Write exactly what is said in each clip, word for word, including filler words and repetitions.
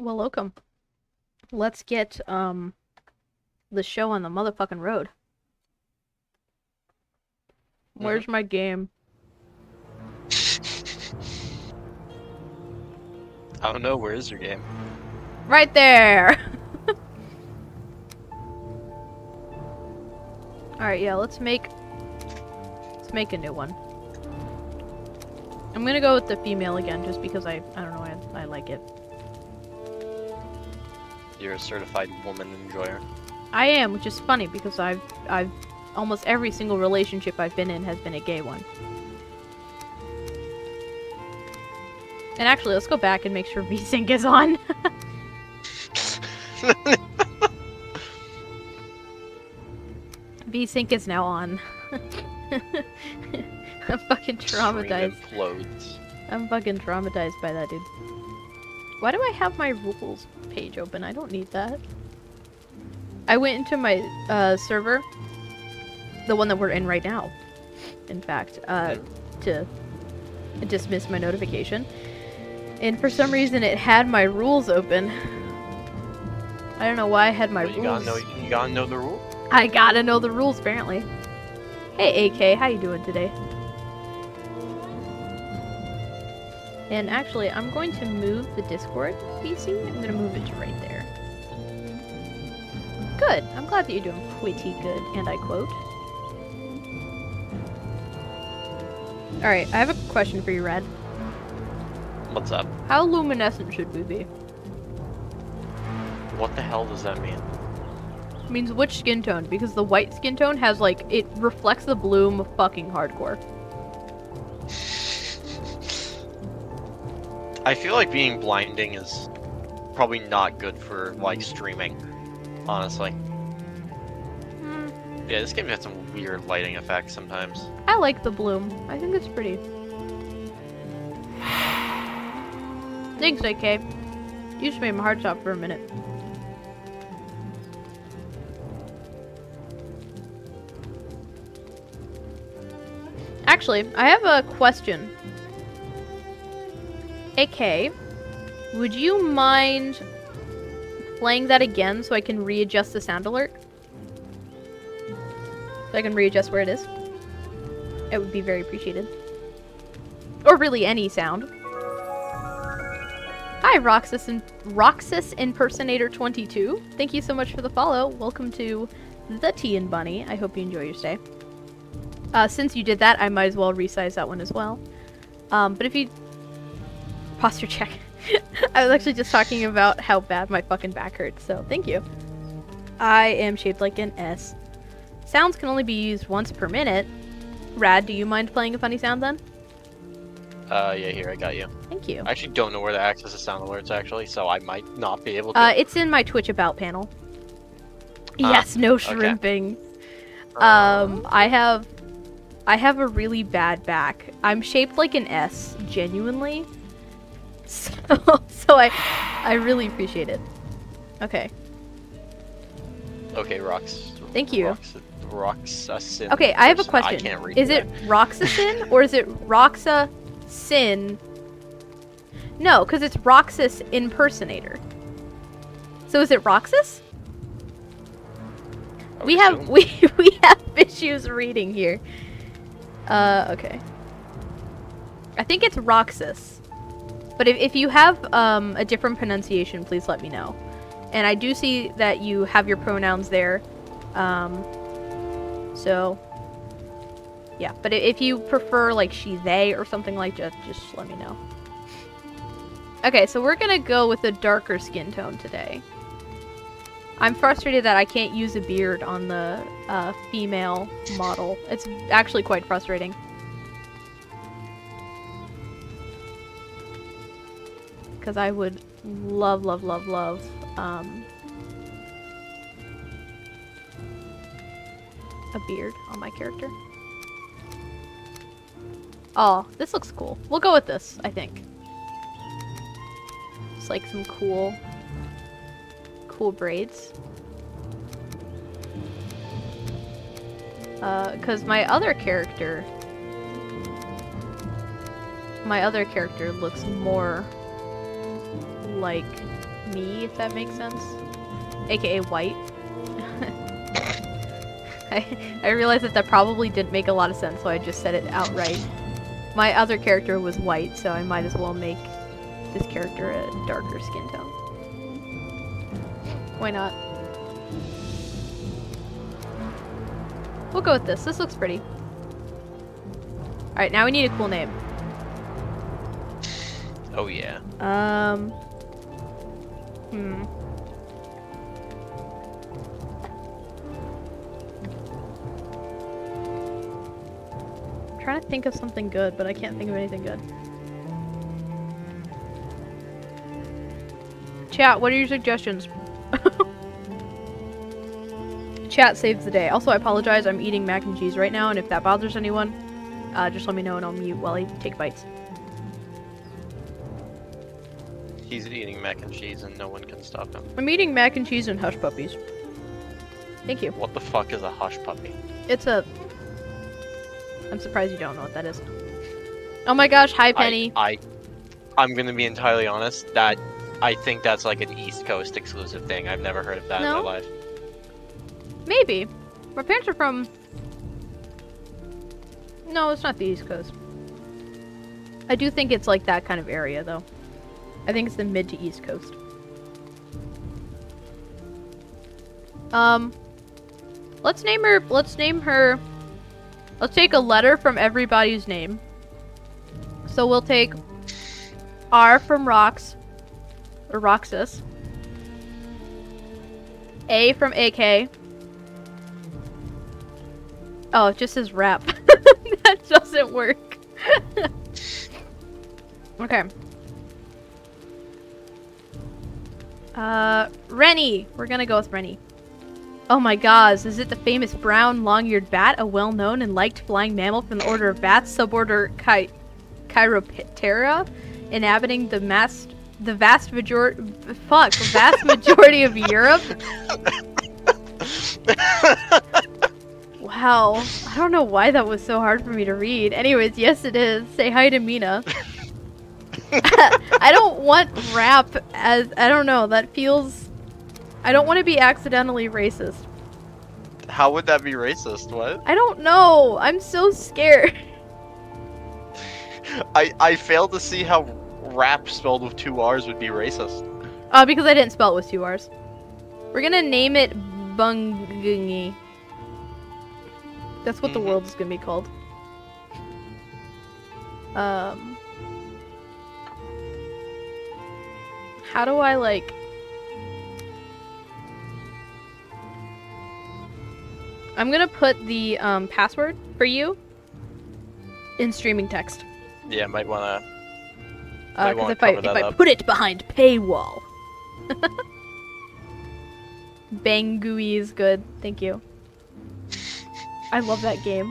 Well, welcome. Let's get, um, the show on the motherfucking road. Where's Mm-hmm. my game? I don't know, where is your game? Right there! Alright, yeah, let's make... Let's make a new one. I'm gonna go with the female again, just because I, I don't know, I, I like it. You're a certified woman enjoyer. I am, which is funny, because I've, I've... Almost every single relationship I've been in has been a gay one. And actually, let's go back and make sure V-Sync is on. V-Sync is now on. I'm fucking traumatized. Implodes. I'm fucking traumatized by that, dude. Why do I have my rules page open? I don't need that. I went into my uh, server, the one that we're in right now, in fact, uh, to dismiss my notification. And for some reason it had my rules open. I don't know why I had my Well, you rules. gotta know. You gotta know the rule. I gotta know the rules, apparently. Hey, A K, how you doing today? And actually, I'm going to move the Discord P C. I'm gonna move it to right there. Good. I'm glad that you're doing pretty good, and I quote. Alright, I have a question for you, Red. What's up? How luminescent should we be? What the hell does that mean? It means which skin tone, because the white skin tone has, like, it reflects the bloom of fucking hardcore. I feel like being blinding is probably not good for, like, streaming, honestly. Hmm. Yeah, this game has some weird lighting effects sometimes. I like the bloom. I think it's pretty. Thanks, A K. You just made my heart stop for a minute. Actually, I have a question. A K, would you mind playing that again so I can readjust the sound alert? So I can readjust where it is? It would be very appreciated. Or really any sound. Hi, Roxas, in Roxas Impersonator twenty-two. Thank you so much for the follow. Welcome to the Tea and Bunny. I hope you enjoy your stay. Uh, since you did that, I might as well resize that one as well. Um, but if you... Posture check. I was actually just talking about how bad my fucking back hurts, so thank you. I am shaped like an S. Sounds can only be used once per minute. Rad, do you mind playing a funny sound then? Uh, yeah, here, I got you. Thank you. I actually don't know where to access the sound alerts, actually, so I might not be able to. Uh, it's in my Twitch About panel. Ah, Yes, no okay. shrimping. Um, I have... I have a really bad back. I'm shaped like an S, genuinely. So, so I, I really appreciate it. Okay. Okay, Rox. Thank you. Rox, Roxasin. Okay, I have a person. question. I can't read Is that. it Roxasin or is it Roxa Sin? No, because it's Roxas Impersonator. So is it Roxas? I would We have assume. we we have issues reading here. Uh, okay. I think it's Roxas. But if, if you have um, a different pronunciation, please let me know. And I do see that you have your pronouns there. Um, so, yeah. But if you prefer, like, she, they, or something like that, just let me know. Okay, so we're gonna go with a darker skin tone today. I'm frustrated that I can't use a beard on the uh, female model. It's actually quite frustrating. Because I would love, love, love, love um, a beard on my character. Oh, this looks cool. We'll go with this, I think. It's like some cool, cool braids. Uh, because my other character, my other character looks more like me, if that makes sense. A K A white. I, I realized that that probably didn't make a lot of sense, so I just said it outright. My other character was white, so I might as well make this character a darker skin tone. Why not? We'll go with this. This looks pretty. Alright, now we need a cool name. Oh yeah. Um... Hmm... Trying to think of something good, but I can't think of anything good. Chat, what are your suggestions? Chat saves the day. Also, I apologize, I'm eating mac and cheese right now, and if that bothers anyone, uh, just let me know and I'll mute while I take bites. He's eating mac and cheese and no one can stop him. I'm eating mac and cheese and hush puppies. Thank you. What the fuck is a hush puppy? It's a... I'm surprised you don't know what that is. Oh my gosh, hi Penny. I, I, I'm gonna be entirely honest, that, I think that's like an East Coast exclusive thing. I've never heard of that No? in my life. Maybe. My parents are from... No, it's not the East Coast. I do think it's like that kind of area, though. I think it's the mid to East Coast. Um... Let's name her... Let's name her... Let's take a letter from everybody's name. So we'll take R from Rox, or Roxas. A from A K. Oh, it just says rap. That doesn't work. Okay. Uh, Rennie. We're gonna go with Rennie. Oh my gosh, is it the famous brown long-eared bat, a well-known and liked flying mammal from the order of bats, suborder Chi Chiroptera, inhabiting the mass the vast majority fuck, vast majority of Europe? Wow, I don't know why that was so hard for me to read. Anyways, yes it is. Say hi to Mina. I don't want rap as, I don't know, that feels... I don't want to be accidentally racist. How would that be racist? What? I don't know. I'm so scared. I I fail to see how rap spelled with two R's would be racist. Uh, because I didn't spell it with two R's. We're gonna name it Bungungi. That's what mm-hmm. the world is gonna be called. Um... How do I, like... I'm gonna put the um, password for you in streaming text. Yeah, might wanna. Uh, because if I if I put it behind paywall, Bangui is good. Thank you. I love that game.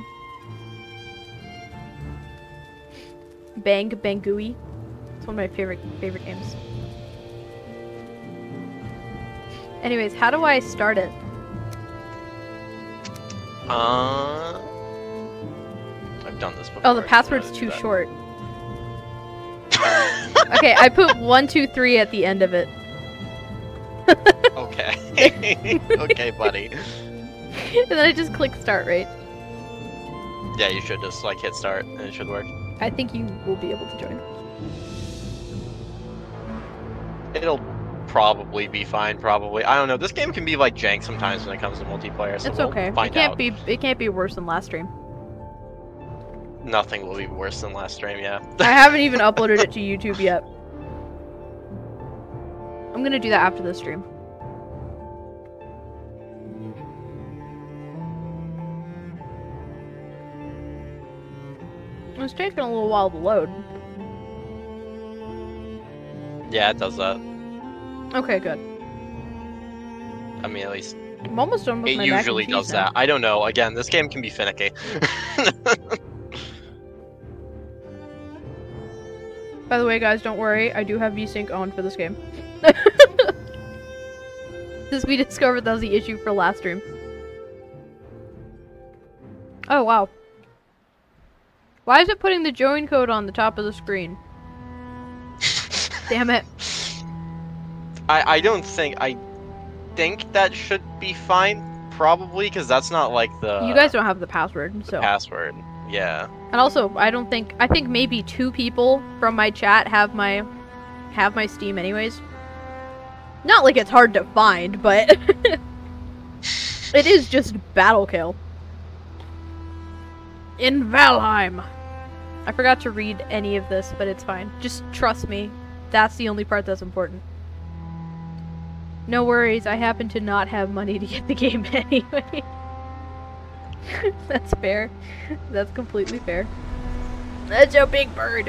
Bang Bangui. It's one of my favorite favorite games. Anyways, how do I start it? Uh, I've done this before. Oh, the password's too short. Okay, I put one, two, three at the end of it. Okay. Okay, buddy. And then I just click start, right? Yeah, you should just like hit start and it should work. I think you will be able to join. It'll probably be fine, probably. I don't know. This game can be like jank sometimes when it comes to multiplayer, so it's we'll okay. Find it can't out. be it can't be worse than last stream. Nothing will be worse than last stream, yeah. I haven't even uploaded it to YouTube yet. I'm gonna do that after the stream. It's taking a little while to load. Yeah, it does that. Okay, good. I mean, at least I'm almost done with it my usually mac and cheese does now. that. I don't know. Again, this game can be finicky. By the way, guys, don't worry. I do have VSync on for this game. Since we discovered that was the issue for last stream. Oh, wow. Why is it putting the join code on the top of the screen? Damn it. I I don't think I think that should be fine. Probably because that's not like the. You guys don't have the password, the so. password. Yeah. And also, I don't think I think maybe two people from my chat have my have my Steam anyways. Not like it's hard to find, but it is just Battlekill. In Valheim. I forgot to read any of this, but it's fine. Just trust me. That's the only part that's important. No worries, I happen to not have money to get the game anyway. That's fair. That's completely fair. That's a big bird.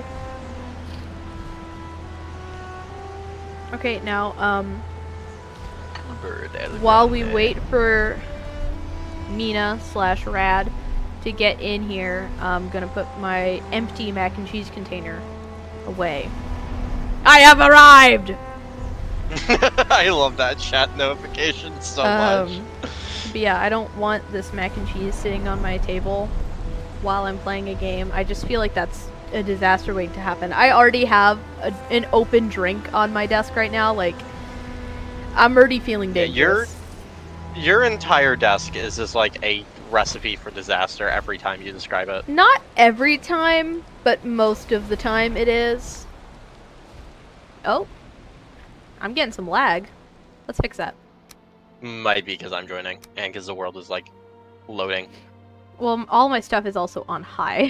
Okay, now, um... Bird while we wait for Mina slash Rad to get in here, I'm gonna put my empty mac and cheese container away. I have arrived! I love that chat notification so um, much. But yeah, I don't want this mac and cheese sitting on my table while I'm playing a game. I just feel like that's a disaster waiting to happen. I already have a, an open drink on my desk right now. Like, I'm already feeling dangerous. Yeah, your, your entire desk is just like a recipe for disaster every time you describe it. Not every time, but most of the time it is. Oh. I'm getting some lag. Let's fix that. Might be because I'm joining, and because the world is, like, loading. Well, all my stuff is also on high.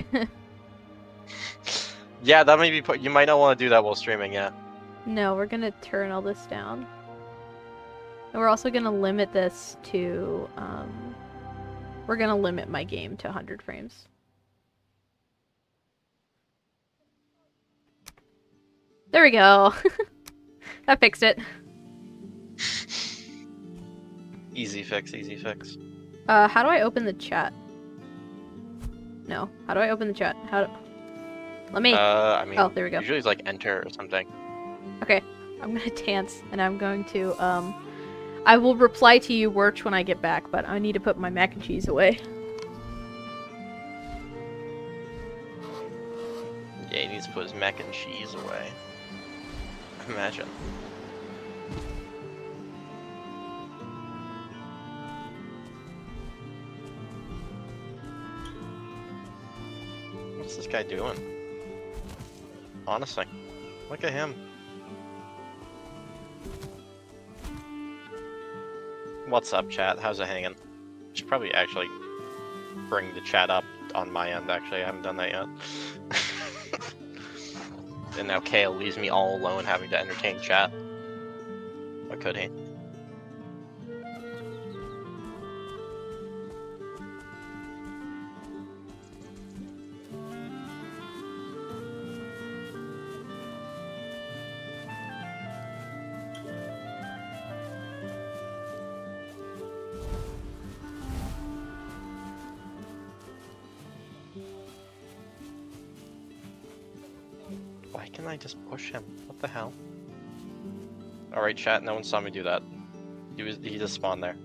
Yeah, that may be put- you might not want to do that while streaming, yeah. No, we're gonna turn all this down. And we're also gonna limit this to, um... we're gonna limit my game to one hundred frames. There we go! I fixed it. Easy fix, easy fix. Uh, how do I open the chat? No. How do I open the chat? How do... Let me... Uh, I mean... Oh, there we go. Usually it's like enter or something. Okay. I'm gonna dance, and I'm going to, um... I will reply to you, Wirch, when I get back, but I need to put my mac and cheese away. Yeah, he needs to put his mac and cheese away. Imagine. What's this guy doing? Honestly, look at him. What's up, chat? How's it hanging? Should probably actually bring the chat up on my end, actually. I haven't done that yet. And now Kale leaves me all alone having to entertain chat. What could he? Why can I just push him? What the hell? Alright, chat, no one saw me do that. He was he just spawned there.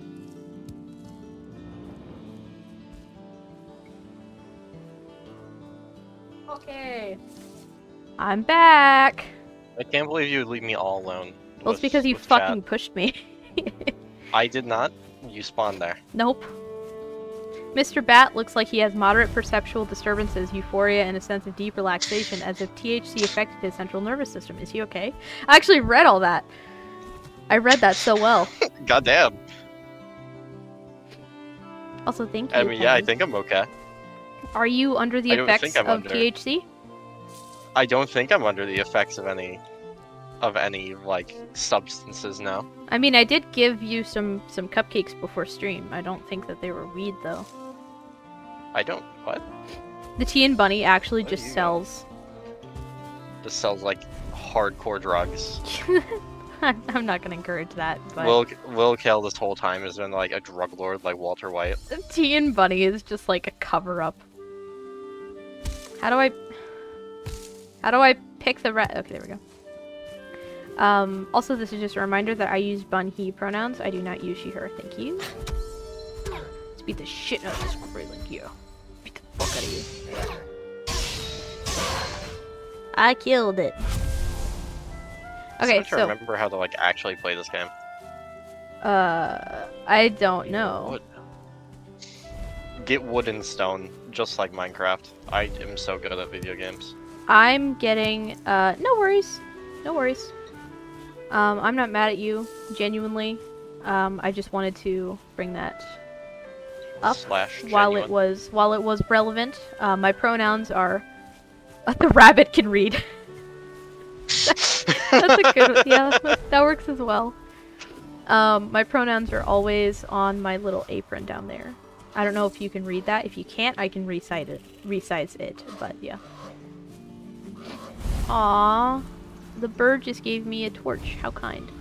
Okay. I'm back! I can't believe you would leave me all alone. Well, it's because you fucking pushed me. I did not. You spawned there. Nope. Mister Bat looks like he has moderate perceptual disturbances, euphoria, and a sense of deep relaxation, as if T H C affected his central nervous system. Is he okay? I actually read all that. I read that so well. Goddamn. Also, thank you. I mean, yeah, I think I'm okay. Are you under the I don't effects think I'm of under. T H C? I don't think I'm under the effects of any, of any like substances now. I mean, I did give you some some cupcakes before stream. I don't think that they were weed though. I don't. What? The Tea and Bunny actually What just do you sells. This sells like hardcore drugs. I'm not gonna encourage that, but Will Will Kale this whole time has been like a drug lord like Walter White. Tea and Bunny is just like a cover up. How do I? How do I pick the red? Okay, there we go. Um, also, this is just a reminder that I use bun, he pronouns. I do not use she, her. Thank you. Let's beat the shit out of this Greyling here. Beat the fuck out of you. I killed it. Okay, I'm trying to so remember how to like actually play this game. uh, I don't know. Wood. Get wood and stone, just like Minecraft. I am so good at video games. I'm getting uh, no worries, no worries. Um, I'm not mad at you, genuinely. Um, I just wanted to bring that up Slash while it genuine. was while it was relevant. Uh, my pronouns are uh, the rabbit can read. That's a good yeah, that, that works as well. Um, my pronouns are always on my little apron down there. I don't know if you can read that. If you can't, I can recite it. Resize it, but yeah. Aww. The bird just gave me a torch. How kind.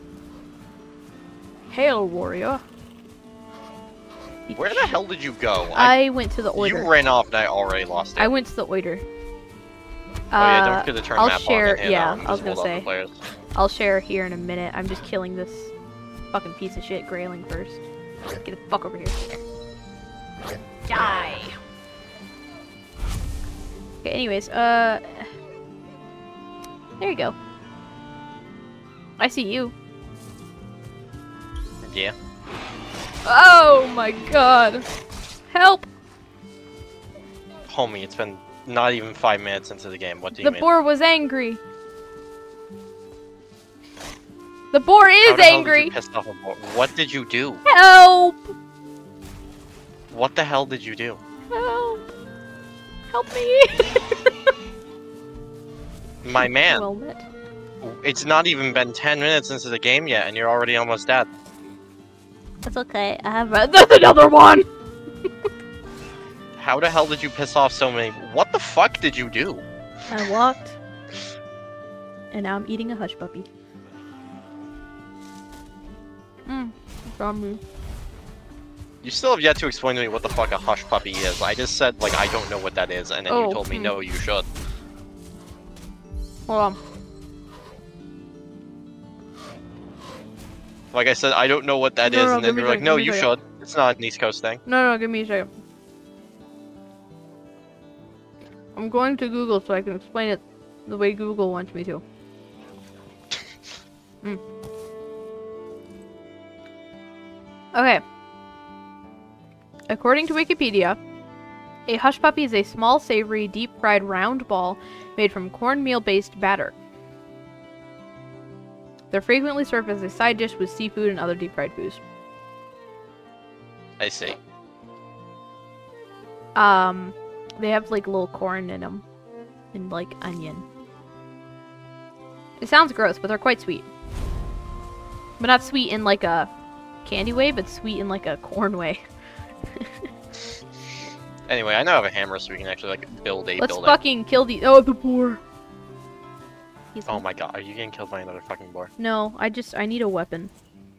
Hail, warrior. Where the hell did you go? I went to the oiter. You ran off and I already lost it. I went to the oiter. Oh yeah, don't Uh, forget to turn I'll map share- on and yeah, um, I was gonna invisible to say. other players. I'll share here in a minute. I'm just killing this fucking piece of shit grayling first. Get the fuck over here. Die! Okay, anyways, uh... there you go. I see you. Yeah. Oh my god! Help! Homie, it's been not even five minutes into the game. What do you The mean? boar was angry. The boar How is the hell did you angry! piss off a boar? What did you do? Help! What the hell did you do? Help! Help me! My man, Well met. it's not even been ten minutes into the game yet, and you're already almost dead. That's okay. I have a- There's another one! How the hell did you piss off so many? What the fuck did you do? I walked. And now I'm eating a hush puppy. Mmm. From me. You still have yet to explain to me what the fuck a hush puppy is. I just said, like, I don't know what that is, and then Oh, you told me, hmm. no, you should. Hold on. Like I said, I don't know what that No, is, no, and give then me you're a like, second, no, give me you a should. It's not an East Coast thing. No, no, give me a second. I'm going to Google so I can explain it the way Google wants me to. Mm. Okay. According to Wikipedia, a hush puppy is a small, savory, deep-fried round ball made from cornmeal-based batter. They're frequently served as a side dish with seafood and other deep-fried foods. I see. Um, they have like little corn in them, and like onion. It sounds gross, but they're quite sweet. But not sweet in like a candy way, but sweet in like a corn way. Anyway, I now have a hammer so we can actually, like, build a Let's building. fucking kill the- oh, the boar! He's Oh my god, are you getting killed by another fucking boar? No, I just- I need a weapon.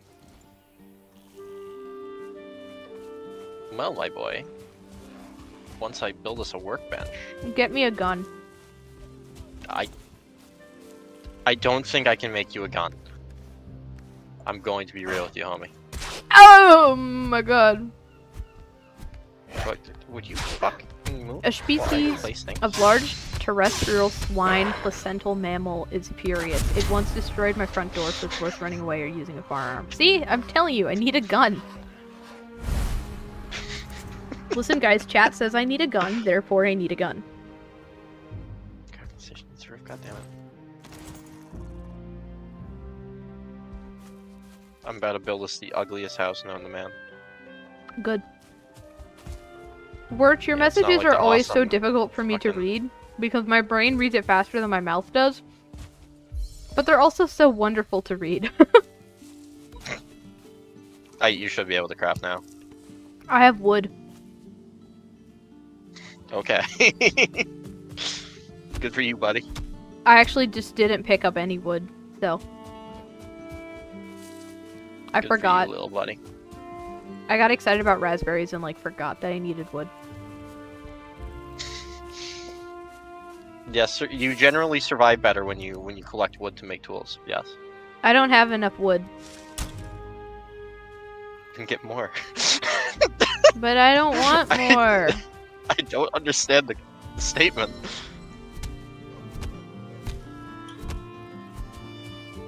Well, my boy. Once I build us a workbench, Get me a gun. I... I don't think I can make you a gun. I'm going to be real with you, homie. Oh my god. But would you fucking move? A while I species place things? of large terrestrial swine placental mammal is furious. It once destroyed my front door, so it's worth running away or using a firearm. See? I'm telling you, I need a gun. Listen, guys, chat says I need a gun, therefore I need a gun. Conversation is roof, goddammit. I'm about to build us the ugliest house known to man. Good. Wirt, your Yeah, it's not messages like are the always so awesome difficult for me to fucking- read, because my brain reads it faster than my mouth does. But they're also so wonderful to read. I, you should be able to craft now. I have wood. Okay. Good for you, buddy. I actually just didn't pick up any wood, so. I Good for forgot. you, little buddy. I got excited about raspberries and like forgot that I needed wood. Yes, sir, you generally survive better when you when you collect wood to make tools. Yes. I don't have enough wood, You can get more. but I don't want I- more. I don't understand the, the statement.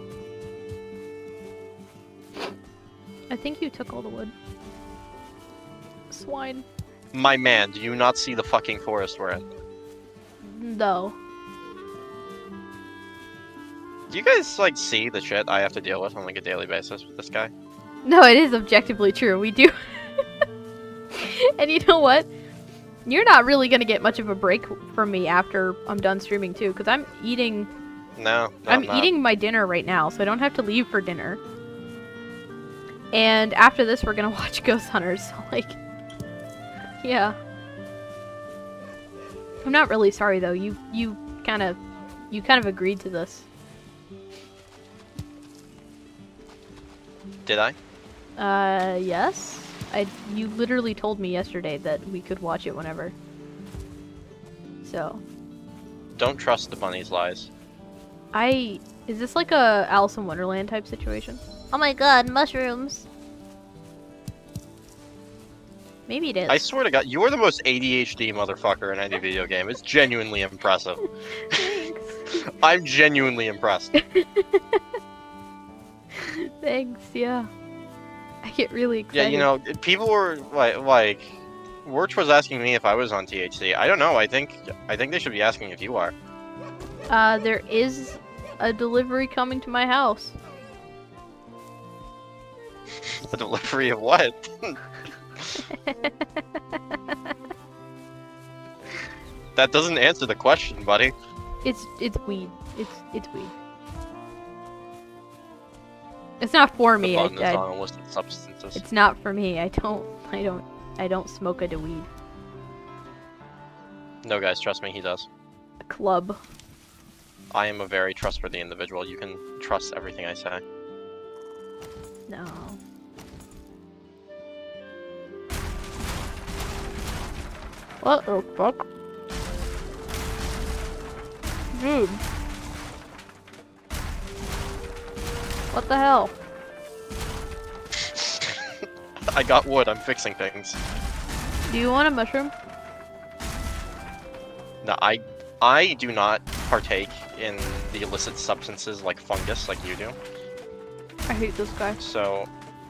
I think you took all the wood. Swine. My man, do you not see the fucking forest we're in? No. Do you guys, like, see the shit I have to deal with on, like, a daily basis with this guy? No, it is objectively true. We do. And you know what? You're not really gonna get much of a break from me after I'm done streaming, too, because I'm eating... No, no I'm, I'm eating my dinner right now, so I don't have to leave for dinner. And after this, we're gonna watch Ghost Hunters, so, like... Yeah. I'm not really sorry, though. You, you kind of... You kind of agreed to this. Did I? Uh, yes. I, you literally told me yesterday that we could watch it whenever. So. Don't trust the bunny's lies. I... Is this like a Alice in Wonderland type situation? Oh my god, mushrooms! Maybe it is. I swear to God, you are the most A D H D motherfucker in any video game. It's genuinely impressive. Thanks. I'm genuinely impressed. Thanks, yeah. I get really excited. Yeah, you know, people were like, like, Wirch was asking me if I was on T H C. I don't know. I think, I think they should be asking if you are. Uh, there is a delivery coming to my house. A delivery of what? That doesn't answer the question, buddy. It's it's weed. It's it's weed. It's not for me. I, Abundance I, on illicit substances. it's not for me. I don't. I don't. I don't smoke a weed. No, guys, trust me, he does. A club. I am a very trustworthy individual. You can trust everything I say. No. What the fuck? Dude. What the hell? I got wood. I'm fixing things. Do you want a mushroom? No, I, I do not partake in the illicit substances like fungus, like you do. I hate this guy. So.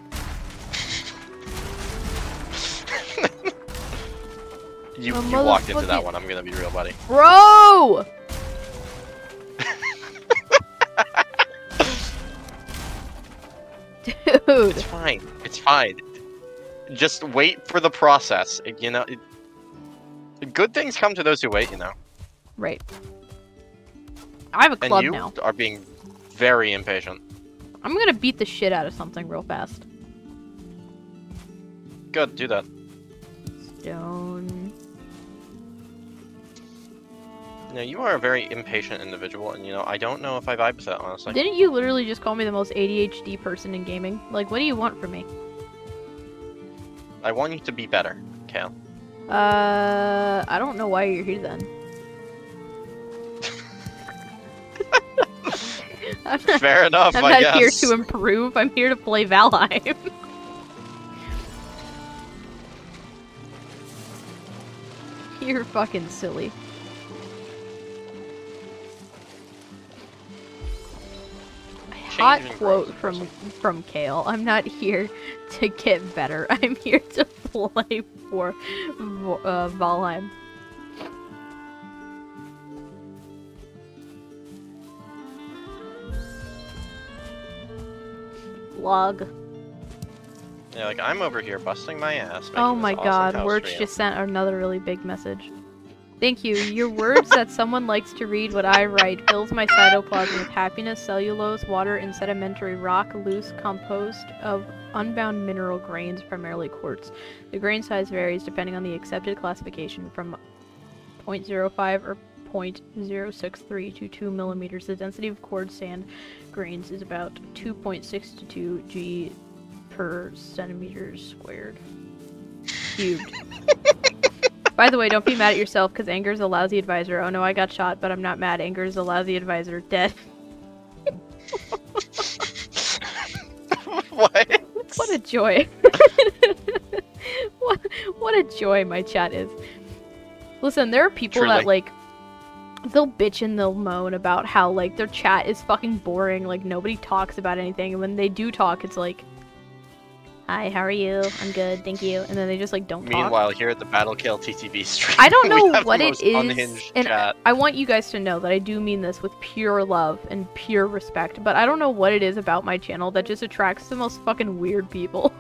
you A you walked into that motherfucking- one. I'm gonna be real, buddy. Bro! Dude. It's fine. It's fine. Just wait for the process. It- you know, it, good things come to those who wait. You know. Right. I have a And club you now. are being very impatient. I'm gonna beat the shit out of something real fast. Good, do that. Stone. You know, you are a very impatient individual, and you know, I don't know if I vibe with that, honestly. Didn't you literally just call me the most A D H D person in gaming? Like, what do you want from me? I want you to be better, Kale. Uh, I don't know why you're here then. I'm not, Fair enough, I'm I not guess. here to improve. I'm here to play Valheim. You're fucking silly. Hot Changing quote growth from person. from Kale. I'm not here to get better. I'm here to play for uh, Valheim. Log. Yeah, like I'm over here busting my ass. making Oh this my awesome god, house Wirch for you. just sent another really big message. Thank you. Your words that someone likes to read what I write fills my cytoplasm with happiness, cellulose, water, and sedimentary rock, loose, composed of unbound mineral grains, primarily quartz. The grain size varies depending on the accepted classification from zero point zero five or zero point zero six three to two millimeters. The density of quartz sand grains is about two point six two G per centimeter squared. Cubed. By the way, don't be mad at yourself, because Anger's a lousy advisor. Oh no, I got shot, but I'm not mad. Anger's a lousy advisor. Dead. What? What a joy. what, what a joy my chat is. Listen, there are people Truly. that, like, they'll bitch and they'll moan about how, like, their chat is fucking boring, like, nobody talks about anything, and when they do talk, it's like, Hi, how are you? I'm good, thank you. And then they just like don't talk. Meanwhile, here at the Battle Kill T T V stream, I don't we know have what the it most is, unhinged and chat. I want you guys to know that I do mean this with pure love and pure respect, but I don't know what it is about my channel that just attracts the most fucking weird people.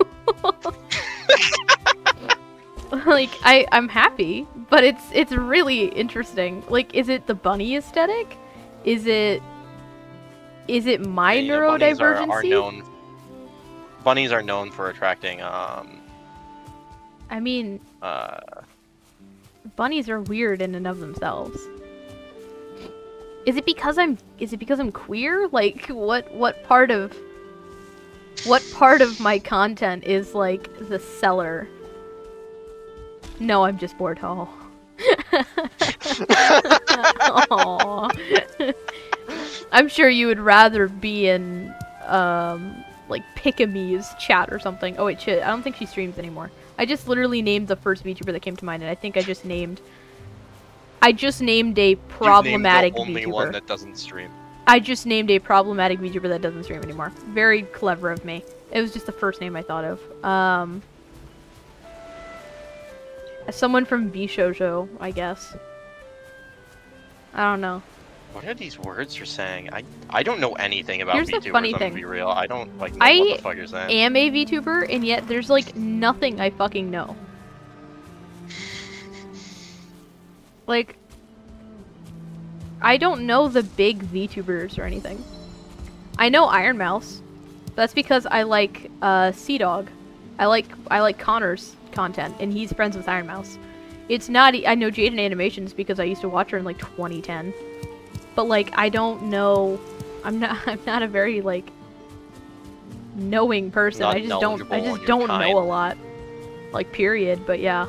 Like, I, I'm happy, but it's it's really interesting. Like, is it the bunny aesthetic? Is it is it my Yeah, you know, bunnies are, neurodivergency? are known. Bunnies are known for attracting um I mean, uh bunnies are weird in and of themselves. Is it because I'm is it because I'm queer? Like, what what part of what part of my content is like the seller? No, I'm just bored. Oh. Aw. I'm sure you would rather be in um like Pickamee's chat or something. Oh wait, shit. I don't think she streams anymore. I just literally named the first VTuber that came to mind, and I think I just named I just named a problematic You've named the only VTuber. one that doesn't stream. I just named a problematic VTuber that doesn't stream anymore. Very clever of me. It was just the first name I thought of. Um Someone from Bishoujo, I guess. I don't know. What are these words you're saying? I I don't know anything about Here's the VTubers, funny I'm thing. gonna be real. I don't like know I what the fuck you're saying. am a VTuber, and yet there's like nothing I fucking know. Like, I don't know the big VTubers or anything. I know Iron Mouse. That's because I like uh, Sea Dog. I like I like Connor's content, and he's friends with Iron Mouse. It's not. E I know Jaden Animations because I used to watch her in like twenty ten. But like, I don't know. I'm not. I'm not a very like knowing person. Not I just don't. I knowledgeable just on your don't kind. know a lot. Like, period. But yeah.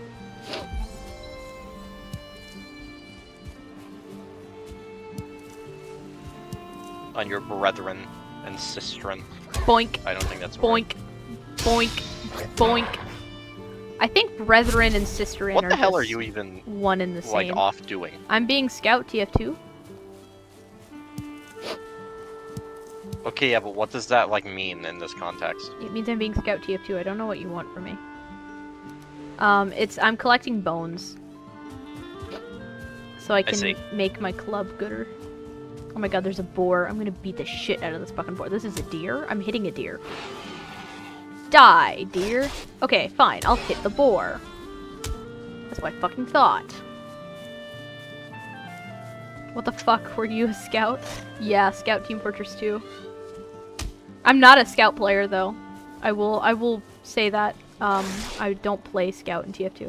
On your brethren and sistren. Boink. I don't think that's a word. Boink. Boink. Boink. I think brethren and sisterin What are the hell just are you even one and the same. like off doing? I'm being Scout T F two. Okay, yeah, but what does that like mean in this context? It means I'm being Scout T F two. I don't know what you want from me. Um, it's I'm collecting bones, so I can see. make my club gooder. Oh my god, there's a boar. I'm gonna beat the shit out of this fucking boar. This is a deer? I'm hitting a deer. Die, deer. Okay, fine. I'll hit the boar. That's what I fucking thought. What the fuck? Were you a scout? Yeah, Scout Team Fortress two. I'm not a scout player though. I will I will say that. Um, I don't play scout in T F two.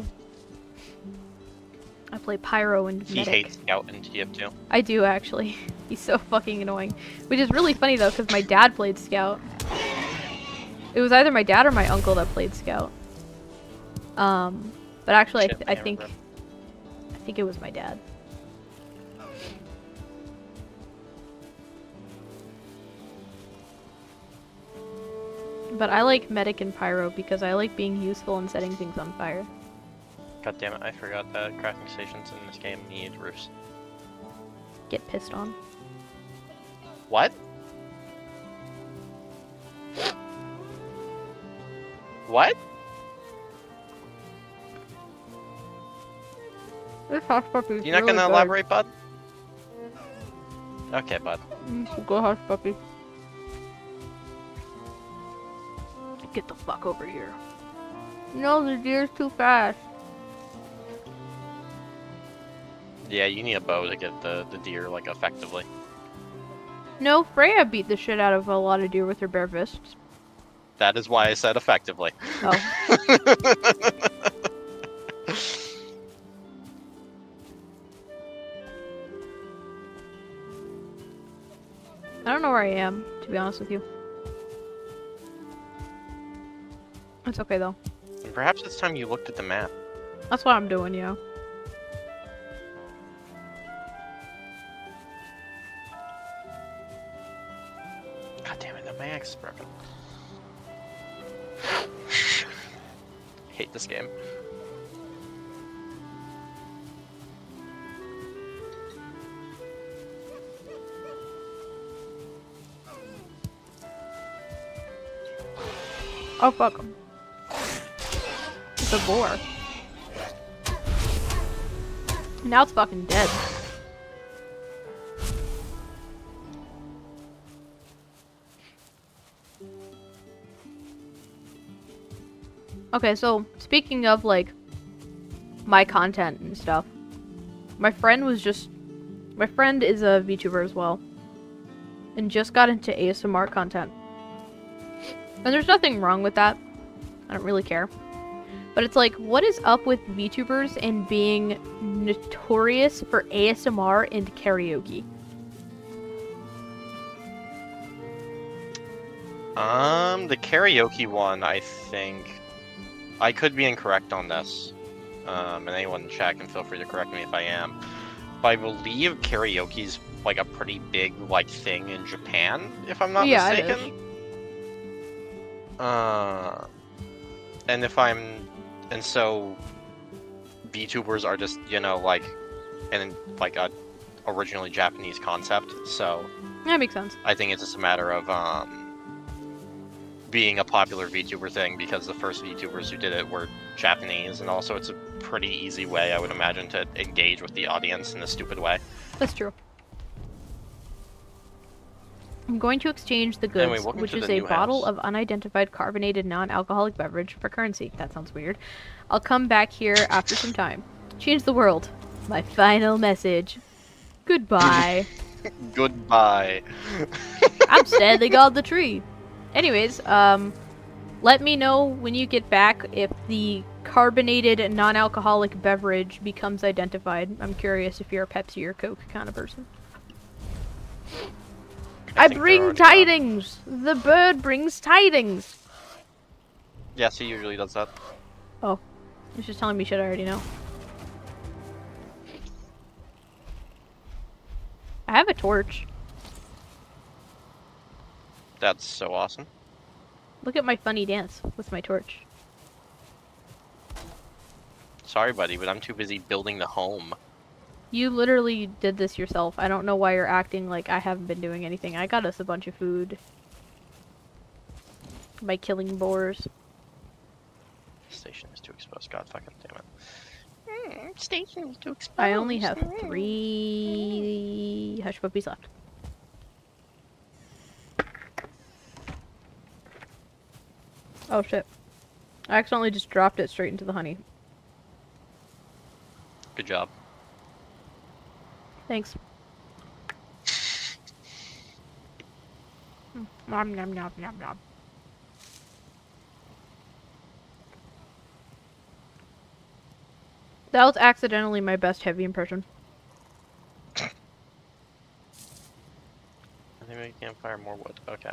I play pyro and He medic. hates Scout in T F two. I do actually. He's so fucking annoying. Which is really funny though, because my dad played scout. It was either my dad or my uncle that played scout. Um, but actually, I, Shit, th I can't think remember. I think it was my dad. But I like medic and pyro because I like being useful and setting things on fire. God damn it, I forgot that crafting stations in this game need roofs. Get pissed on. What? What? This hush puppy is You're not really gonna good. elaborate, bud? Okay, bud. Mm, Go hush puppy. Get the fuck over here. No, the deer's too fast. Yeah, you need a bow to get the, the deer, like, effectively. No, Freya beat the shit out of a lot of deer with her bare fists. That is why I said effectively. Oh. I don't know where I am, to be honest with you. It's okay though. And perhaps it's time you looked at the map. That's what I'm doing, yeah. God damn it, now my axe is broken. Hate this game. Oh fuck. It's a boar. Now it's fucking dead. Okay, so speaking of like my content and stuff, my friend was just my friend is a VTuber as well, and just got into A S M R content. And there's nothing wrong with that. I don't really care. But it's like, what is up with VTubers and being notorious for A S M R and karaoke? Um, the karaoke one, I think... I could be incorrect on this. Um, and anyone in chat can feel free to correct me if I am. But I believe karaoke's like a pretty big like thing in Japan, if I'm not Yeah, mistaken. it is. Uh, and if I'm, and so VTubers are just, you know, like, and like a originally Japanese concept. So That makes sense. I think it's just a matter of um being a popular VTuber thing because the first VTubers who did it were Japanese, and also it's a pretty easy way, I would imagine, to engage with the audience in a stupid way. That's true. I'm going to exchange the goods, Anyway, welcome which to is the a new bottle house. of unidentified carbonated non-alcoholic beverage, for currency. That sounds weird. I'll come back here after some time. Change the world. My final message. Goodbye. Goodbye. I'm standing on the tree. Anyways, um, let me know when you get back if the carbonated non-alcoholic beverage becomes identified. I'm curious if you're a Pepsi or Coke kind of person. I, I think they're bring already tidings! The bird brings tidings! Yes, he usually does that. Oh, he's just telling me shit I already know. I have a torch. That's so awesome. Look at my funny dance with my torch. Sorry, buddy, but I'm too busy building the home. You literally did this yourself. I don't know why you're acting like I haven't been doing anything. I got us a bunch of food. By killing boars. Station is too exposed. God fucking damn it. Mm, station is too exposed. I only have three hush puppies left. Oh shit. I accidentally just dropped it straight into the honey. Good job. Thanks. Mm, Nom nom nom nom nom. That was accidentally my best heavy impression. I think we can fire more wood. Okay.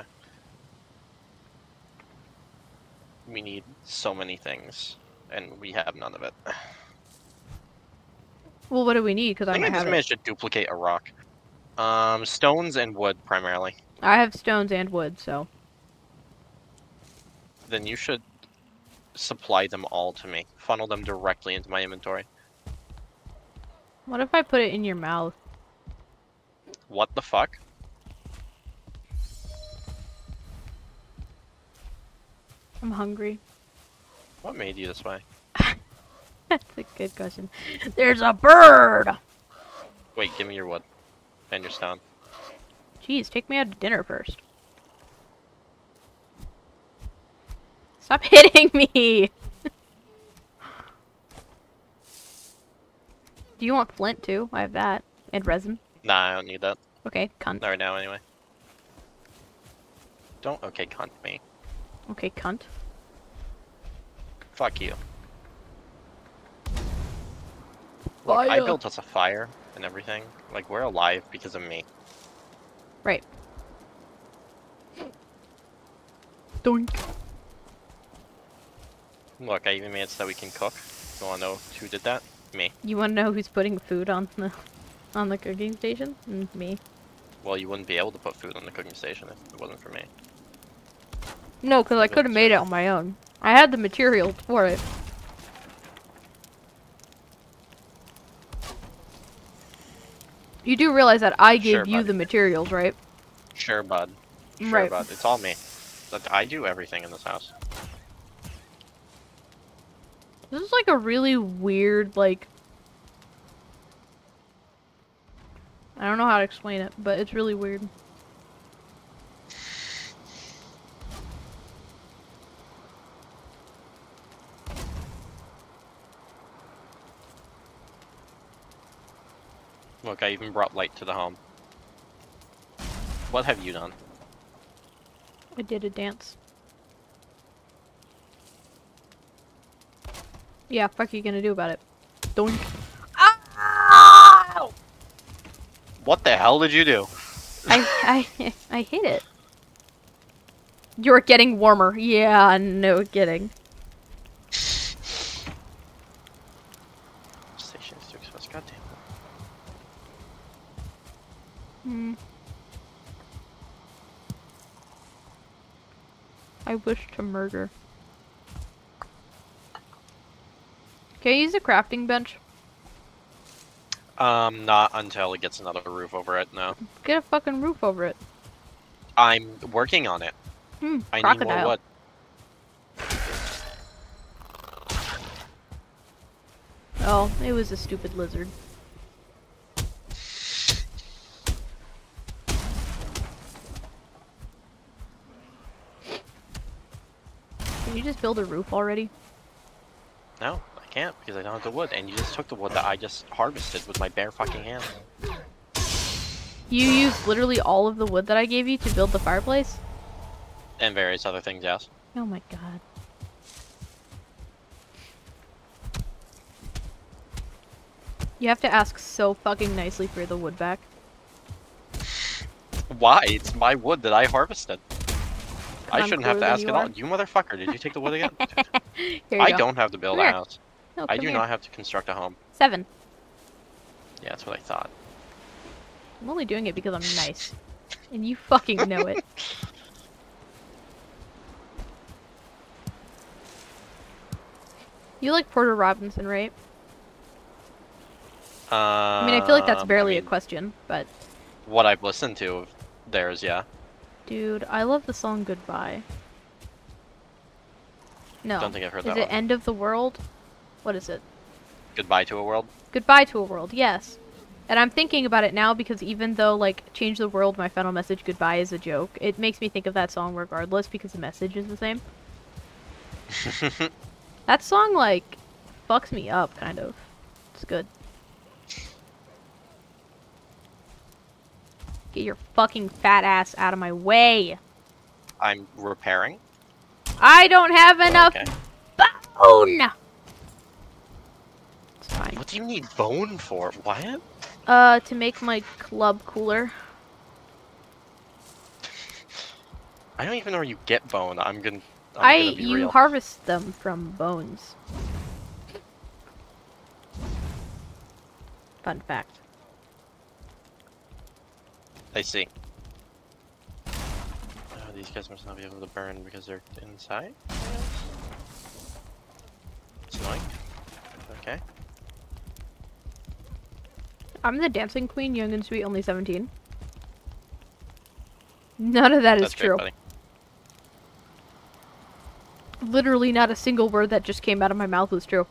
We need so many things, and we have none of it. Well, what do we need? Because I I think I might just have it. managed to duplicate a rock. Um, stones and wood primarily. I have stones and wood, so. Then you should supply them all to me. Funnel them directly into my inventory. What if I put it in your mouth? What the fuck? I'm hungry. What made you this way? That's a good question. There's a bird! Wait, give me your wood. And your stone. Jeez, take me out to dinner first. Stop hitting me! Do you want flint too? I have that. And resin. Nah, I don't need that. Okay, cunt. Not right now, anyway. Don't okay cunt me. Okay, cunt. Fuck you. Look, I Fire. built us a fire and everything. Like, we're alive because of me. Right. Doink. Look, I even made it so that we can cook. You wanna know who did that? Me. You wanna know who's putting food on the on the cooking station? Mm, me. Well, you wouldn't be able to put food on the cooking station if it wasn't for me. No, because I could have made it on my own. I had the materials for it. You do realize that I gave Sure, you buddy. the materials, right? Sure, bud. Sure, Right. bud. It's all me. But I do everything in this house. This is like a really weird, like... I don't know how to explain it, but it's really weird. Look, I even brought light to the home. What have you done? I did a dance. Yeah, fuck you gonna do about it? Doink. Ow! What the hell did you do? I, I, I hate it. You're getting warmer. Yeah, no kidding. Station six West, goddamn. Hmm. I wish to murder. Can I use a crafting bench? Um, not until it gets another roof over it, no. Get a fucking roof over it. I'm working on it. Hmm, I crocodile. need more wood. Oh, it was a stupid lizard. Can you just build a roof already? No, I can't because I don't have the wood, and you just took the wood that I just harvested with my bare fucking hands. You used literally all of the wood that I gave you to build the fireplace? And various other things, yes. Oh my god. You have to ask so fucking nicely for the wood back. Why? It's my wood that I harvested. I I'm shouldn't have to cooler than ask you at all. are. You motherfucker, did you take the wood again? Here you I go. don't have to build Come a here. house. No, I come do here. not have to construct a home. Seven. Yeah, that's what I thought. I'm only doing it because I'm nice. And you fucking know it. You like Porter Robinson, right? Uh, I mean, I feel like that's barely I mean, a question, but... What I've listened to of theirs, yeah. Dude, I love the song Goodbye. No. Don't think I've heard Is that it one. End of the World? What is it? Goodbye to a World? Goodbye to a World, yes. And I'm thinking about it now because even though, like, Change the World, my final message, Goodbye is a joke, it makes me think of that song regardless because the message is the same. That song, like, fucks me up, kind of. It's good. Get your fucking fat ass out of my way! I'm repairing. I don't have enough Okay. bone! It's fine. What do you need bone for? What? Uh, to make my club cooler. I don't even know where you get bone. I'm gonna. I'm I, gonna be you real. harvest them from bones. Fun fact. I see. Oh, these guys must not be able to burn because they're inside? It's annoying. Okay. I'm the dancing queen, young and sweet, only seventeen. None of that is That's great, true. buddy. Literally not a single word that just came out of my mouth was true.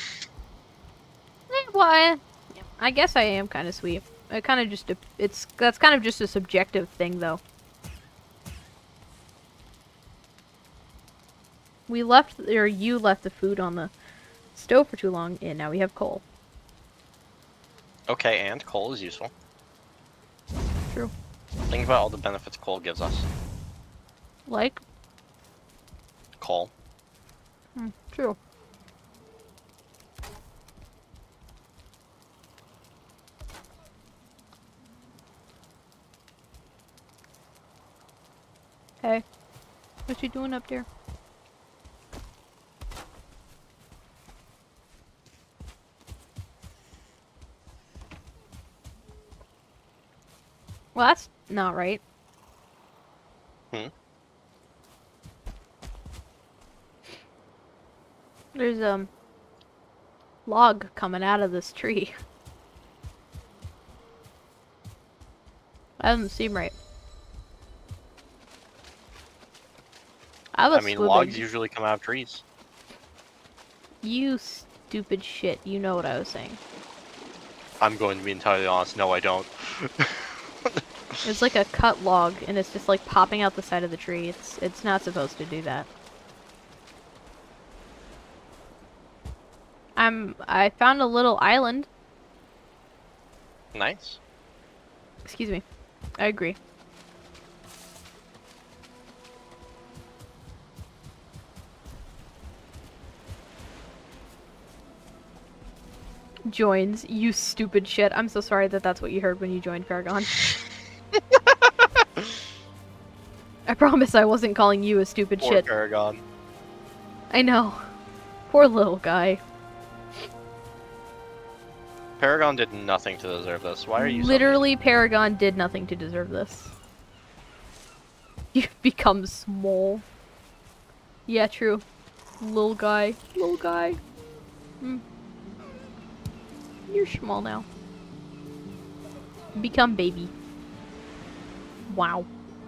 Eh, well, I, I guess I am kind of sweet. I kind of just, a, it's, that's kind of just a subjective thing, though. We left, or you left the food on the stove for too long, and now we have coal. Okay, and coal is useful. True. Think about all the benefits coal gives us. Like? Coal. Hmm, true. Hey, what you doing up there? Well, that's not right. Hmm? There's um log coming out of this tree. That doesn't seem right. I was I mean, swimming. logs usually come out of trees. You stupid shit. You know what I was saying. I'm going to be entirely honest. No, I don't. It's like a cut log, and it's just like popping out the side of the tree. It's it's not supposed to do that. I'm I found a little island. Nice. Excuse me. I agree. Joins, you stupid shit. I'm so sorry that that's what you heard when you joined Paragon. I promise I wasn't calling you a stupid Poor shit. Paragon. I know. Poor little guy. Paragon did nothing to deserve this. Why are you Literally, so Paragon did nothing to deserve this. You've become small. Yeah, true. Little guy. Little guy. Hmm. You're small now. Become baby. Wow.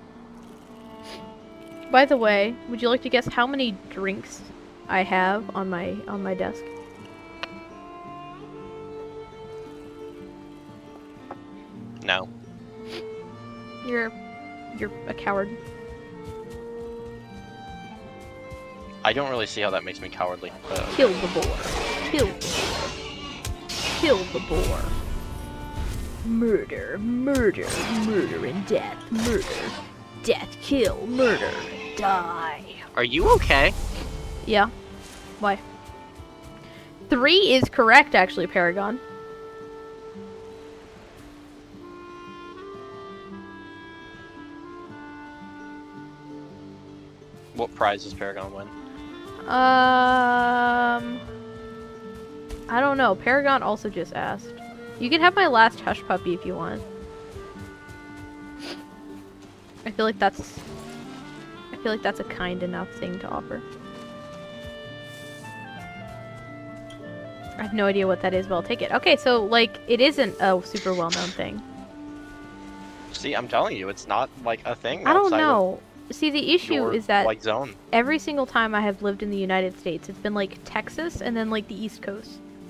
By the way, would you like to guess how many drinks I have on my on my desk? No. You're you're a coward. I don't really see how that makes me cowardly. But... Kill the boar. Kill the boar. Kill the boar. Murder, murder, murder and death, murder. Death, kill, murder, die. Are you okay? Yeah. Why? Three is correct, actually, Paragon. What prize does Paragon win? Um... I don't know. Paragon also just asked. You can have my last Hush Puppy if you want. I feel like that's... I feel like that's a kind enough thing to offer. I have no idea what that is, but I'll take it. Okay, so, like, it isn't a super well-known thing. See, I'm telling you, it's not, like, a thing I don't outside know. See, the issue your, is that like, zone. every single time I have lived in the United States, it's been, like, Texas and then, like, the East Coast.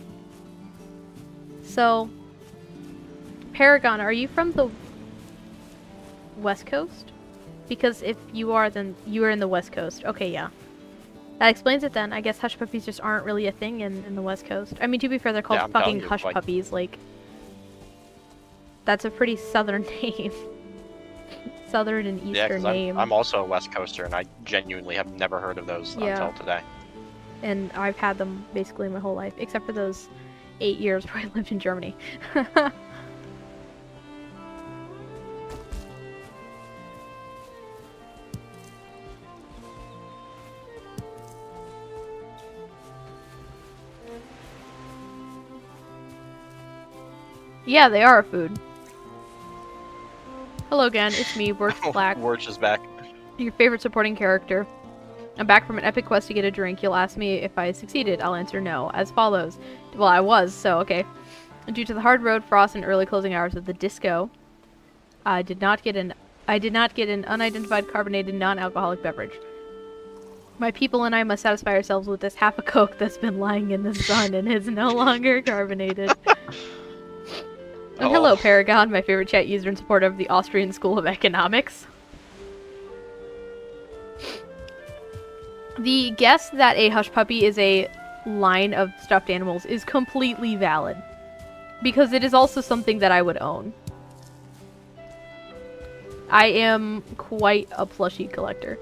So, Paragon, are you from the West Coast? Because if you are, then you are in the West Coast. Okay, yeah. That explains it then. I guess hush puppies just aren't really a thing in, in the West Coast. I mean, to be fair, they're called Yeah, I'm fucking telling you, hush like- puppies. Like, that's a pretty southern name. Southern and Yeah, eastern 'cause name. I'm, I'm also a West Coaster, and I genuinely have never heard of those Yeah. until today. And I've had them basically my whole life, except for those eight years where I lived in Germany. Yeah, they are a food. Hello again, it's me, Wirch Black, Wirch is back. your favorite supporting character. I'm back from an epic quest to get a drink. You'll ask me if I succeeded. I'll answer no. As follows. Well, I was, so okay. Due to the hard road, frost, and early closing hours of the disco, I did not get an I did not get an unidentified carbonated non-alcoholic beverage. My people and I must satisfy ourselves with this half a Coke that's been lying in the sun and is no longer carbonated. And hello, Oh. Paragon, my favorite chat user and supporter of the Austrian School of Economics. The guess that a hush puppy is a line of stuffed animals is completely valid. Because it is also something that I would own. I am quite a plushie collector.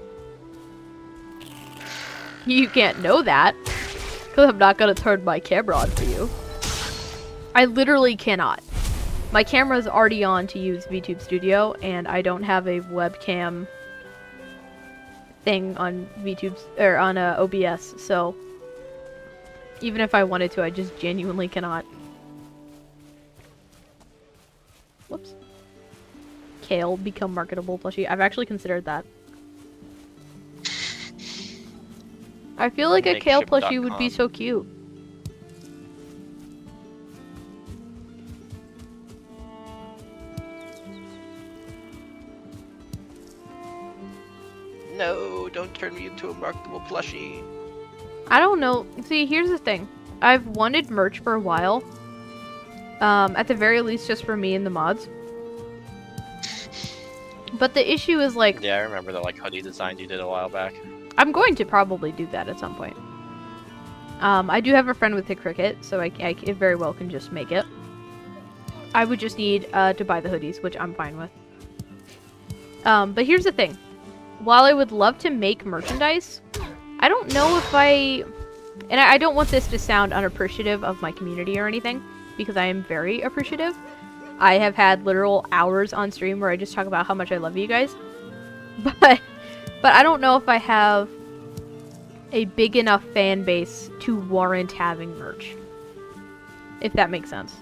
You can't know that. Because I'm not going to turn my camera on for you. I literally cannot. My camera is already on to use VTube Studio, and I don't have a webcam thing on VTube or on uh, O B S. So even if I wanted to, I just genuinely cannot. Whoops. Kale become marketable plushie. I've actually considered that. I feel like a Kale Makeship plushie would dot be com. so cute. No, don't turn me into a marketable plushie. I don't know. See, here's the thing. I've wanted merch for a while. Um, at the very least, just for me and the mods. But the issue is, like... Yeah, I remember the, like, hoodie design you did a while back. I'm going to probably do that at some point. Um, I do have a friend with a Cricut, so I, I very well can just make it. I would just need uh, to buy the hoodies, which I'm fine with. Um, but here's the thing. While I would love to make merchandise, I don't know if I... And I, I don't want this to sound unappreciative of my community or anything, because I am very appreciative. I have had literal hours on stream where I just talk about how much I love you guys. But, but I don't know if I have a big enough fan base to warrant having merch. If that makes sense.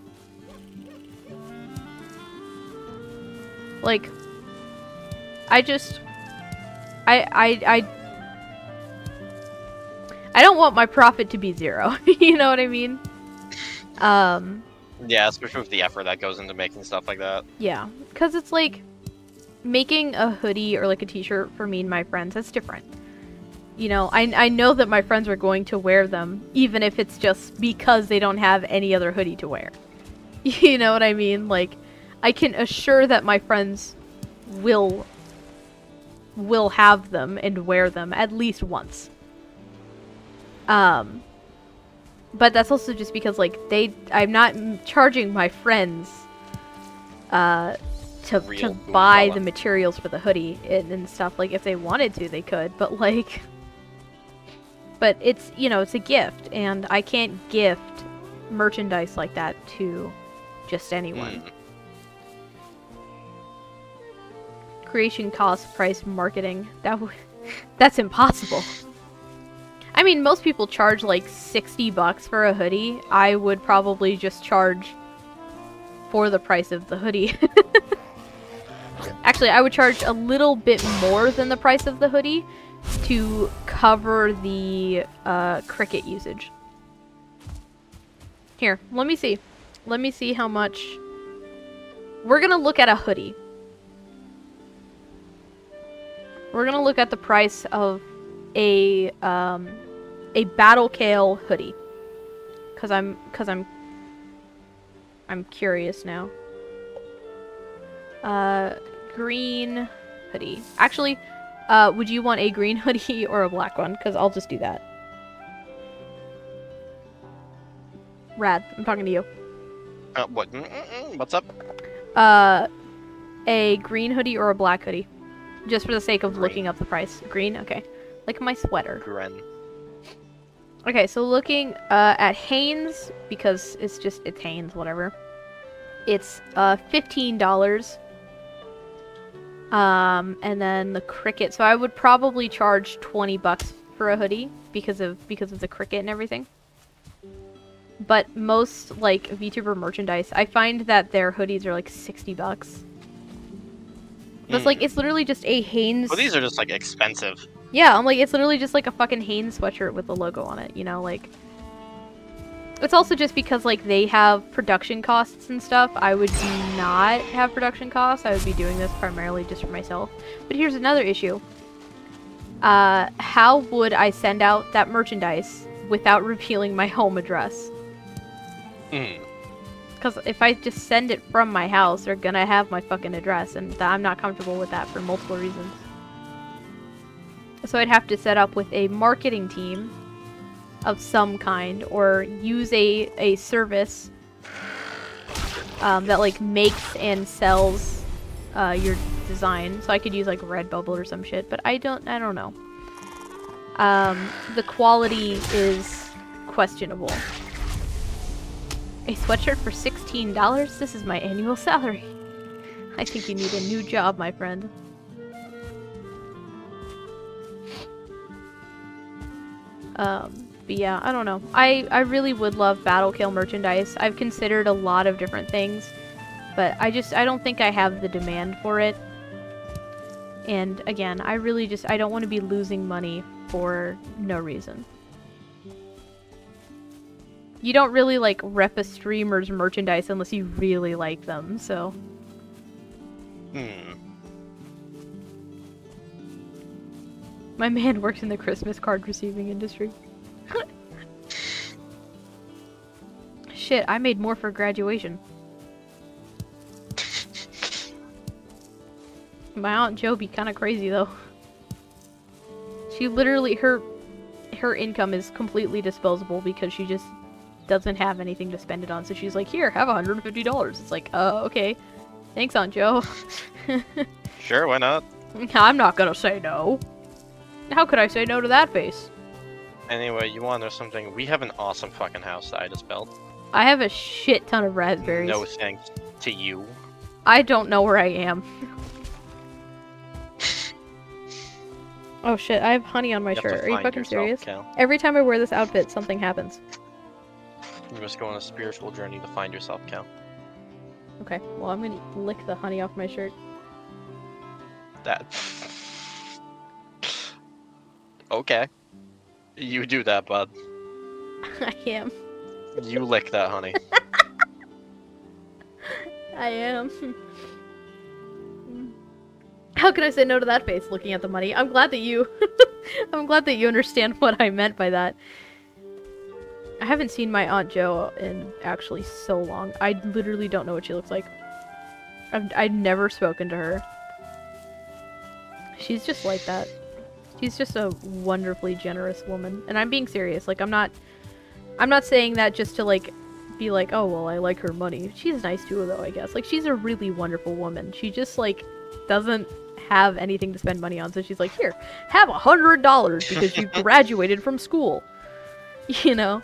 Like, I just... I, I, I... I don't want my profit to be zero. You know what I mean? Um... Yeah, especially with the effort that goes into making stuff like that. Yeah, because it's like making a hoodie or like a t-shirt for me and my friends, that's different. You know, I, I know that my friends are going to wear them, even if it's just because they don't have any other hoodie to wear. You know what I mean? Like, I can assure that my friends will will have them and wear them at least once. Um... But that's also just because, like, they... I'm not charging my friends uh, to, to buy the materials for the hoodie and, and stuff. Like, if they wanted to, they could. But, like... But it's, you know, it's a gift. And I can't gift merchandise like that to just anyone. Mm. Creation cost, price, marketing. That w That's impossible. I mean, most people charge like sixty bucks for a hoodie. I would probably just charge for the price of the hoodie. Actually, I would charge a little bit more than the price of the hoodie to cover the uh, Cricut usage. Here, let me see. Let me see how much... We're gonna look at a hoodie. We're gonna look at the price of a um a Battle Kale hoodie, cause I'm cause I'm I'm curious now. Uh, green hoodie. Actually, uh, would you want a green hoodie or a black one? Cause I'll just do that. Rad, I'm talking to you. Uh, what? Mm-mm-mm. What's up? Uh, a green hoodie or a black hoodie, just for the sake of Green. looking up the price. Green, okay. Like my sweater. Gren. Okay, so looking uh, at Hanes, because it's just, it's Hanes, whatever. It's uh, fifteen dollars. Um, and then the Cricut. So I would probably charge twenty bucks for a hoodie because of because of the Cricut and everything. But most, like, VTuber merchandise, I find that their hoodies are like sixty bucks. But it's like, it's literally just a Hanes... Well, these are just, like, expensive. Yeah, I'm like, it's literally just like a fucking Hanes sweatshirt with the logo on it, you know, like... It's also just because, like, they have production costs and stuff. I would not have production costs. I would be doing this primarily just for myself. But here's another issue. Uh, how would I send out that merchandise without revealing my home address? Hmm. Because if I just send it from my house, they're gonna have my fucking address, and I'm not comfortable with that for multiple reasons. So I'd have to set up with a marketing team of some kind, or use a, a service um, that, like, makes and sells uh, your design. So I could use, like, Redbubble or some shit, but I don't, I don't know. Um, the quality is questionable. A sweatshirt for sixteen dollars? This is my annual salary. I think you need a new job, my friend. Um, but yeah, I don't know. I, I really would love Battle Kale merchandise. I've considered a lot of different things, but I just, I don't think I have the demand for it. And again, I really just, I don't want to be losing money for no reason. You don't really, like, rep a streamer's merchandise unless you really like them, so... Hmm. My man works in the Christmas card receiving industry. Shit, I made more for graduation. My Aunt Jo be kind of crazy though. She literally, her her income is completely disposable because she just doesn't have anything to spend it on. So she's like, here, have one hundred fifty dollars. It's like, uh, okay. Thanks, Aunt Jo. Sure, why not? I'm not gonna say no. How could I say no to that face? Anyway, you want to know something? We have an awesome fucking house that I just built. I have a shit ton of raspberries. No thanks to you. I don't know where I am. Oh shit, I have honey on my You have to shirt. Are you find fucking yourself, serious? Cal. Every time I wear this outfit, something happens. You must go on a spiritual journey to find yourself, Cal. Okay, well I'm gonna lick the honey off my shirt. That. Okay. You do that, bud. I am. You lick that honey. I am. How can I say no to that face looking at the money? I'm glad that you... I'm glad that you understand what I meant by that. I haven't seen my Aunt Jo in actually so long. I literally don't know what she looks like. I've, I've never spoken to her. She's just like that. She's just a wonderfully generous woman. And I'm being serious. Like, I'm not... I'm not saying that just to, like, be like, oh, well, I like her money. She's nice too, though, I guess. Like, she's a really wonderful woman. She just, like, doesn't have anything to spend money on. So she's like, here, have a hundred dollars because you graduated from school. You know?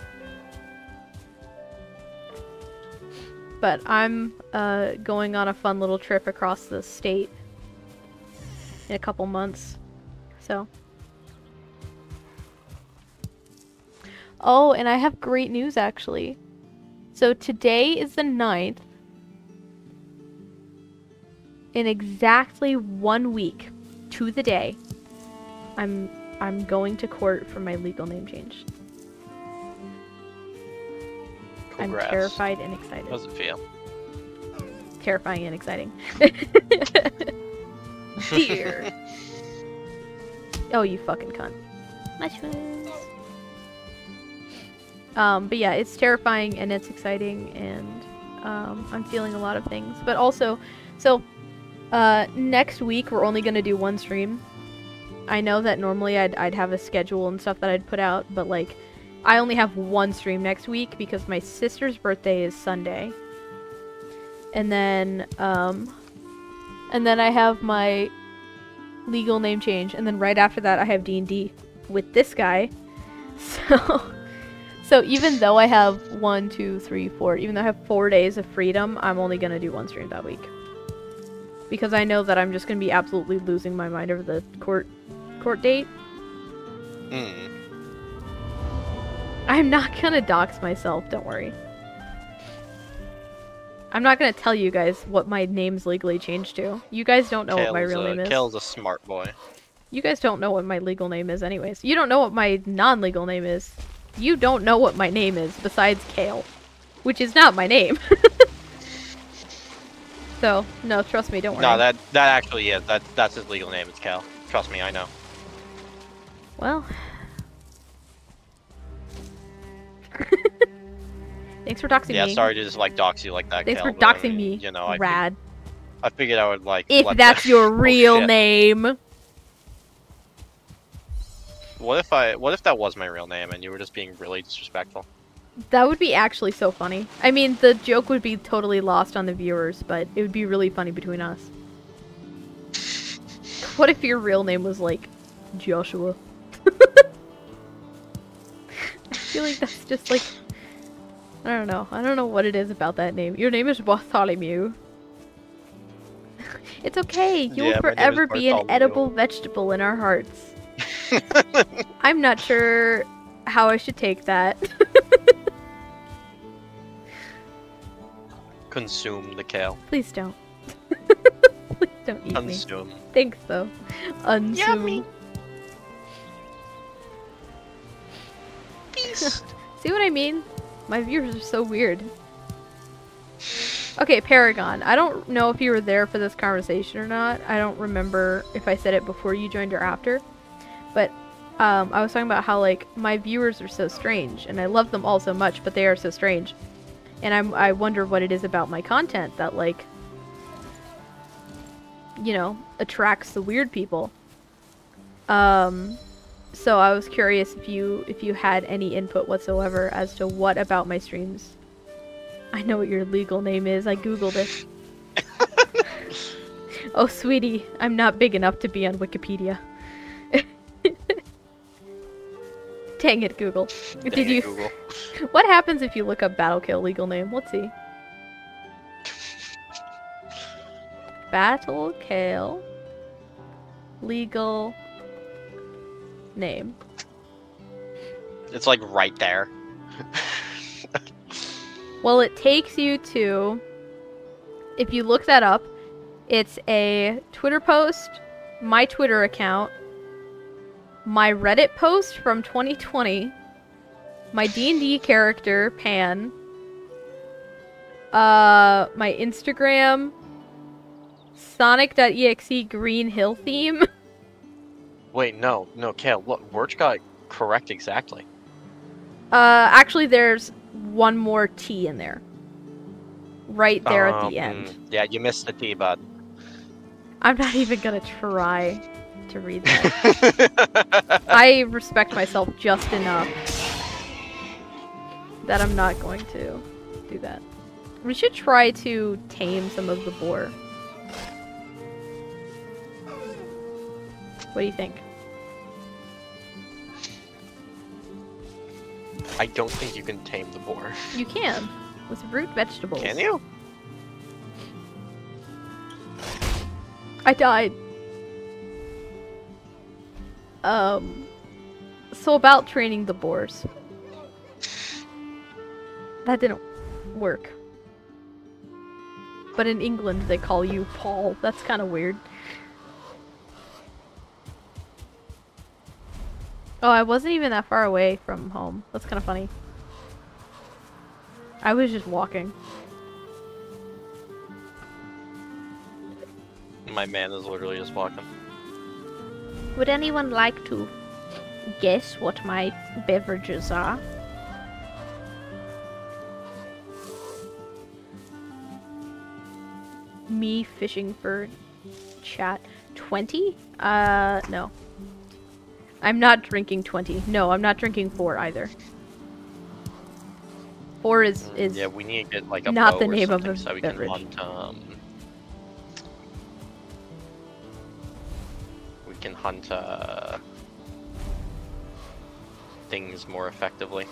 But I'm uh, going on a fun little trip across the state in a couple months. So. Oh, and I have great news, actually. So today is the ninth. In exactly one week, to the day, I'm I'm going to court for my legal name change. Congrats. I'm terrified and excited. How does it feel? Terrifying and exciting. Dear. Oh, you fucking cunt. Mushrooms. Um, but yeah, it's terrifying and it's exciting and um, I'm feeling a lot of things. But also, so uh, next week we're only gonna do one stream. I know that normally I'd, I'd have a schedule and stuff that I'd put out, but like, I only have one stream next week because my sister's birthday is Sunday. And then, um, and then I have my legal name change, and then right after that I have D and D with this guy. So, so even though I have one, two, three, four, even though I have four days of freedom, I'm only gonna do one stream that week. Because I know that I'm just gonna be absolutely losing my mind over the court, court date. Hmm. I'm not gonna dox myself, don't worry. I'm not gonna tell you guys what my name's legally changed to. You guys don't know Kale's what my real a, name is. Kale's a smart boy. You guys don't know what my legal name is anyways. You don't know what my non-legal name is. You don't know what my name is besides Kale. Which is not my name. So, no, trust me, don't worry. No, that that actually is. That, that's his legal name. It's Cal. Trust me, I know. Well... Thanks for doxing Yeah, me. sorry to just like dox you like that, Thanks Cal, for but, I doxing mean, me, You know, I, Rad. I figured I would like... If let that's that- your Oh, real shit. name. What if I? What if that was my real name and you were just being really disrespectful? That would be actually so funny. I mean, the joke would be totally lost on the viewers, but it would be really funny between us. What if your real name was, like, Joshua? I feel like that's just, like... I don't know. I don't know what it is about that name. Your name is Bartholomew. It's okay. You Yeah, will my name is forever be an Bartholomew. edible vegetable in our hearts. I'm not sure how I should take that. Consume the Kale. Please don't. Please don't eat me. Consume. Thanks, though. Unsume. Yummy. See what I mean? My viewers are so weird. Okay, Paragon. I don't know if you were there for this conversation or not. I don't remember if I said it before you joined or after. But um, I was talking about how, like, my viewers are so strange, and I love them all so much, but they are so strange. And I'm, I wonder what it is about my content that, like, you know, attracts the weird people. Um, so I was curious if you, if you had any input whatsoever as to what about my streams. I know what your legal name is, I googled it. Oh, sweetie, I'm not big enough to be on Wikipedia. Dang it, Google. Dang Did it, you? Google. What happens if you look up Battlekill legal name? Let's see. Battlekill legal name. It's like right there. Well, it takes you to, if you look that up, it's a Twitter post, my Twitter account, my Reddit post from twenty twenty, my D and D character, Pan, uh, my Instagram, Sonic dot E X E Green Hill theme. Wait, no, no, Kale, look, Wirch got correct exactly. Uh, actually, there's one more T in there. Right there at the Um, end. Yeah, you missed the T, bud. I'm not even gonna try to read that. I respect myself just enough that I'm not going to do that. We should try to tame some of the boar. What do you think? I don't think you can tame the boar. You can. With root vegetables. Can you? I died. Um, so about training the boars. That didn't work. But in England they call you Paul. That's kind of weird. Oh, I wasn't even that far away from home. That's kind of funny. I was just walking. My man is literally just walking. Would anyone like to guess what my beverages are? Me fishing for chat. twenty? Uh, no. I'm not drinking twenty. No, I'm not drinking four either. Four is is Yeah, we need to get like a not bow the or name of something a so we beverage. can hunt. Um, we can hunt uh, things more effectively.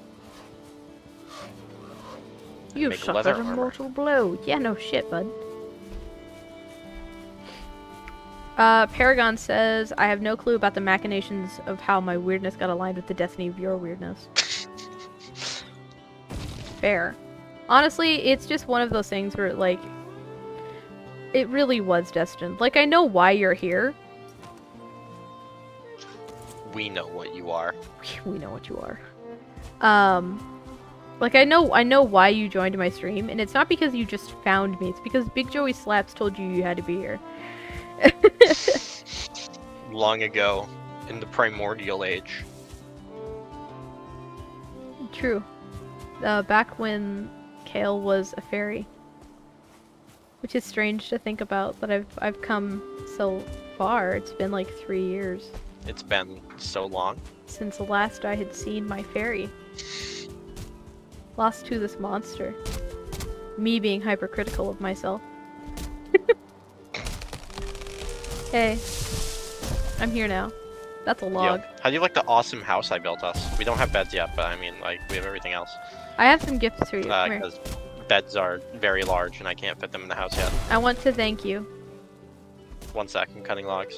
You make suffered leather a armor. mortal blow. Yeah, no shit, bud. Uh, Paragon says, I have no clue about the machinations of how my weirdness got aligned with the destiny of your weirdness. Fair. Honestly, it's just one of those things where, like, it really was destined. Like, I know why you're here. We know what you are. We know what you are. Um, like, I know, I know why you joined my stream, and it's not because you just found me. It's because Big Joey Slaps told you you had to be here. Long ago, in the primordial age. True. Uh, back when Kale was a fairy. Which is strange to think about, that I've, I've come so far. It's been like three years It's been so long. since the last I had seen my fairy. Lost to this monster. Me being hypercritical of myself. Hey. I'm here now. That's a log. Yo, how do you like the awesome house I built us? We don't have beds yet, but I mean, like, we have everything else. I have some gifts for you. Come here. Because beds are very large and I can't fit them in the house yet. I want to thank you. One sec, I'm cutting logs.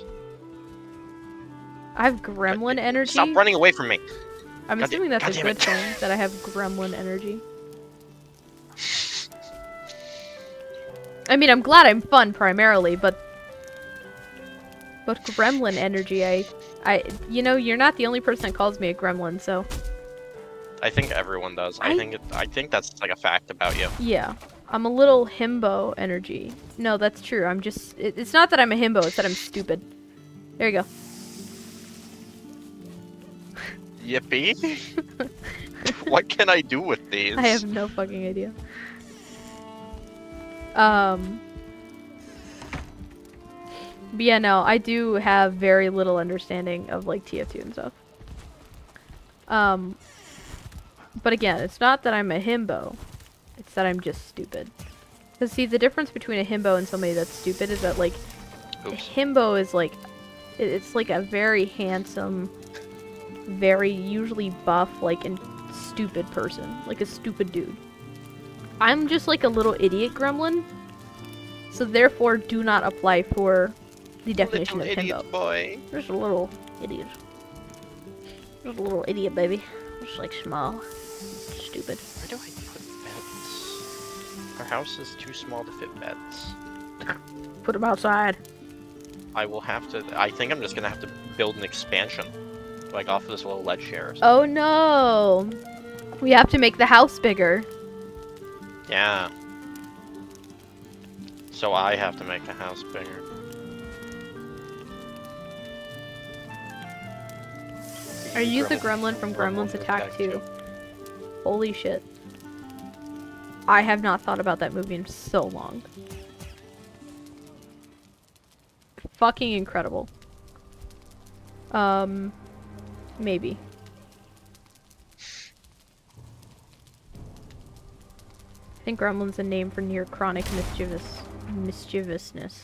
I have gremlin energy. Stop running away from me! I'm God assuming da- that's God a damn good it. thing, that I have gremlin energy. I mean, I'm glad I'm fun primarily, but... But gremlin energy, I... I... You know, you're not the only person that calls me a gremlin, so... I think everyone does. I, I- think it, I think that's like a fact about you. Yeah. I'm a little himbo energy. No, that's true. I'm just... It, it's not that I'm a himbo, it's that I'm stupid. There you go. Yippee! What can I do with these? I have no fucking idea. Um. But yeah, no, I do have very little understanding of like T F two and stuff. Um. But again, it's not that I'm a himbo. It's that I'm just stupid. Because see, the difference between a himbo and somebody that's stupid is that like, Oops. a himbo is like, it- it's like a very handsome, very usually buff, like, and stupid person. Like a stupid dude. I'm just like a little idiot gremlin. So therefore, do not apply for the definition Little of idiot himbo. boy. There's a little idiot. There's a little idiot, baby. Just like small. Stupid. Where do I put beds? Our house is too small to fit beds. Put them outside. I will have to. I think I'm just gonna have to build an expansion, like off of this little ledge here. Or something. Oh no! We have to make the house bigger. Yeah. So I have to make the house bigger. Are you the gremlin from Gremlins Gremlins Attack Attack two? two. Holy shit. I have not thought about that movie in so long. Fucking incredible. Um, maybe. I think Gremlin's a name for near chronic mischievous mischievousness.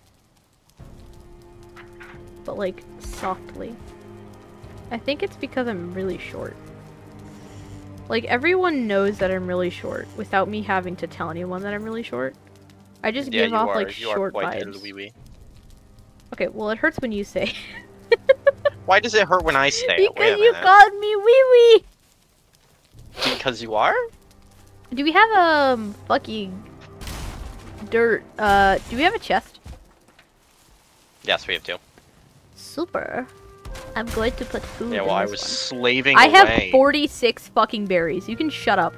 But like, softly. I think it's because I'm really short. Like, everyone knows that I'm really short without me having to tell anyone that I'm really short. I just Yeah, give you off are. like you are short quite vibes. wee wee. Okay, well it hurts when you say. Why does it hurt when I say it? Wait Because a you minute. called me wee wee. Because you are? Do we have um fucking dirt? Uh, do we have a chest? Yes, we have two. Super. I'm going to put food. Yeah, in well, I this was one. slaving I away. have forty-six fucking berries. You can shut up.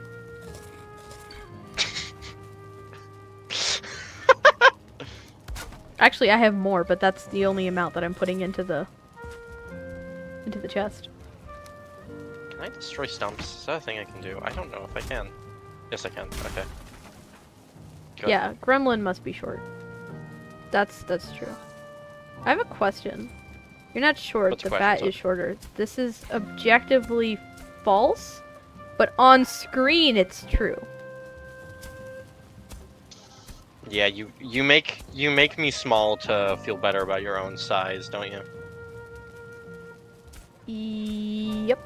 Actually, I have more, but that's the only amount that I'm putting into the into the chest. Can I destroy stumps? Is that a thing I can do? I don't know if I can. Yes, I can. Okay. Good. Yeah, Gremlin must be short. That's that's true. I have a question. You're not short. What's The the bat question, is shorter. This is objectively false, but on screen it's true. Yeah, you you make you make me small to feel better about your own size, don't you? Yep.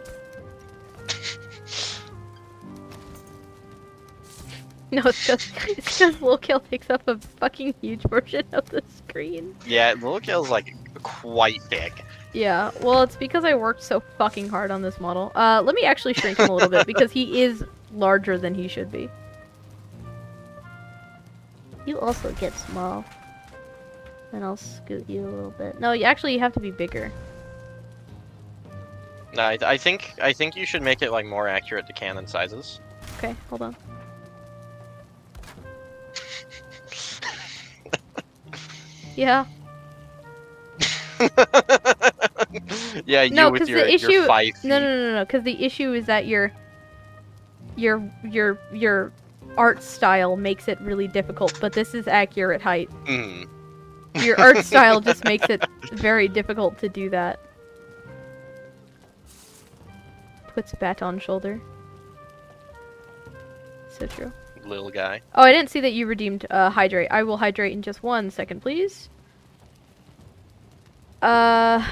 No, it's just it's just Lil Kill takes up a fucking huge portion of the screen. Yeah, Little Kill's like quite big. Yeah, well, it's because I worked so fucking hard on this model. Uh, let me actually shrink him a little bit because he is larger than he should be. You also get small. And I'll scoot you a little bit. No, you actually you have to be bigger. No, I, I think I think you should make it like more accurate to canon sizes. Okay, hold on. Yeah. Yeah, you No, with because your, the issue. your five feet. No, no, no, no, because the issue is that your, your, your, your art style makes it really difficult. But this is accurate height. Mm. Your art style just makes it very difficult to do that. Puts bat on shoulder. So true. Little guy. Oh, I didn't see that you redeemed uh, hydrate. I will hydrate in just one second, please. Uh...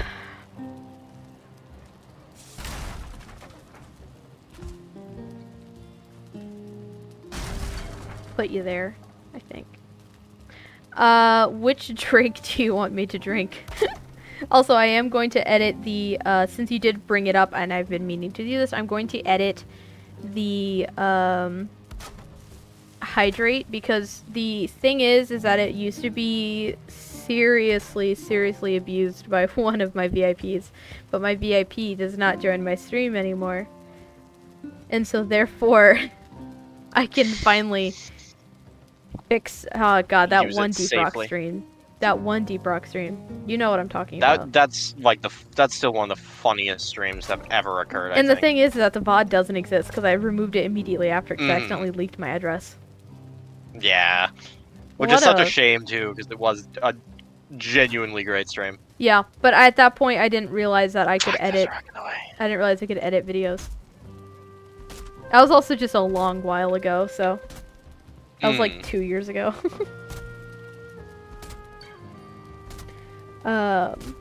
Put you there, I think. Uh, which drink do you want me to drink? Also, I am going to edit the, uh, since you did bring it up and I've been meaning to do this, I'm going to edit the, um... hydrate, because the thing is is that it used to be seriously seriously abused by one of my V I Ps, but my V I P does not join my stream anymore, and so therefore I can finally fix oh god that Use it one defrock safely. stream that one Deep Rock stream. You know what I'm talking That about. that's like the that's still one of the funniest streams that have ever occurred. I And the think. thing is that the V O D doesn't exist because I removed it immediately after because I Mm. accidentally leaked my address. Yeah, which What is such a a- shame too, because it was a genuinely great stream. Yeah, but at that point I didn't realize that I could Fuck, that's edit. rocking away. I didn't realize I could edit videos. That was also just a long while ago, so that was like Mm. two years ago. um.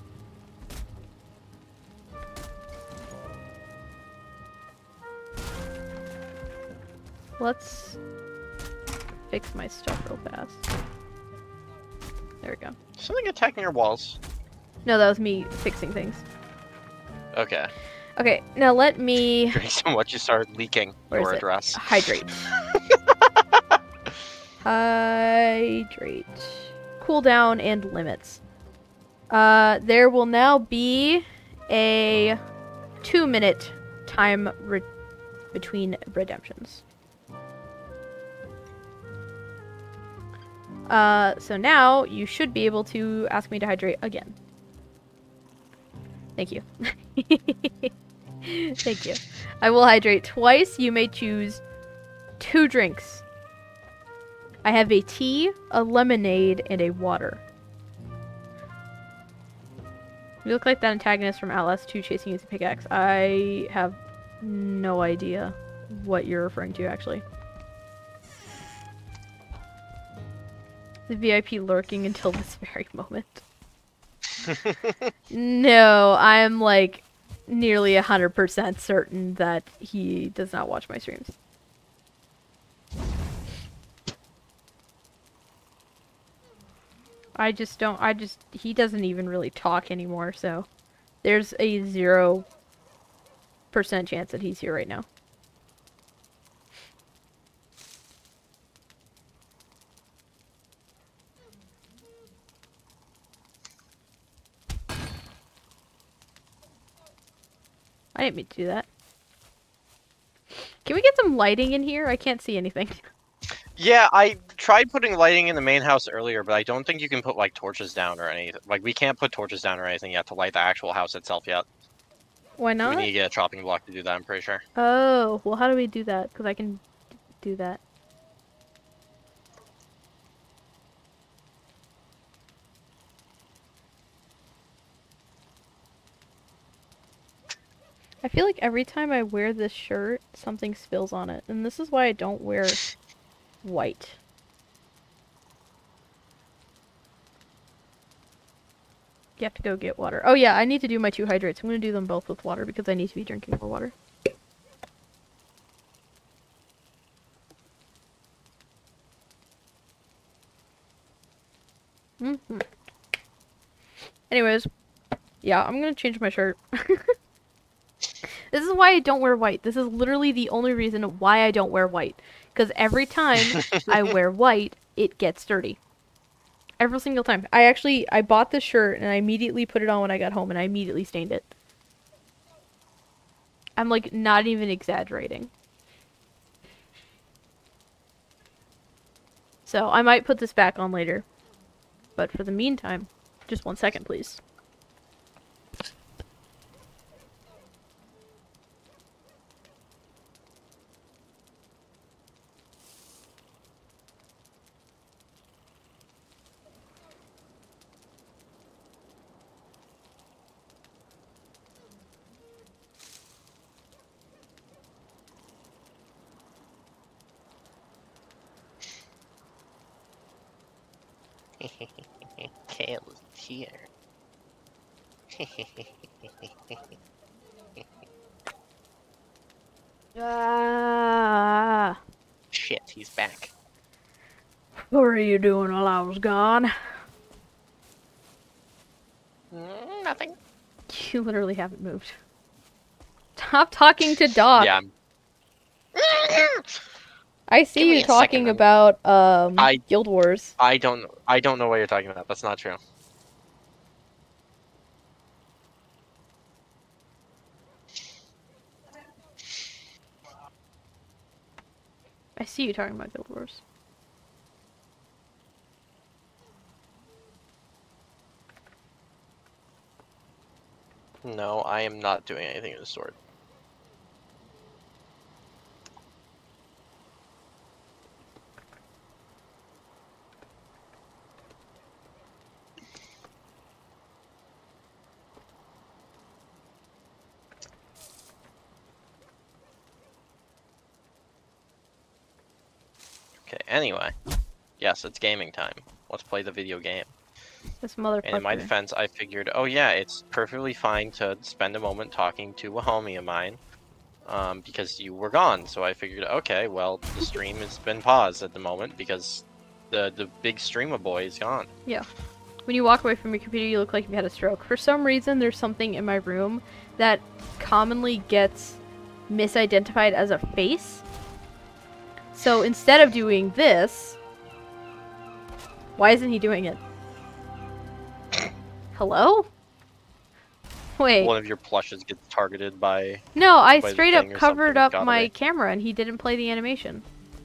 Let's fix my stuff real fast. There we go. Something attacking your walls. No, that was me fixing things. Okay. Okay, now let me Drink so much you started leaking Where your is it? address. hydrate. Hydrate. Cooldown and limits. Uh, there will now be a two minute time re between redemptions. Uh, so now you should be able to ask me to hydrate again. Thank you. Thank you. I will hydrate twice. You may choose two drinks. I have a tea, a lemonade, and a water. You look like that antagonist from Outlast two chasing you with a pickaxe. I have no idea what you're referring to, actually. The V I P lurking until this very moment. No, I'm like nearly one hundred percent certain that he does not watch my streams. I just don't, I just, he doesn't even really talk anymore, so there's a zero percent chance that he's here right now. I didn't mean to do that. Can we get some lighting in here? I can't see anything. Yeah, I tried putting lighting in the main house earlier, but I don't think you can put like torches down or anything. Like we can't put torches down or anything yet to light the actual house itself yet. Why We not? need to get a chopping block to do that, I'm pretty sure. Oh, well, how do we do that? Because I can do that. I feel like every time I wear this shirt, something spills on it. And this is why I don't wear white. You have to go get water. Oh yeah, I need to do my two hydrates. I'm going to do them both with water because I need to be drinking more water. Mm-hmm. Anyways, yeah, I'm going to change my shirt. This is why I don't wear white. This is literally the only reason why I don't wear white. Because every time I wear white, it gets dirty. Every single time. I actually, I bought this shirt and I immediately put it on when I got home and I immediately stained it. I'm like not even exaggerating. So I might put this back on later. But for the meantime, just one second please. Kale is here. Ah, Shit, he's back. what were you doing while I was gone? Mm, nothing. You literally haven't moved. Stop talking to Doc. Yeah. I'm- I see Give me you a second, talking I'm- about um I- Guild Wars. I don't. I don't know what you're talking about. That's not true. I see you talking about Guild Wars. No, I am not doing anything to the sword. Okay, anyway. Yes, it's gaming time. Let's play the video game. This motherfucker. And in my defense, I figured, oh yeah, it's perfectly fine to spend a moment talking to a homie of mine, um, because you were gone. So I figured, okay, well, the stream has been paused at the moment because the the big streamer boy is gone. Yeah. When you walk away from your computer, you look like you had a stroke. For some reason, there's something in my room that commonly gets misidentified as a face. So instead of doing this, why isn't he doing it? Hello? Wait. One of your plushes gets targeted by... No, I by the straight up thing or covered something, up got my away. camera and he didn't play the animation.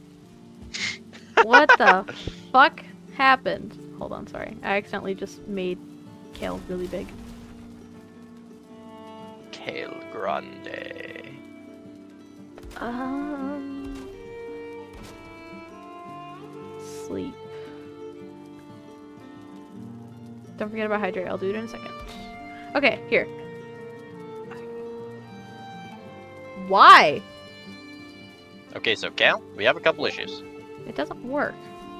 What the fuck happened? Hold on, sorry. I accidentally just made Kale really big. Kale Grande. Um... Sleep. Don't forget about hydrate. I'll do it in a second. Okay, here. Why? Okay, so Kale, we have a couple issues. It doesn't work.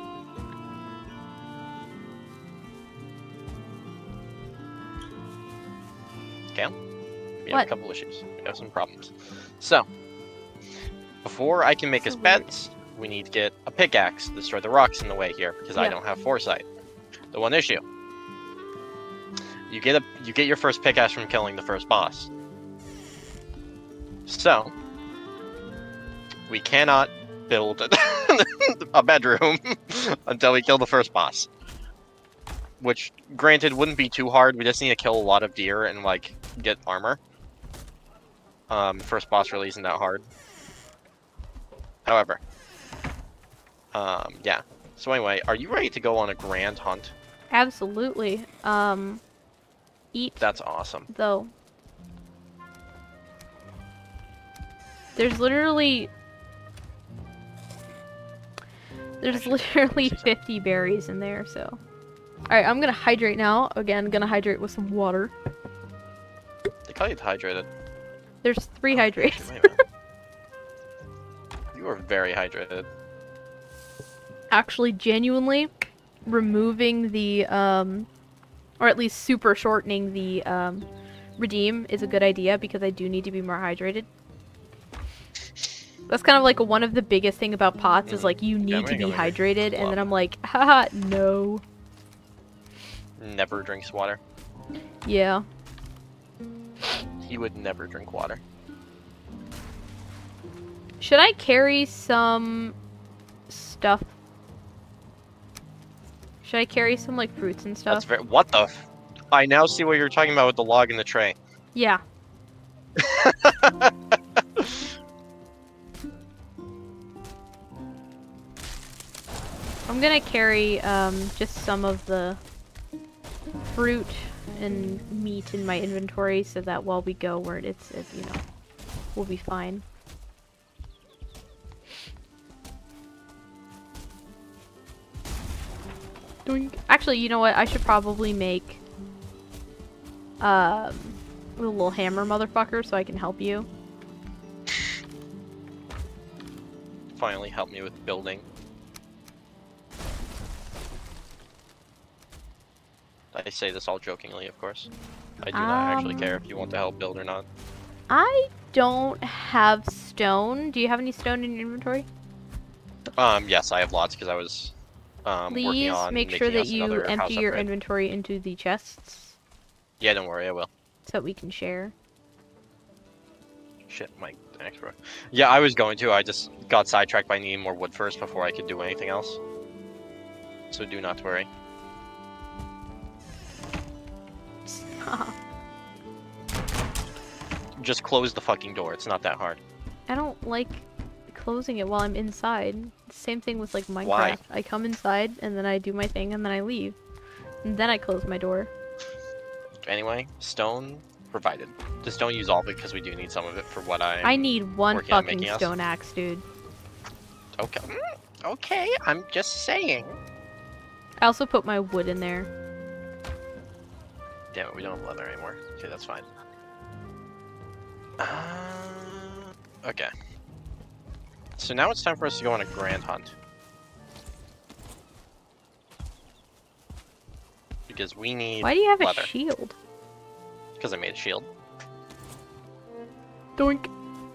Kale, we What? have a couple issues. We have some problems. So, before I can make So us weird. beds, we need to get a pickaxe to destroy the rocks in the way here, because I Yeah. don't have foresight. The one issue. You get a you get your first pickaxe from killing the first boss. So, we cannot build a bedroom until we kill the first boss. Which, granted, wouldn't be too hard. We just need to kill a lot of deer and, like, get armor. Um, first boss really isn't that hard. However, um, yeah. So anyway, are you ready to go on a grand hunt? Absolutely. Um, eat That's awesome. though. There's literally... There's Actually, literally say so. fifty berries in there, so... Alright, I'm gonna hydrate now. Again, gonna hydrate with some water. They call you dehydrated. There's three Oh, hydrates. actually, wait a minute. You are very hydrated. Actually, genuinely, removing the, um... or at least super shortening the, um... redeem is a good idea because I do need to be more hydrated. That's kind of like one of the biggest thing about pots is like you Yeah, need I'm to gonna be go make a hydrated, and club. then I'm like, haha, no. Never drinks water. Yeah. He would never drink water. Should I carry some stuff? Should I carry some like fruits and stuff? That's very. What the? F I now see what you're talking about with the log in the tray. Yeah. I'm gonna carry um, just some of the fruit and meat in my inventory so that while we go, where it's, it, you know, we'll be fine. Doink. Actually, you know what? I should probably make um, a little hammer motherfucker so I can help you. Finally, help me with building. I say this all jokingly, of course. I do not actually care Um, if you want to help build or not. I don't have stone. Do you have any stone in your inventory? Um, yes, I have lots because I was um, working Please on make sure making that us you another house empty your upgrade. inventory into the chests Yeah, don't worry, I will. so that we can share. Shit, my next bro. Yeah, I was going to. I just got sidetracked by needing more wood first before I could do anything else. So do not worry. Just close the fucking door. It's not that hard. I don't like closing it while I'm inside. Same thing with like Minecraft. Why? I come inside and then I do my thing and then I leave. And then I close my door. Anyway, stone provided. Just don't use all of it because we do need some of it for what I. I need one working on fucking making us. stone axe, dude. Okay. Mm, okay, I'm just saying. I also put my wood in there. Damn it, we don't have leather anymore. Okay, that's fine. Uh, okay. So now it's time for us to go on a grand hunt. Because we need Why do you have leather. a shield? Because I made a shield. Doink.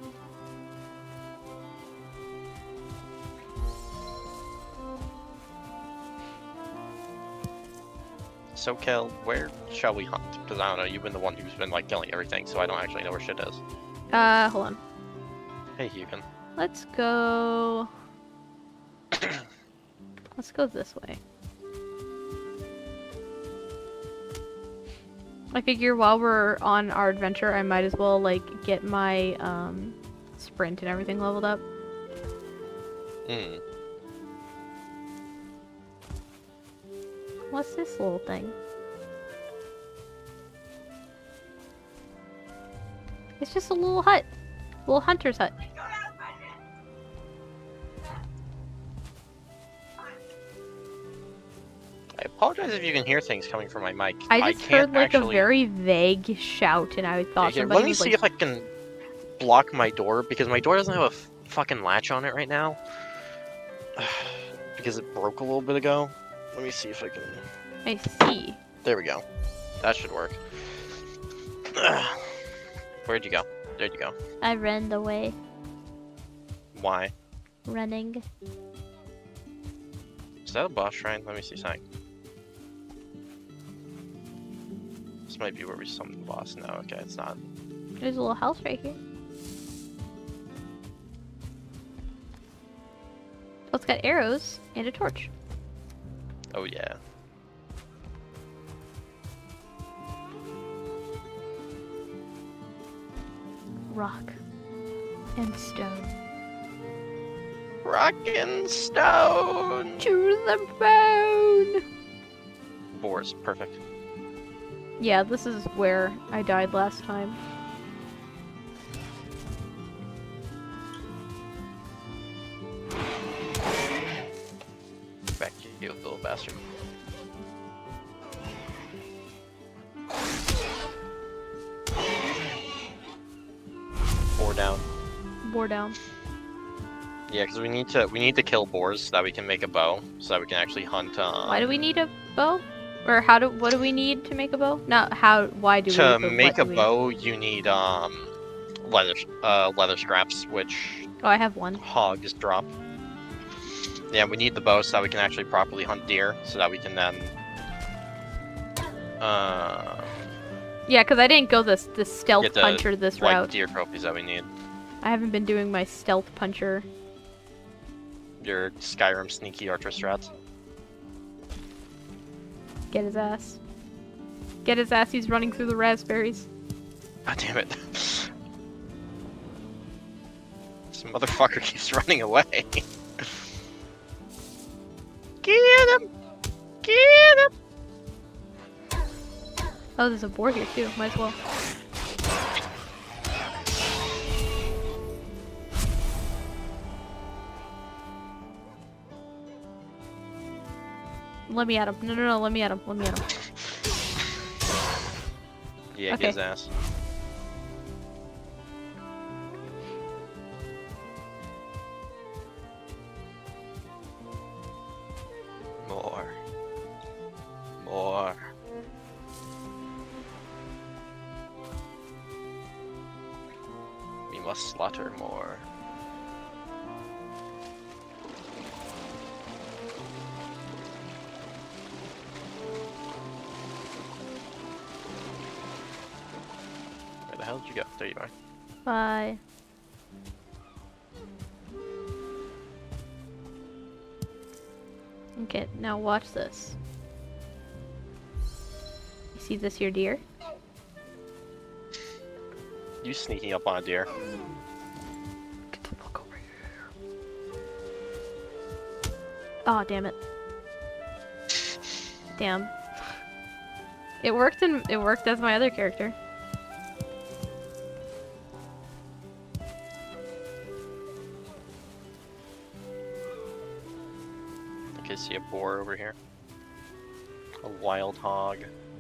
So, Kel, where shall we hunt? Because I don't know, you've been the one who's been, like, killing everything, so I don't actually know where shit is. Uh, hold on. Hey, Hugan. Let's go... Let's go this way. I figure while we're on our adventure, I might as well, like, get my, um, sprint and everything leveled up. Hmm. What's this little thing? It's just a little hut. Little hunter's hut. I apologize if you can hear things coming from my mic. I just can't heard, like, actually... a very vague shout, and I thought Here, somebody let me was, see like... if I can block my door, because my door doesn't have a f fucking latch on it right now. Because it broke a little bit ago. Let me see if I can... I see. There we go. That should work. Where'd you go? There'd you go. I ran away. Why? Running. Is that a boss shrine? Let me see something. This might be where we summon the boss. No, okay, it's not. There's a little house right here. Oh, it's got arrows and a torch. Oh, yeah. Rock and stone. Rock and stone! To the bone! Boars, perfect. Yeah, this is where I died last time. Back to you, little bastard. Boar down. Boar down. Yeah, because we need to we need to kill boars so that we can make a bow, so that we can actually hunt. Um, Why do we need a bow? Or how do what do we need to make a bow? Not how. Why do we? to but make what a do we- bow, you need um leather uh leather scraps, which Oh, I have one. hogs drop. Yeah, we need the bow so that we can actually properly hunt deer, so that we can then. Uh, Yeah, because I didn't go this the stealth get the puncher this like route. deer trophies that we need. I haven't been doing my stealth puncher. Your Skyrim sneaky archer strats. Get his ass. Get his ass. He's running through the raspberries. God damn it! This motherfucker keeps running away. Get him! Get him! Oh, there's a boar here too. Might as well. Let me at him. No, no, no. Let me at him. Let me at him. Yeah, Okay. get his ass. More. More. We must slaughter more. Where the hell did you go? There you are. Bye. Okay, now watch this. You see this here deer? You sneaking up on a deer. Get the fuck over here. Oh, damn it. Damn. It worked in it worked as my other character. Okay, see a boar over here. A wild hog.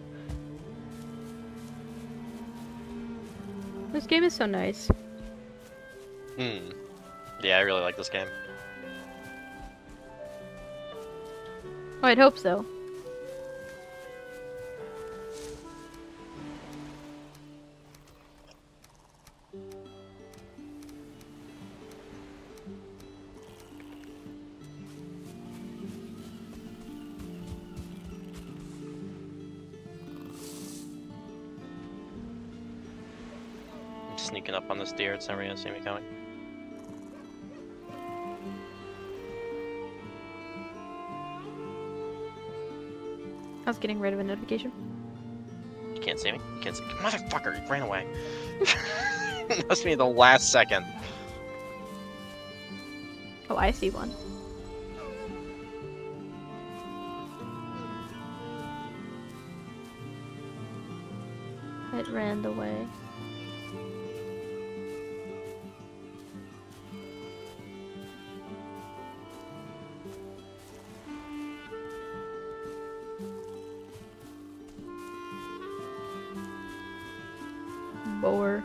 This game is so nice. Hmm. Yeah, I really like this game. Oh, I'd hope so. I'm sneaking up on this deer. It's never gonna see me coming. I was getting rid of a notification. You can't see me? You can't see me. Motherfucker, you ran away. Must be the last second. Oh, I see one. It ran away. Boar.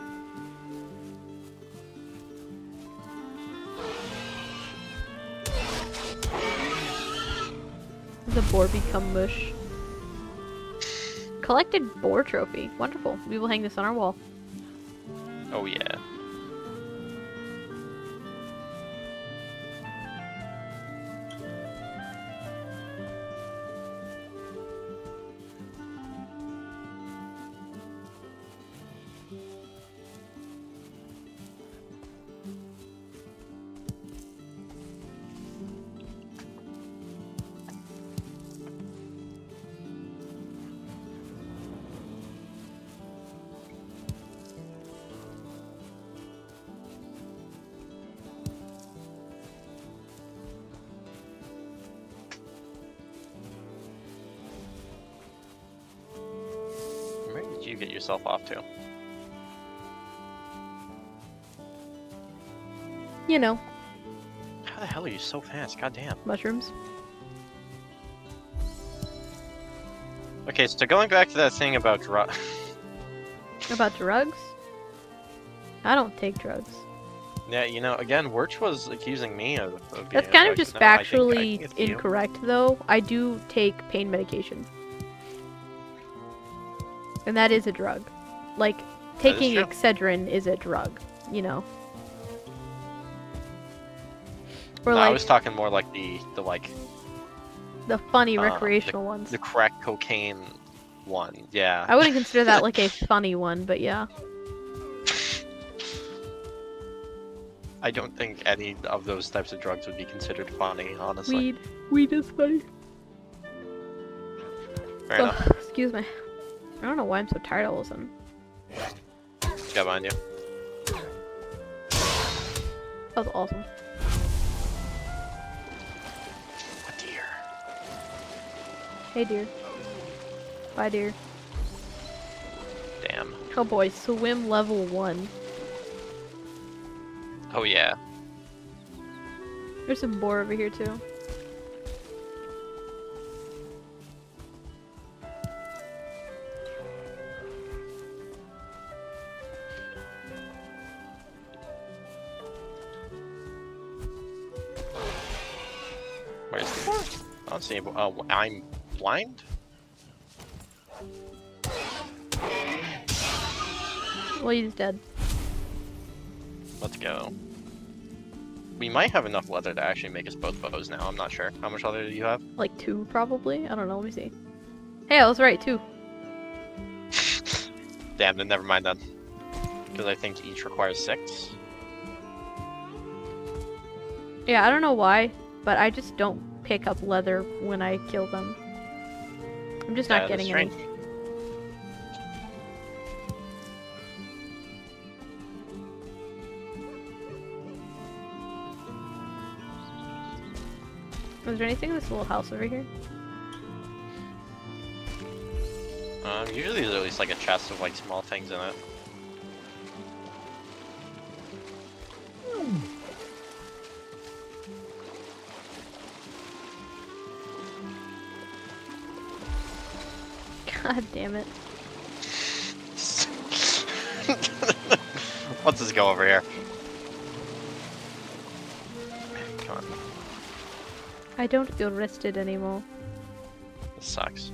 The boar become mush. Collected boar trophy. Wonderful. We will hang this on our wall. Oh yeah. Where did you get yourself off to? You know, How the hell are you so fast? God damn. mushrooms. Okay, so going back to that thing about dr- About drugs? I don't take drugs. Yeah, you know, again, Wirch was accusing me of, of being That's a kind of drug just dealer. I think- I factually think it's you. incorrect, though. I do take pain medication. And that is a drug. Like, taking true. Excedrin is a drug, you know? Or No, like, I was talking more like the, the like, the funny uh, recreational ones. the crack cocaine one. Yeah. I wouldn't consider that like a funny one, but yeah. I don't think any of those types of drugs would be considered funny, honestly. Weed. Weed is funny. Fair enough. Ugh, excuse me. I don't know why I'm so tired all of a sudden. Got behind you. That was awesome. A deer. Hey, dear. Bye, dear. Damn. Oh boy, swim level one. Oh yeah. There's some boar over here too. Where's the boar? I don't see any bo- Oh, I'm blind? Well, he's dead. Let's go. We might have enough leather to actually make us both bows now. I'm not sure. How much leather do you have? Like two, probably? I don't know, let me see. Hey, I was right, two. Damn, then never mind then. Because I think each requires six. Yeah, I don't know why, but I just don't pick up leather when I kill them. I'm just not Yeah, that's getting any. strange. Is there anything in this little house over here? Um, usually there's at least like a chest of like small things in it. God damn it. Let's just go over here. Come on. I don't feel rested anymore. This sucks.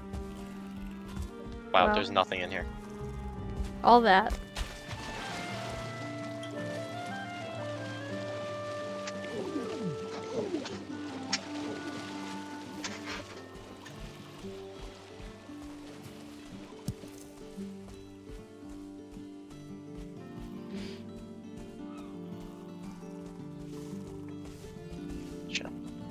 Wow, Wow. there's nothing in here. All that. Chill.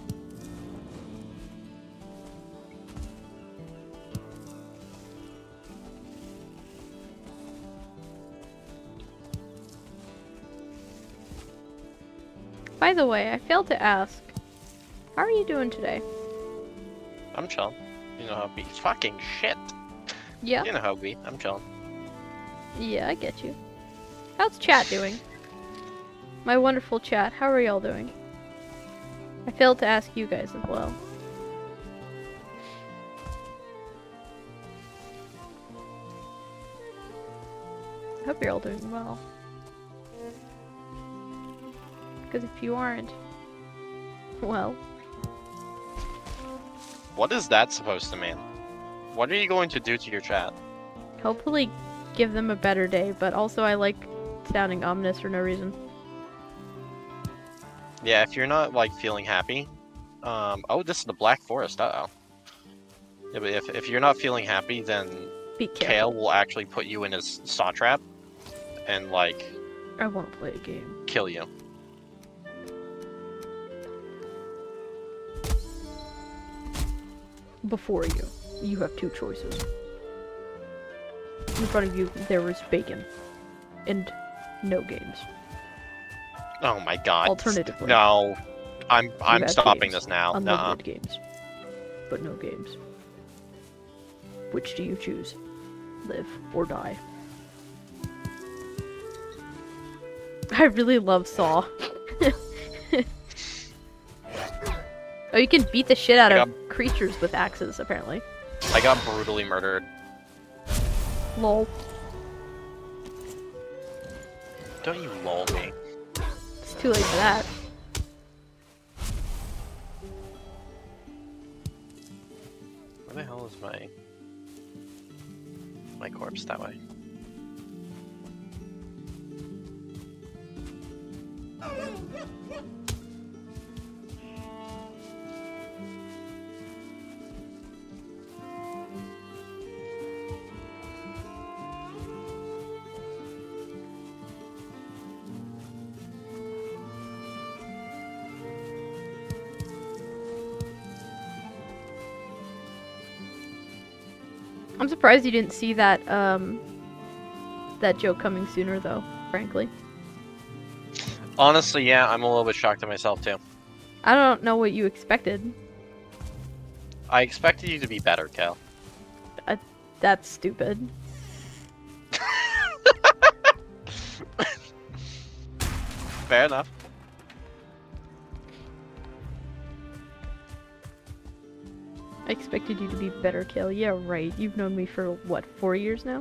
By the way, I failed to ask. How are you doing today? I'm chilling. You know how it be. Fucking shit. Yeah? You know how it be. I'm chilling. Yeah, I get you. How's chat doing? My wonderful chat, how are y'all doing? I failed to ask you guys as well. I hope you're all doing well. Because if you aren't, well, What is that supposed to mean? What are you going to do to your chat? hopefully give them a better day, but also I like sounding ominous for no reason. Yeah, if you're not, like, feeling happy... Um, oh, this is the Black Forest, uh-oh. Yeah, but if, if you're not feeling happy, then Be Kale careful. will actually put you in his saw trap and, like, I want to play a game. kill you. Before you, you have two choices. In front of you, there is bacon. And no games. Oh my god. Alternatively, No. I'm I'm have stopping games. this now. Nuh-uh. Unlimited games. But no games. Which do you choose? Live or die? I really love Saw. Oh, you can beat the shit out I of creatures with axes, apparently. I got brutally murdered. Lol. Don't you lol me. It's too late for that. Where the hell is my... my corpse that way? I'm surprised you didn't see that, um, that joke coming sooner, though, frankly. Honestly, yeah, I'm a little bit shocked at myself too. I don't know what you expected. I expected you to be better, Cal. That's stupid. Fair enough. I expected you to be better, Kale. Yeah, right. You've known me for, what, four years now?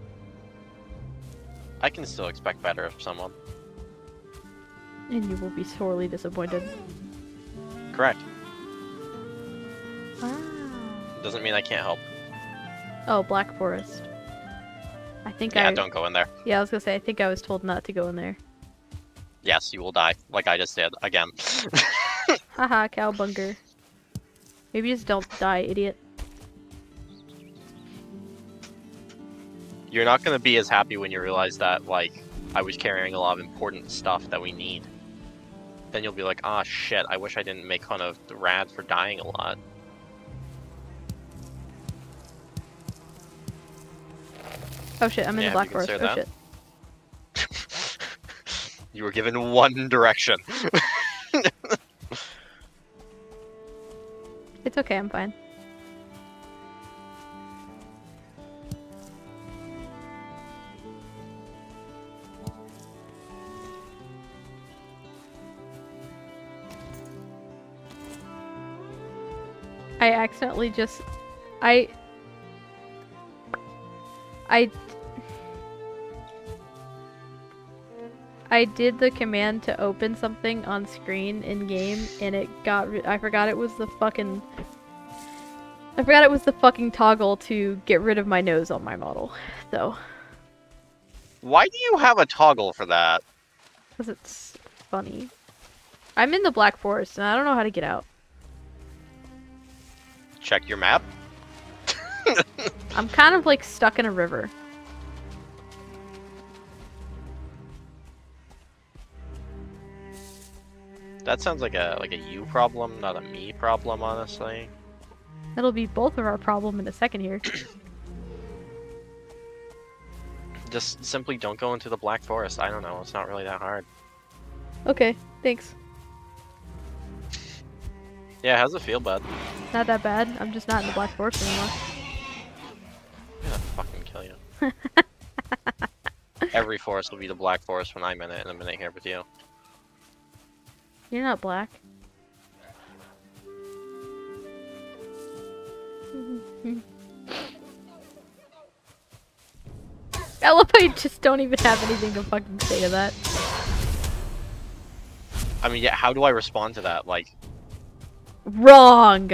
I can still expect better of someone. And you will be sorely disappointed. Correct. Wow. Doesn't mean I can't help. Oh, Black Forest. I think Yeah, I... don't go in there. Yeah, I was gonna say, I think I was told not to go in there. Yes, you will die, like I just did, again. Haha, cowbunger. Maybe just don't die, idiot. You're not gonna be as happy when you realize that, like, I was carrying a lot of important stuff that we need. Then you'll be like, ah, shit, I wish I didn't make fun of the Rad for dying a lot. Oh shit, I'm in Yeah, the Black if you Forest. consider Oh that. shit. You were given one direction. It's okay, I'm fine. I accidentally just... I... I... I did the command to open something on screen in game, and it got. Ri I forgot it was the fucking. I forgot it was the fucking toggle to get rid of my nose on my model. So. Why do you have a toggle for that? Because it's funny. I'm in the Black Forest, and I don't know how to get out. Check your map. I'm kind of like stuck in a river. That sounds like a like a you problem, not a me problem, honestly. That'll be both of our problem in a second here. Just simply don't go into the Black Forest. I don't know. It's not really that hard. Okay, thanks. Yeah, how's it feel, bud? Not that bad. I'm just not in the Black Forest anymore. I'm gonna fucking kill you. Every forest will be the Black Forest when I'm in it in a minute here with you. You're not black. I love how you just don't even have anything to fucking say to that. I mean, yeah, how do I respond to that? Like... Wrong!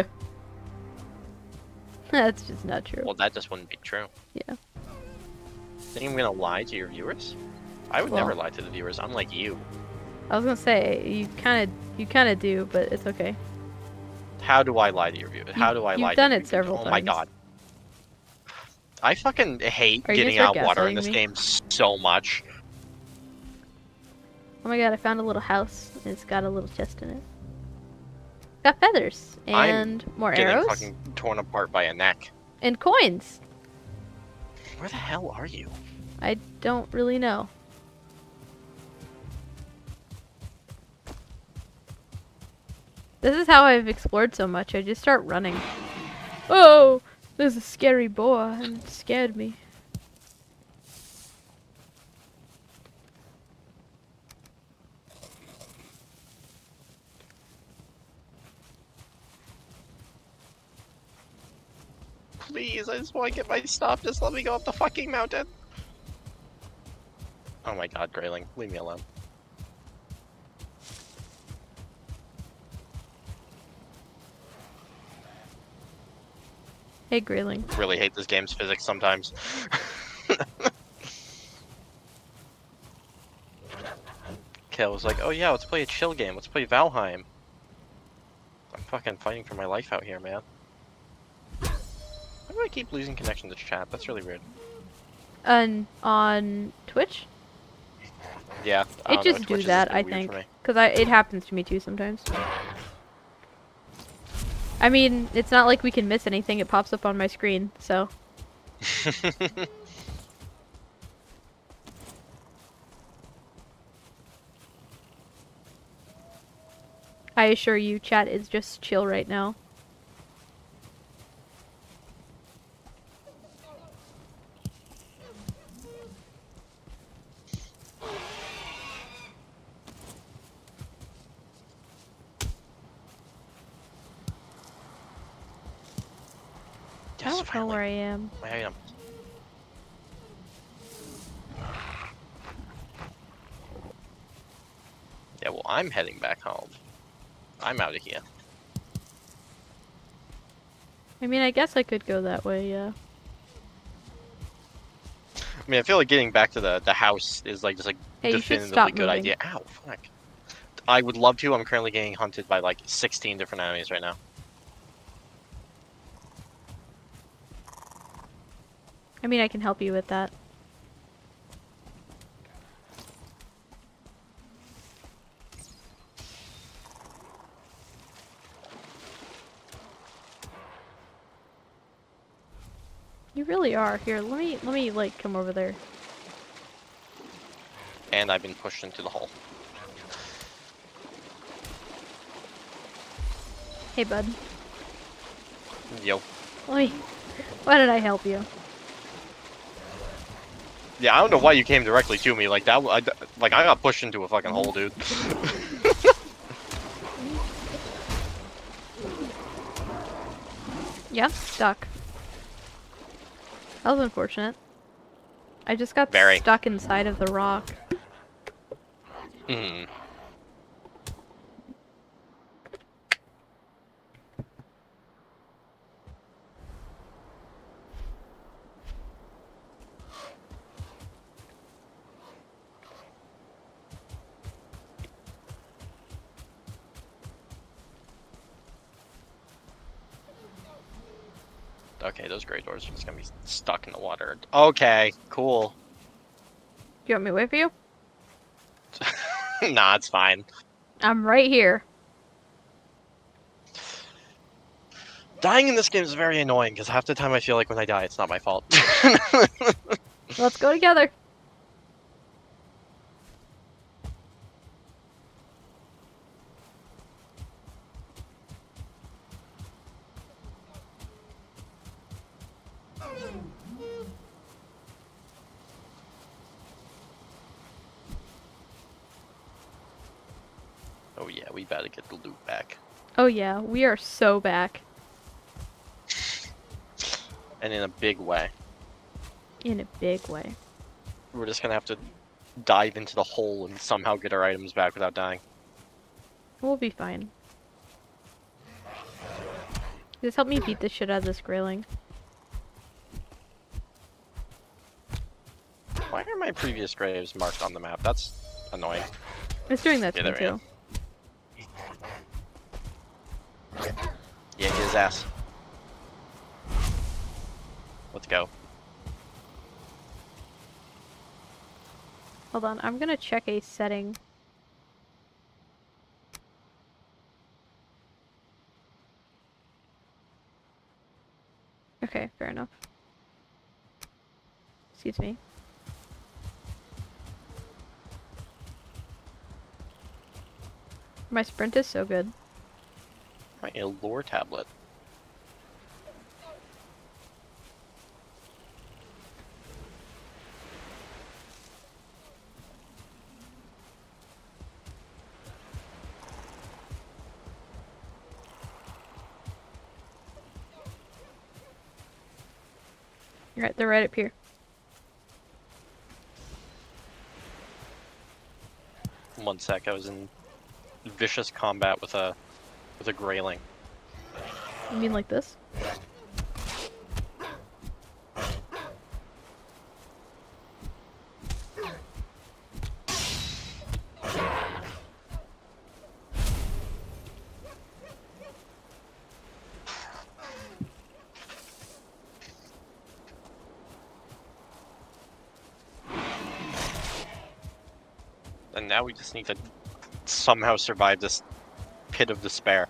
That's just not true. Well, that just wouldn't be true. Yeah. Think I'm gonna lie to your viewers? I would Well, never lie to the viewers, unlike you. I was gonna say, you kinda, you kinda do, but it's okay. How do I lie to your viewers? How do I You've lie done to it your viewers? several Oh times. my god. I fucking hate Are you getting gonna out start water in gaslighting this me? game so much. Oh my god, I found a little house, and it's got a little chest in it. Got feathers, and more Getting arrows, fucking torn apart by a neck. and coins. Where the hell are you? I don't really know. This is how I've explored so much. I just start running. Oh, there's a scary boa, and it scared me. Please, I just want to get my stuff. Just let me go up the fucking mountain. Oh my god, Grayling, leave me alone. Hey, Grayling. Really hate this game's physics sometimes. Kale was like, oh yeah, let's play a chill game. Let's play Valheim. I'm fucking fighting for my life out here, man. Why do I keep losing connection to chat? That's really weird. And on Twitch, Yeah. I it don't know, just Twitch do is just that. been I weird think, for me. because I it happens to me too sometimes. I mean, it's not like we can miss anything. It pops up on my screen, so. I assure you, chat is just chill right now. I Yes, don't know finally. where I am. My item. Yeah, well, I'm heading back home. I'm out of here. I mean, I guess I could go that way, yeah. I mean, I feel like getting back to the, the house is like just like Hey, you should definitively stop good moving. idea. Ow, fuck. I would love to. I'm currently getting hunted by like sixteen different enemies right now. I mean, I can help you with that. You really are. Here, let me, let me, like, come over there. And I've been pushed into the hole. Hey, bud. Yo. Let me... Why did I help you? Yeah, I don't know why you came directly to me like that. I, like I got pushed into a fucking hole, dude. Yeah, stuck. That was unfortunate. I just got Very. stuck inside of the rock. Hmm. Okay, those gray doors are just gonna be stuck in the water. Okay, cool. Do you want me to wait for you? Nah, it's fine. I'm right here. Dying in this game is very annoying, because half the time I feel like when I die, it's not my fault. Let's go together. Oh yeah, we better get the loot back. Oh yeah, we are so back. And in a big way. In a big way. We're just gonna have to dive into the hole and somehow get our items back without dying. We'll be fine. Just help me beat the shit out of this grayling. Why are my previous graves marked on the map? That's annoying. It's doing that to Yeah, me there too. Yeah, get his ass. Let's go. Hold on, I'm gonna check a setting. Okay, fair enough. Excuse me. My sprint is so good. My lore tablet. Right, they're right up here. One sec, I was in vicious combat with a with a grayling. You mean like this? And now we just need to somehow survive this pit of despair.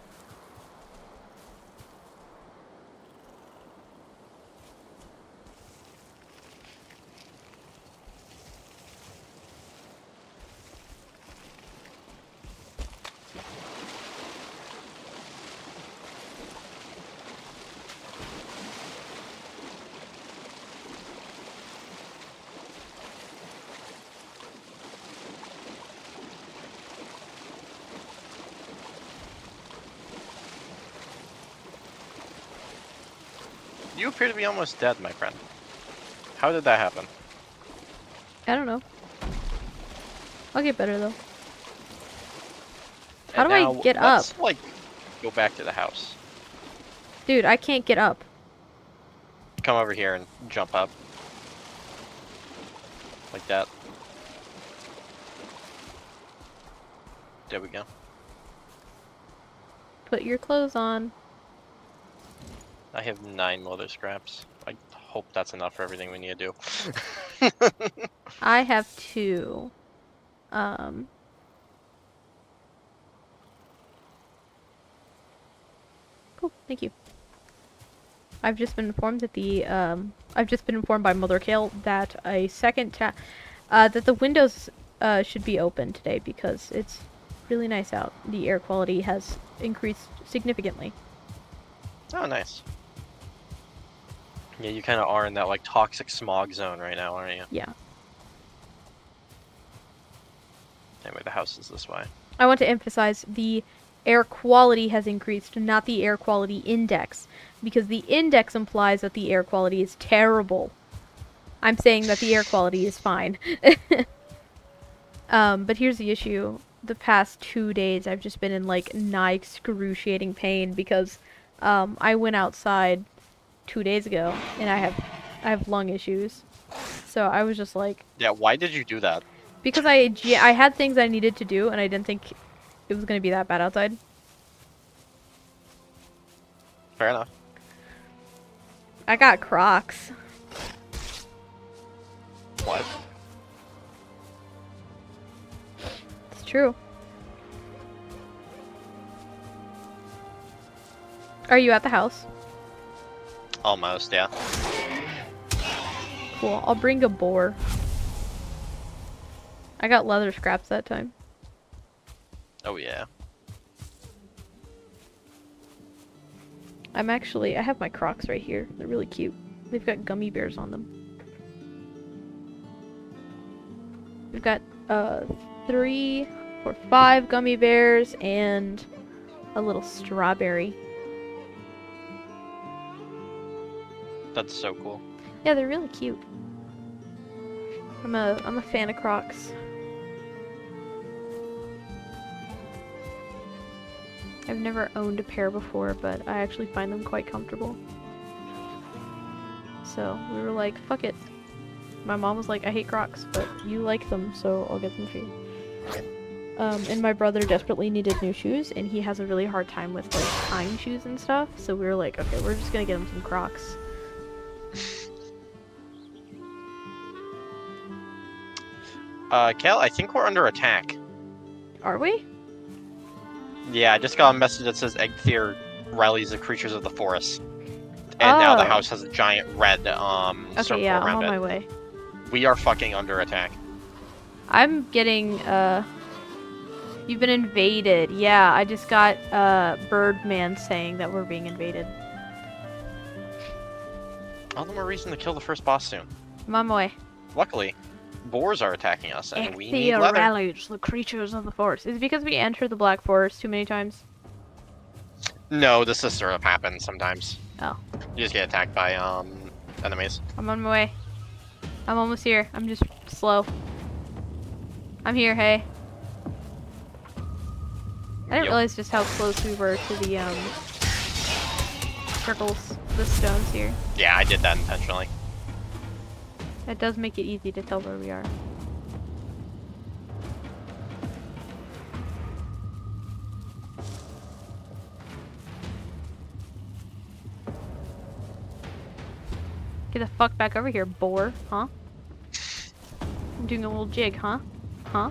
You appear to be almost dead, my friend. How did that happen? I don't know. I'll get better though. How And do I now get let's, up? like, go back to the house. Dude, I can't get up. Come over here and jump up. Like that. There we go. Put your clothes on. I have nine leather scraps. I hope that's enough for everything we need to do. I have two. Um. Cool, thank you. I've just been informed that the, um, I've just been informed by Mother Kale that a second ta- uh, that the windows, uh, should be open today because it's really nice out. The air quality has increased significantly. Oh, nice. Yeah, you kind of are in that, like, toxic smog zone right now, aren't you? Yeah. Anyway, the house is this way. I want to emphasize the air quality has increased, not the air quality index, because the index implies that the air quality is terrible. I'm saying that the air quality is fine. um, but here's the issue. The past two days I've just been in like nigh excruciating pain because um, I went outside two days ago and I have I have lung issues. So I was just like, Yeah, why did you do that? because I ge- I had things I needed to do and I didn't think it was going to be that bad outside. Fair enough. I got Crocs. What? It's true. Are you at the house? Almost, yeah. Cool. I'll bring a boar. I got leather scraps that time. Oh yeah. I'm actually, I have my Crocs right here. They're really cute. They've got gummy bears on them. We've got uh three or five gummy bears and a little strawberry. That's so cool. Yeah, they're really cute. I'm a I'm a fan of Crocs. I've never owned a pair before, but I actually find them quite comfortable. So we were like, fuck it. My mom was like, I hate Crocs, but you like them, so I'll get them for you. Um, and my brother desperately needed new shoes, and he has a really hard time with like tying shoes and stuff. So we were like, okay, we're just gonna get him some Crocs. Uh, Cal, I think we're under attack. Are we? Yeah, I just got a message that says Eggtheer rallies the creatures of the forest. And now the Oh. house has a giant red um Okay, circle yeah, I'm around on it. my way. We are fucking under attack. I'm getting, uh... You've been invaded. Yeah, I just got, uh, Birdman saying that we're being invaded. All the more reason to kill the first boss soon. I'm on my way. Luckily, boars are attacking us, and we need Eggtheer leather. rallies the creatures of the forest. Is it because we entered the Black Forest too many times? No, this is sort of happens sometimes. Oh. You just get attacked by um enemies. I'm on my way. I'm almost here. I'm just slow. I'm here, hey. I didn't Yep. realize just how close we were to the, um... circles, the stones here. Yeah, I did that intentionally. That does make it easy to tell where we are. Get the fuck back over here, boar, huh? I'm doing a little jig, huh? Huh?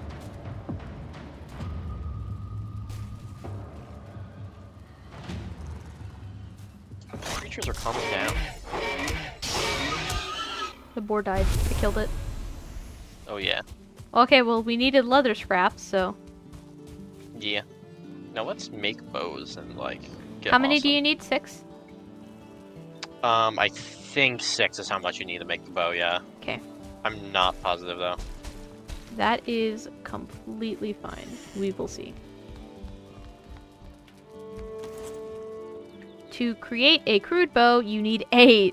Creatures are calming down. The boar died. I killed it. Oh yeah. Okay, well, we needed leather scraps, so... Yeah. Now let's make bows and like get How many do awesome. you need? Six? Um, I think six is how much you need to make the bow, yeah. Okay. I'm not positive though. That is completely fine. We will see. To create a crude bow, you need eight.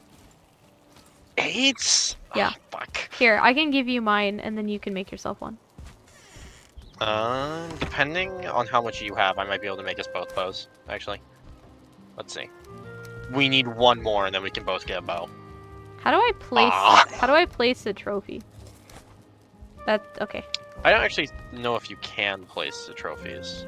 Eight? Yeah. Oh, fuck. Here, I can give you mine, and then you can make yourself one. Um, depending on how much you have, I might be able to make us both bows, actually. Let's see. We need one more, and then we can both get a bow. How do I place... Ah. How do I place the trophy? That... Okay. I don't actually know if you can place the trophies.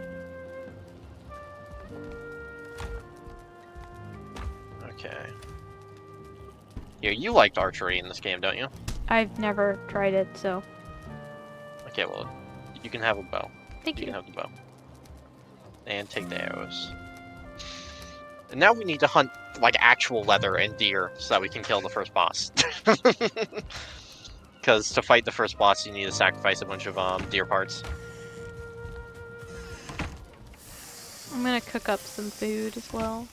Okay. Yeah, you liked archery in this game, don't you? I've never tried it, so... Okay, well, you can have a bow. Thank You you. can have the bow. And take the arrows. And now we need to hunt, like, actual leather and deer so that we can kill the first boss. Because to fight the first boss, you need to sacrifice a bunch of um, deer parts. I'm gonna cook up some food as well.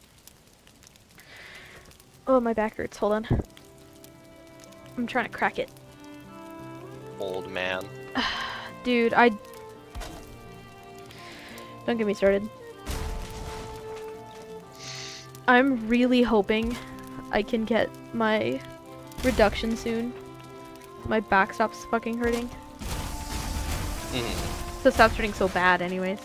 Oh, my back hurts. Hold on. I'm trying to crack it. Old man. Dude, I... Don't get me started. I'm really hoping I can get my reduction soon. My back stops fucking hurting. Mm. So it stops hurting so bad anyways.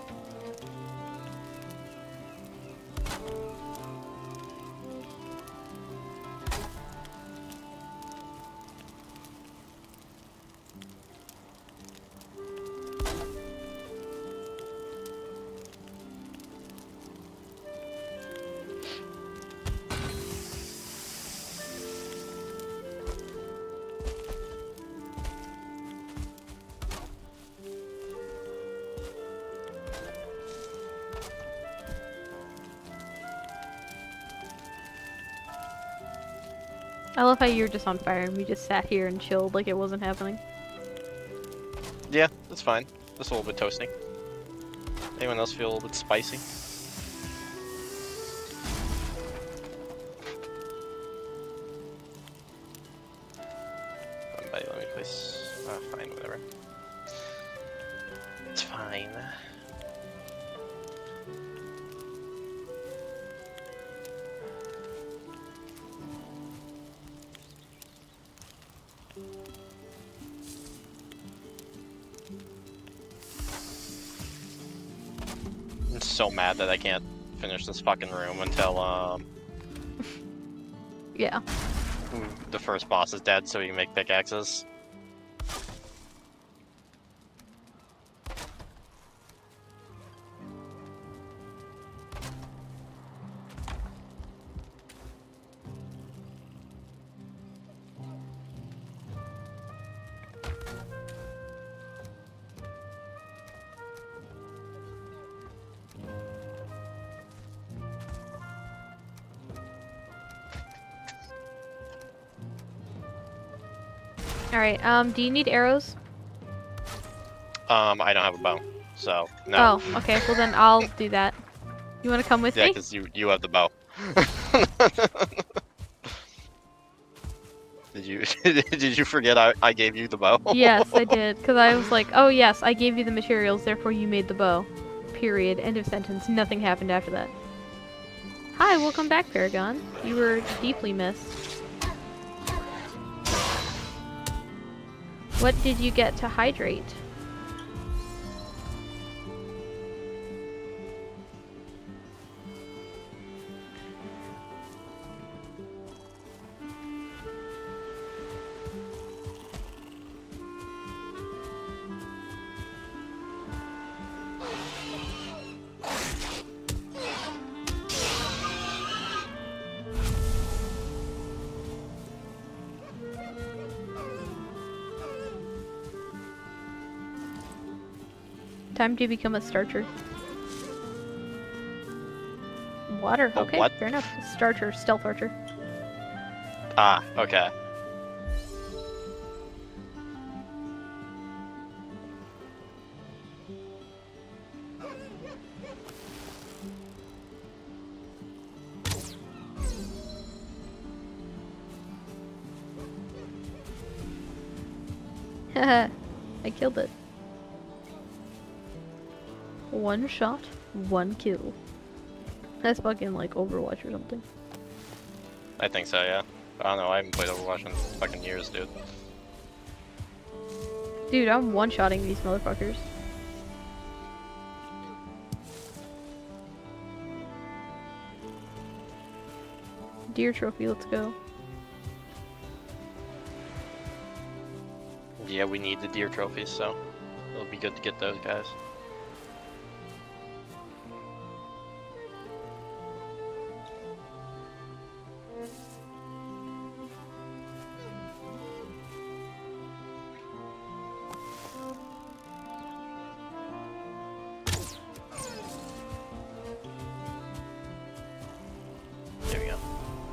I love how you were just on fire and we just sat here and chilled like it wasn't happening. Yeah, that's fine. Just a little bit toasty. Anyone else feel a little bit spicy? Somebody let me place. Ah, fine, whatever. It's fine. I'm so mad that I can't finish this fucking room until um Yeah. the first boss is dead, so we can make pickaxes. Alright, um, do you need arrows? Um, I don't have a bow, so no. Oh, okay, well then I'll do that. You wanna come with Yeah, me? because you you have the bow. Did you did you forget I, I gave you the bow? Yes, I did, because I was like, oh yes, I gave you the materials, therefore you made the bow. Period. End of sentence. Nothing happened after that. Hi, welcome back, Paragon. You were deeply missed. What did you get to hydrate? Time to become a starcher. Water. A Okay, what? fair enough. Starcher, stealth archer. Ah, okay. Haha, I killed it. One shot, one kill. That's fucking like Overwatch or something. I think so, yeah. I don't know, I haven't played Overwatch in fucking years, dude. Dude, I'm one-shotting these motherfuckers. Deer trophy, let's go. Yeah, we need the deer trophies, so it'll be good to get those guys. There we go.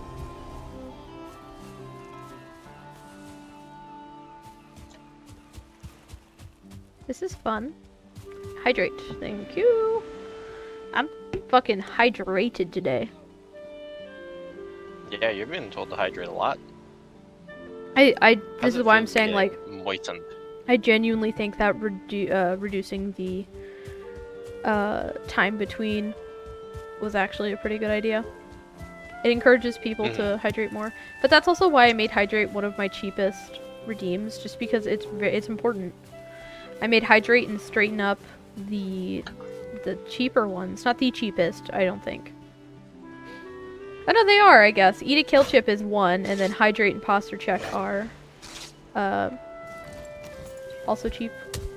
This is fun. Hydrate. Thank you. I'm fucking hydrated today. Yeah, you're being told to hydrate a lot. I, I, How's this it is why feel I'm to saying, get like, moistened. I genuinely think that redu uh, reducing the uh, time between was actually a pretty good idea. It encourages people Mhm. to hydrate more. But that's also why I made hydrate one of my cheapest redeems, just because it's ve- it's important. I made hydrate and straighten up the the cheaper ones. Not the cheapest, I don't think. Oh no, they are, I guess. Eat a kill chip is one, and then hydrate and posture check are uh, also cheap.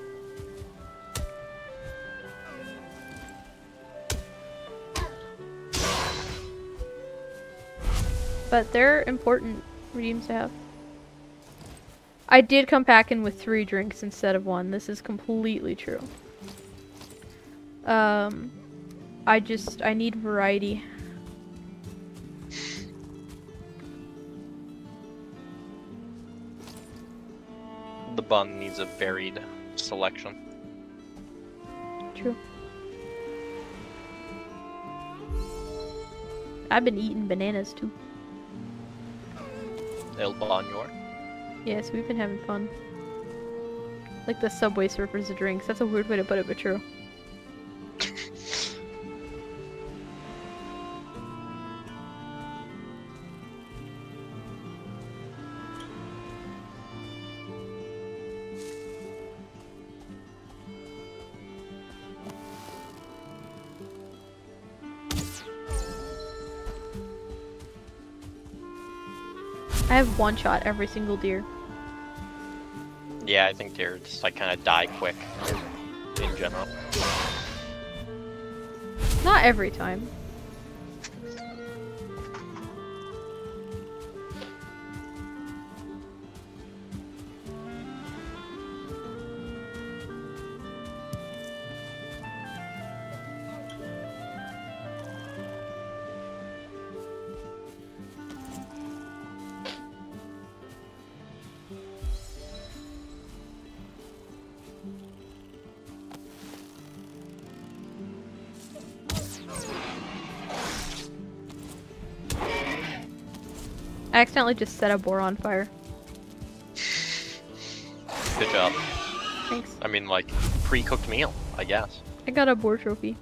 But they're important redeems to have. I did come back in with three drinks instead of one. This is completely true. Um, I just, I need variety. The bun needs a varied selection. True. I've been eating bananas too. El Bañor. Yes, we've been having fun. Like the Subway Surfers of drinks. That's a weird way to put it, but true. I have one shot every single deer. Yeah, I think they're just like kind of die quick in general. Not every time. I accidentally just set a boar on fire. Good job. Thanks. I mean, like, pre-cooked meal, I guess. I got a boar trophy.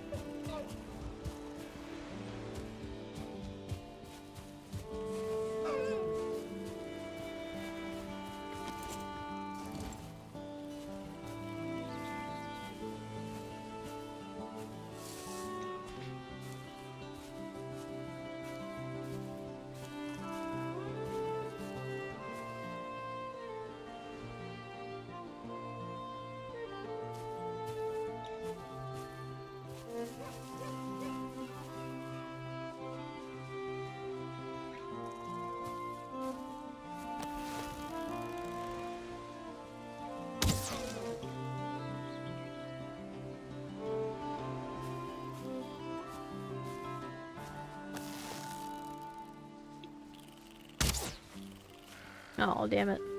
Oh, damn it.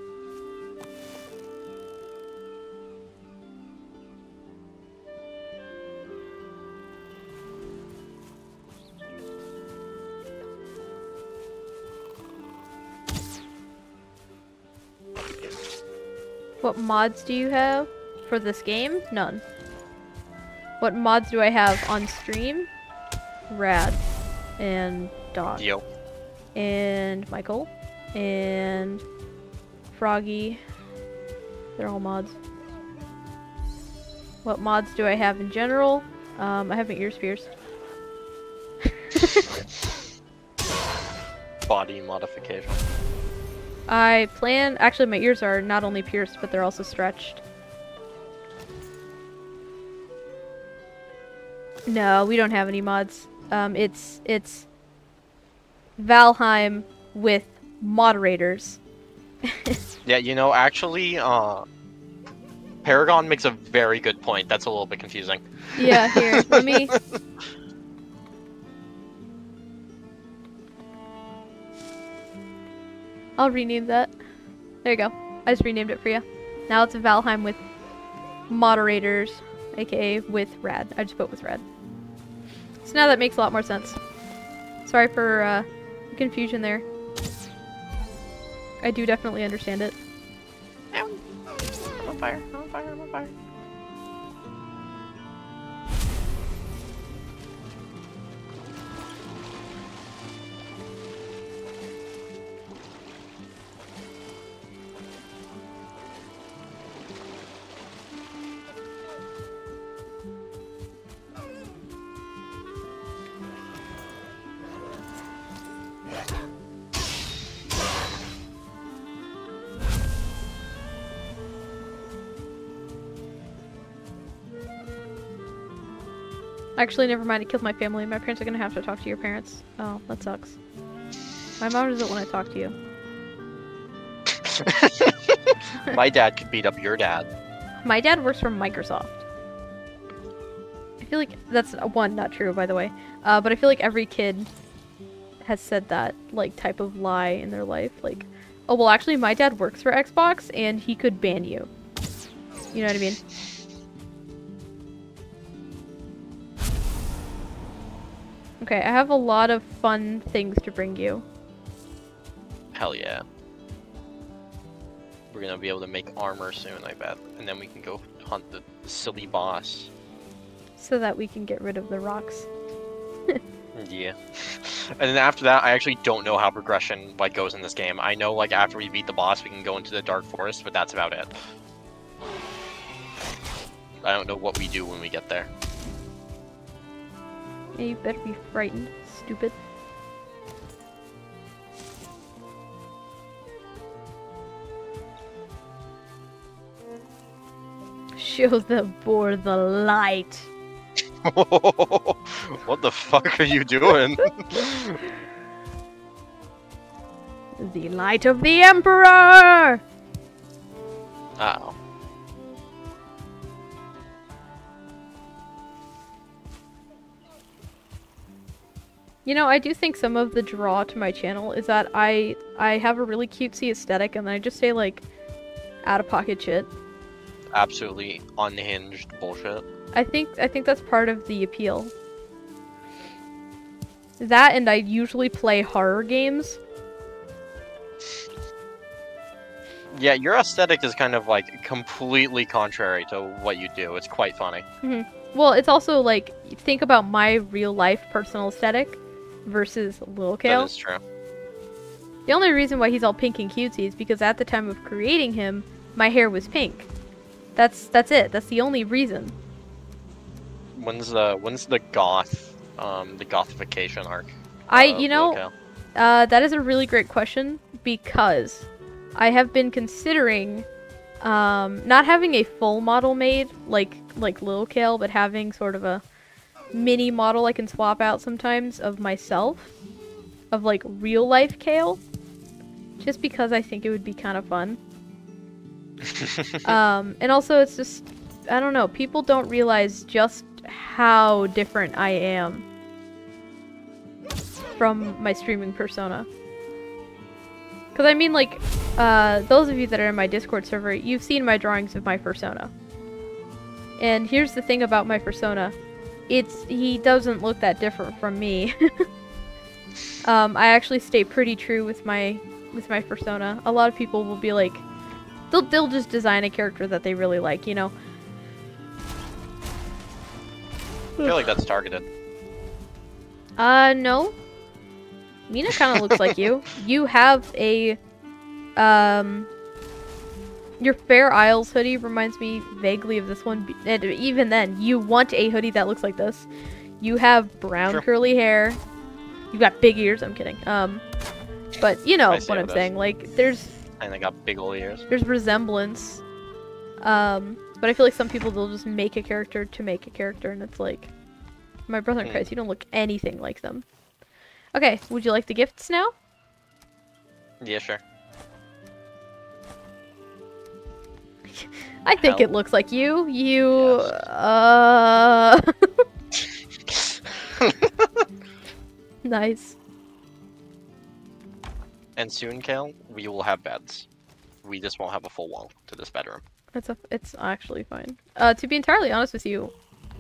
What mods do you have for this game? None. What mods do I have on stream? Rad. And Dog. Yo. And Michael. And Froggy. They're all mods. What mods do I have in general? Um, I have my ears pierced. Body modification. I plan... Actually, my ears are not only pierced, but they're also stretched. No, we don't have any mods. Um, it's... It's... Valheim with moderators. Yeah, you know, actually, uh... Paragon makes a very good point. That's a little bit confusing. Yeah, here, let me... I'll rename that. There you go. I just renamed it for you. Now it's Valheim with moderators, aka with Rad. I just put with Rad. So now that makes a lot more sense. Sorry for uh, the confusion there. I do definitely understand it. I'm on fire, I'm on fire, I'm on fire. Actually, never mind. It killed my family. My parents are gonna have to talk to your parents. Oh, that sucks. My mom doesn't want to talk to you. My dad could beat up your dad. My dad works for Microsoft. I feel like that's one not true, by the way. Uh, but I feel like every kid has said that like type of lie in their life. Like, oh well, actually, my dad works for Xbox, and he could ban you. You know what I mean? Okay, I have a lot of fun things to bring you. Hell yeah. We're gonna be able to make armor soon, I bet. And then we can go hunt the silly boss. So that we can get rid of the rocks. Yeah. And then after that, I actually don't know how progression like goes in this game. I know like after we beat the boss, we can go into the Dark Forest, but that's about it. I don't know what we do when we get there. Yeah, you better be frightened, stupid. Show the boar the light. What the fuck are you doing? The light of the Emperor! Uh-oh. You know, I do think some of the draw to my channel is that I I have a really cutesy aesthetic and then I just say like out-of-pocket shit. Absolutely unhinged bullshit. I think I think that's part of the appeal. That and I usually play horror games. Yeah, your aesthetic is kind of like completely contrary to what you do. It's quite funny. Mm-hmm. Well, it's also like, think about my real life personal aesthetic versus Lil Kale. That is true. The only reason why he's all pink and cutesy is because at the time of creating him, my hair was pink. That's that's it. That's the only reason. When's the when's the goth um the gothification arc? I uh, you know, Lil Kale? uh, that is a really great question because I have been considering um, not having a full model made like like Lil Kale, but having sort of a mini model I can swap out sometimes of myself, of like real life Kale, just because I think it would be kind of fun. um, and also it's just, I don't know, people don't realize just how different I am from my streaming persona. Because I mean, like, uh, those of you that are in my Discord server, you've seen my drawings of my persona. And here's the thing about my persona. It's, he doesn't look that different from me. um, I actually stay pretty true with my, with my persona. A lot of people will be like, they'll, they'll just design a character that they really like, you know? I feel like that's targeted. Uh, no. Mina kind of looks like you. You have a, um, your Fair Isles hoodie reminds me vaguely of this one. And even then, you want a hoodie that looks like this. You have brown Sure. curly hair. You got big ears. I'm kidding. Um, but you know I see what how I'm it is. saying. Like, there's And they got big old ears. there's resemblance. Um, but I feel like some people they'll just make a character to make a character, and it's like, my brother in Hmm. Christ, you don't look anything like them. Okay, would you like the gifts now? Yeah, sure. I think Hell. it looks like you. You, Yes. uh... Nice. And soon, Kale, we will have beds. We just won't have a full wall to this bedroom. It's a, it's actually fine. Uh, to be entirely honest with you,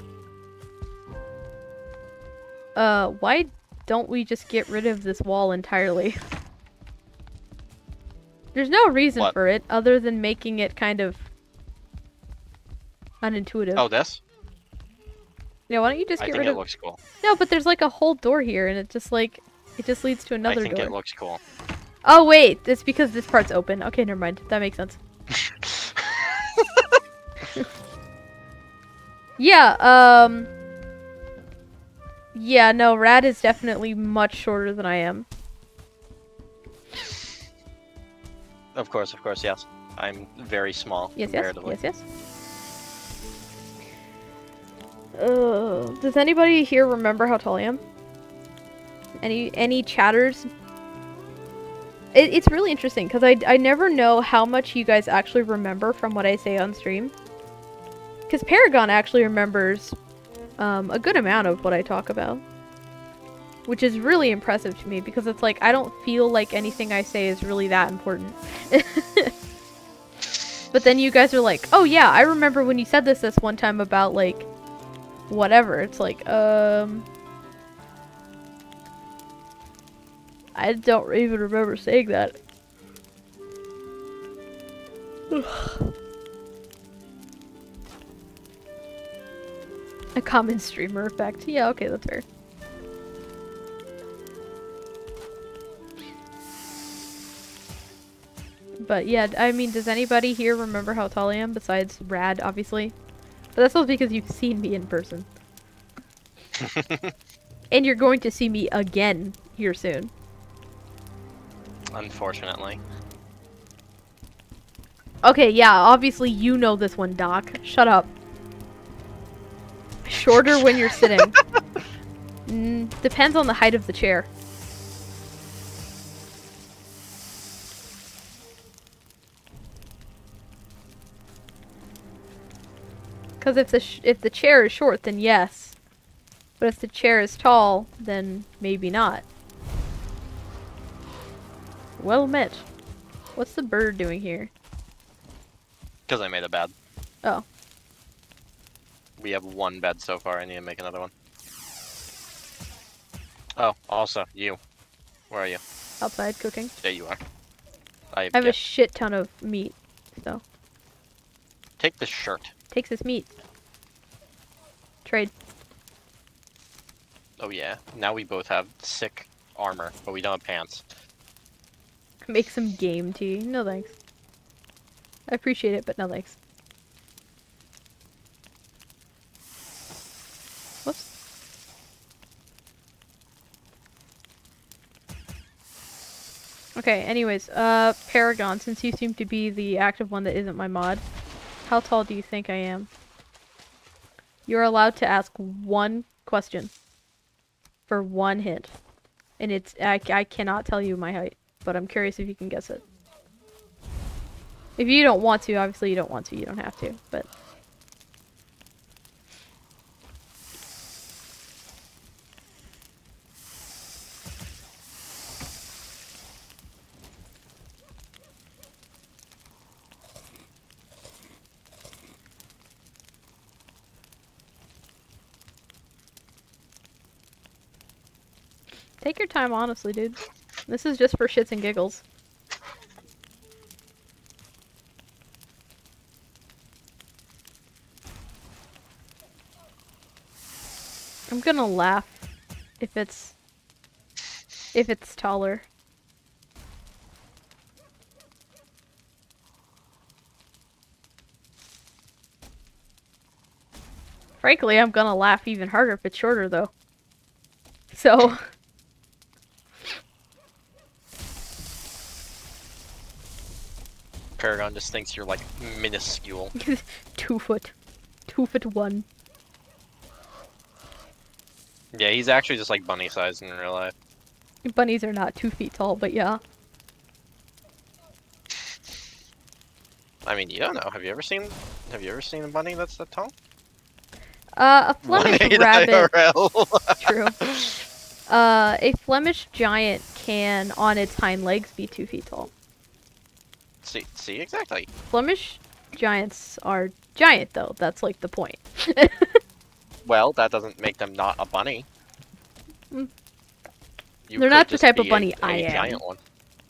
uh, why don't we just get rid of this wall entirely? There's no reason What? for it other than making it kind of unintuitive. Oh, this? Yeah, why don't you just I get think rid it of... looks cool. No, but there's like a whole door here, and it just like, it just leads to I another think door. it looks cool. Oh wait, it's because this part's open. Okay, never mind. That makes sense. Yeah, um... Yeah, no, Rad is definitely much shorter than I am. Of course, of course, yes. I'm very small Yes, yes, comparatively. yes, yes. Uh, does anybody here remember how tall I am? Any any chatters? It, it's really interesting because I, I never know how much you guys actually remember from what I say on stream. Because Paragon actually remembers um, a good amount of what I talk about. Which is really impressive to me because it's like I don't feel like anything I say is really that important. But then you guys are like, oh yeah, I remember when you said this this one time about like whatever. It's like, um... I don't even remember saying that. A common streamer effect. Yeah, okay, that's fair. But yeah, I mean, does anybody here remember how tall I am besides Rad, obviously? But that's also because you've seen me in person. And you're going to see me again here soon. Unfortunately. Okay, yeah, obviously you know this one, Doc. Shut up. Shorter when you're sitting. Mm, depends on the height of the chair. Because if the sh if the chair is short, then yes. But if the chair is tall, then maybe not. Well met. What's the bird doing here? Because I made a bed. Oh. We have one bed so far. I need to make another one. Oh, also, you. Where are you? Outside cooking. There you are. I have, I have yeah. a shit ton of meat, so. Take the shirt. Takes this meat. Trade. Oh yeah. Now we both have sick armor, but we don't have pants. Make some game tea. No thanks. I appreciate it, but no thanks. Whoops. Okay, anyways, uh, Paragon, since you seem to be the active one that isn't my mod, how tall do you think I am? You're allowed to ask one question for one hint. And it's, I, I cannot tell you my height, but I'm curious if you can guess it. If you don't want to, obviously you don't want to, you don't have to, but... Take your time, honestly, dude. This is just for shits and giggles. I'm gonna laugh if it's if it's taller. Frankly, I'm gonna laugh even harder if it's shorter, though. So... Paragon just thinks you're like minuscule. Two foot. Two foot one. Yeah, he's actually just like bunny sized in real life. Bunnies are not two feet tall, but yeah. I mean, you don't know. Have you ever seen? Have you ever seen a bunny that's that tall? Uh, a Flemish rabbit. True. True. Uh, a Flemish giant can, on its hind legs, be two feet tall. See, see, exactly. Flemish giants are giant, though. That's like the point. Well, that doesn't make them not a bunny. Mm. You They're could not the just type of be bunny a, I a am. Giant one.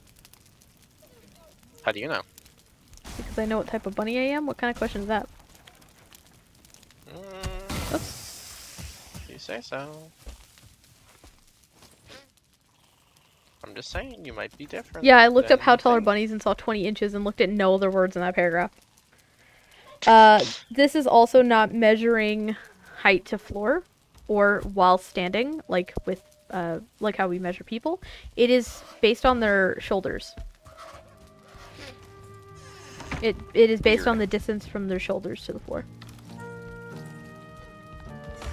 How do you know? Because I know what type of bunny I am? What kind of question is that? Mm, Oops. you say so. I'm just saying, you might be different. Yeah, I looked up than how you tall are think. bunnies and saw twenty inches and looked at no other words in that paragraph. Uh, this is also not measuring height to floor or while standing, like with, uh, like how we measure people. It is based on their shoulders. It It is based Weird. on the distance from their shoulders to the floor.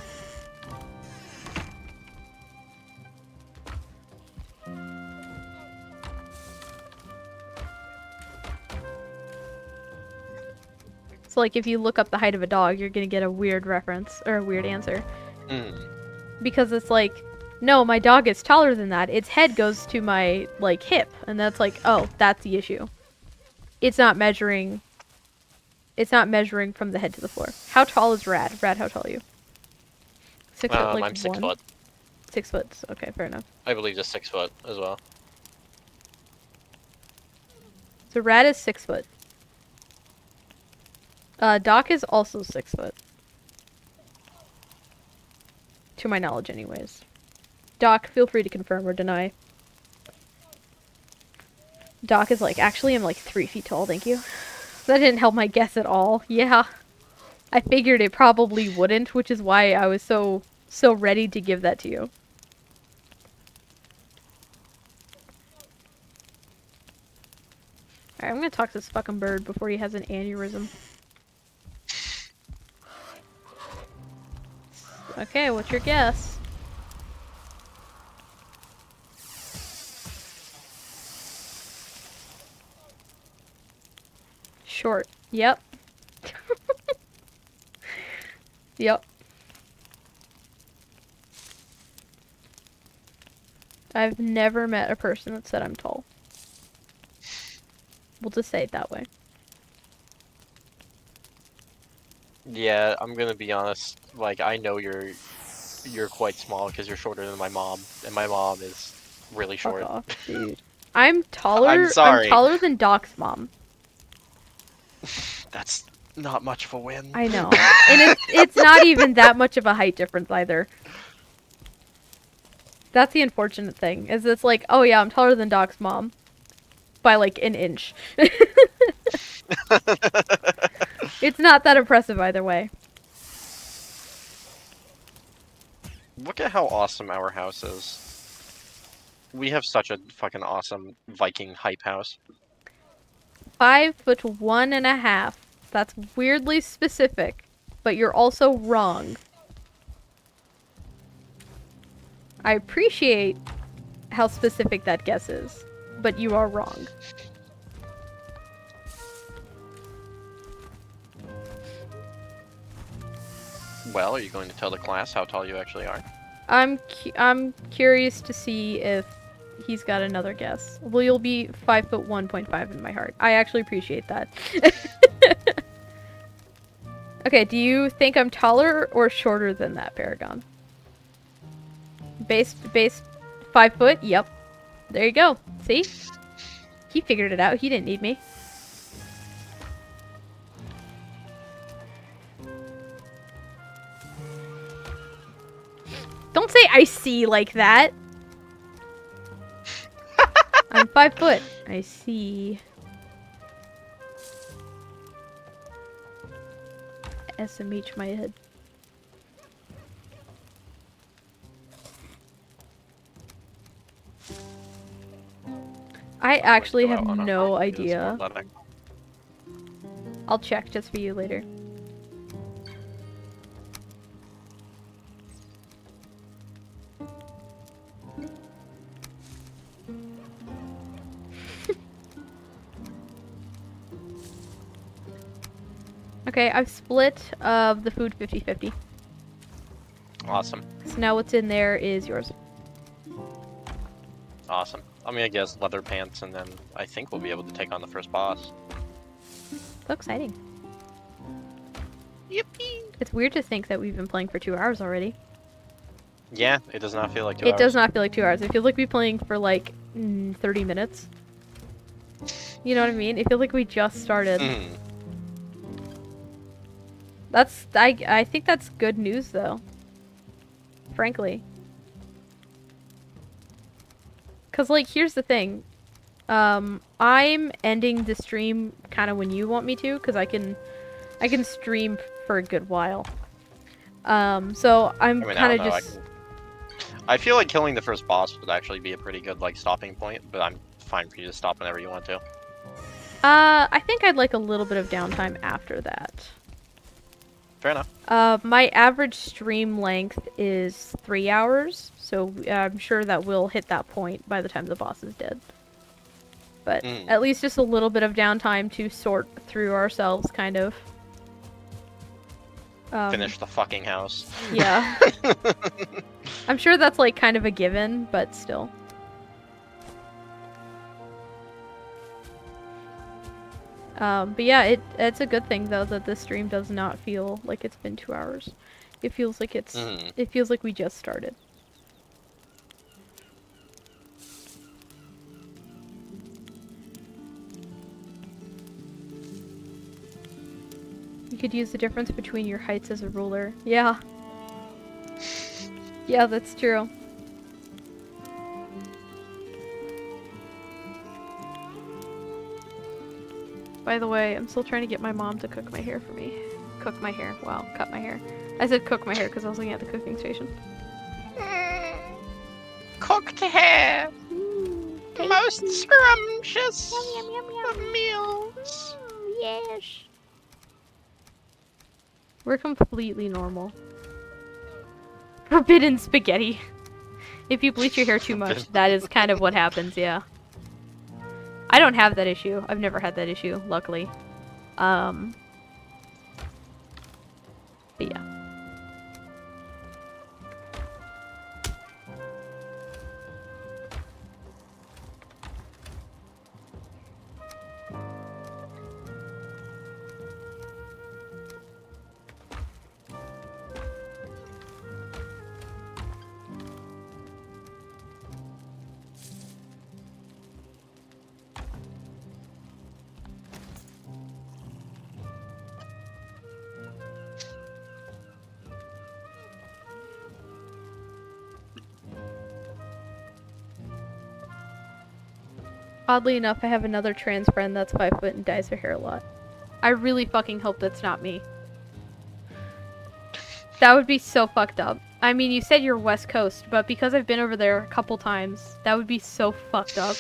So like if you look up the height of a dog, you're gonna get a weird reference or a weird answer. Mm. Because it's like, no, my dog is taller than that. Its head goes to my like hip, and that's like, oh, that's the issue. It's not measuring. It's not measuring from the head to the floor. How tall is Rad? Rad, how tall are you? Six Um, foot, like I'm six one? foot. Six foot. Okay, fair enough. I believe just six foot as well. So Rad is six foot. Uh, Doc is also six foot. To my knowledge, anyways. Doc, feel free to confirm or deny. Doc is like, actually, I'm like three feet tall, thank you. That didn't help my guess at all. Yeah. I figured it probably wouldn't, which is why I was so, so ready to give that to you. Alright, I'm gonna talk to this fucking bird before he has an aneurysm. Okay, what's your guess? Short. Yep. Yep. I've never met a person that said I'm tall. We'll just say it that way. Yeah, I'm gonna be honest. Like, I know you're you're quite small because you're shorter than my mom, and my mom is really short. Fuck off, dude. I'm taller. I'm sorry. I'm taller than Doc's mom. That's not much of a win. I know, and it's it's not even that much of a height difference either. That's the unfortunate thing. Is it's like, oh yeah, I'm taller than Doc's mom by like an inch. It's not that impressive either way. Look at how awesome our house is. We have such a fucking awesome Viking hype house. Five foot one and a half. That's weirdly specific, but you're also wrong. I appreciate how specific that guess is, but you are wrong. Well, are you going to tell the class how tall you actually are? I'm cu I'm curious to see if he's got another guess. Well, you'll be five foot one point five in my heart. I actually appreciate that. Okay, do you think I'm taller or shorter than that, Paragon? Base, base, five foot? Yep. There you go. See? He figured it out. He didn't need me. Don't say I see like that. I'm five foot. I see. S M H my head. I actually have no idea. I'll check just for you later. Okay, I've split uh, the food fifty fifty. Awesome. So now what's in there is yours. Awesome. I'm gonna guess leather pants, and then I think we'll be able to take on the first boss. So exciting. Yippee! It's weird to think that we've been playing for two hours already. Yeah, it does not feel like two it hours. It does not feel like two hours. It feels like we've been playing for like mm, thirty minutes. You know what I mean? It feels like we just started. Mm. That's I I think that's good news though. Frankly. Cause like here's the thing. Um I'm ending the stream kind of when you want me to, cuz I can I can stream for a good while. Um so I'm I mean, kind of I just I, can... I feel like killing the first boss would actually be a pretty good like stopping point, but I'm fine for you to stop whenever you want to. Uh I think I'd like a little bit of downtime after that. Fair enough. Uh, my average stream length is three hours, so I'm sure that we'll hit that point by the time the boss is dead. But Mm. at least just a little bit of downtime to sort through ourselves, kind of. Um, finish the fucking house. Yeah. I'm sure that's like kind of a given, but still. Um, but yeah, it it's a good thing though that this stream does not feel like it's been two hours. It feels like it's Mm. it feels like we just started. You could use the difference between your heights as a ruler. Yeah. Yeah, that's true. By the way, I'm still trying to get my mom to cook my hair for me. Cook my hair. Wow, cut my hair. I said cook my hair because I was looking at the cooking station. Cooked hair! Mm, Most scrumptious Yum, yum, yum, of meals! Mm, yes. We're completely normal. Forbidden spaghetti. If you bleach your hair too much, that is kind of what happens, yeah. I don't have that issue. I've never had that issue, luckily. Um, but yeah. Oddly enough, I have another trans friend that's five foot and dyes her hair a lot. I really fucking hope that's not me. That would be so fucked up. I mean, you said you're West Coast, but because I've been over there a couple times, that would be so fucked up.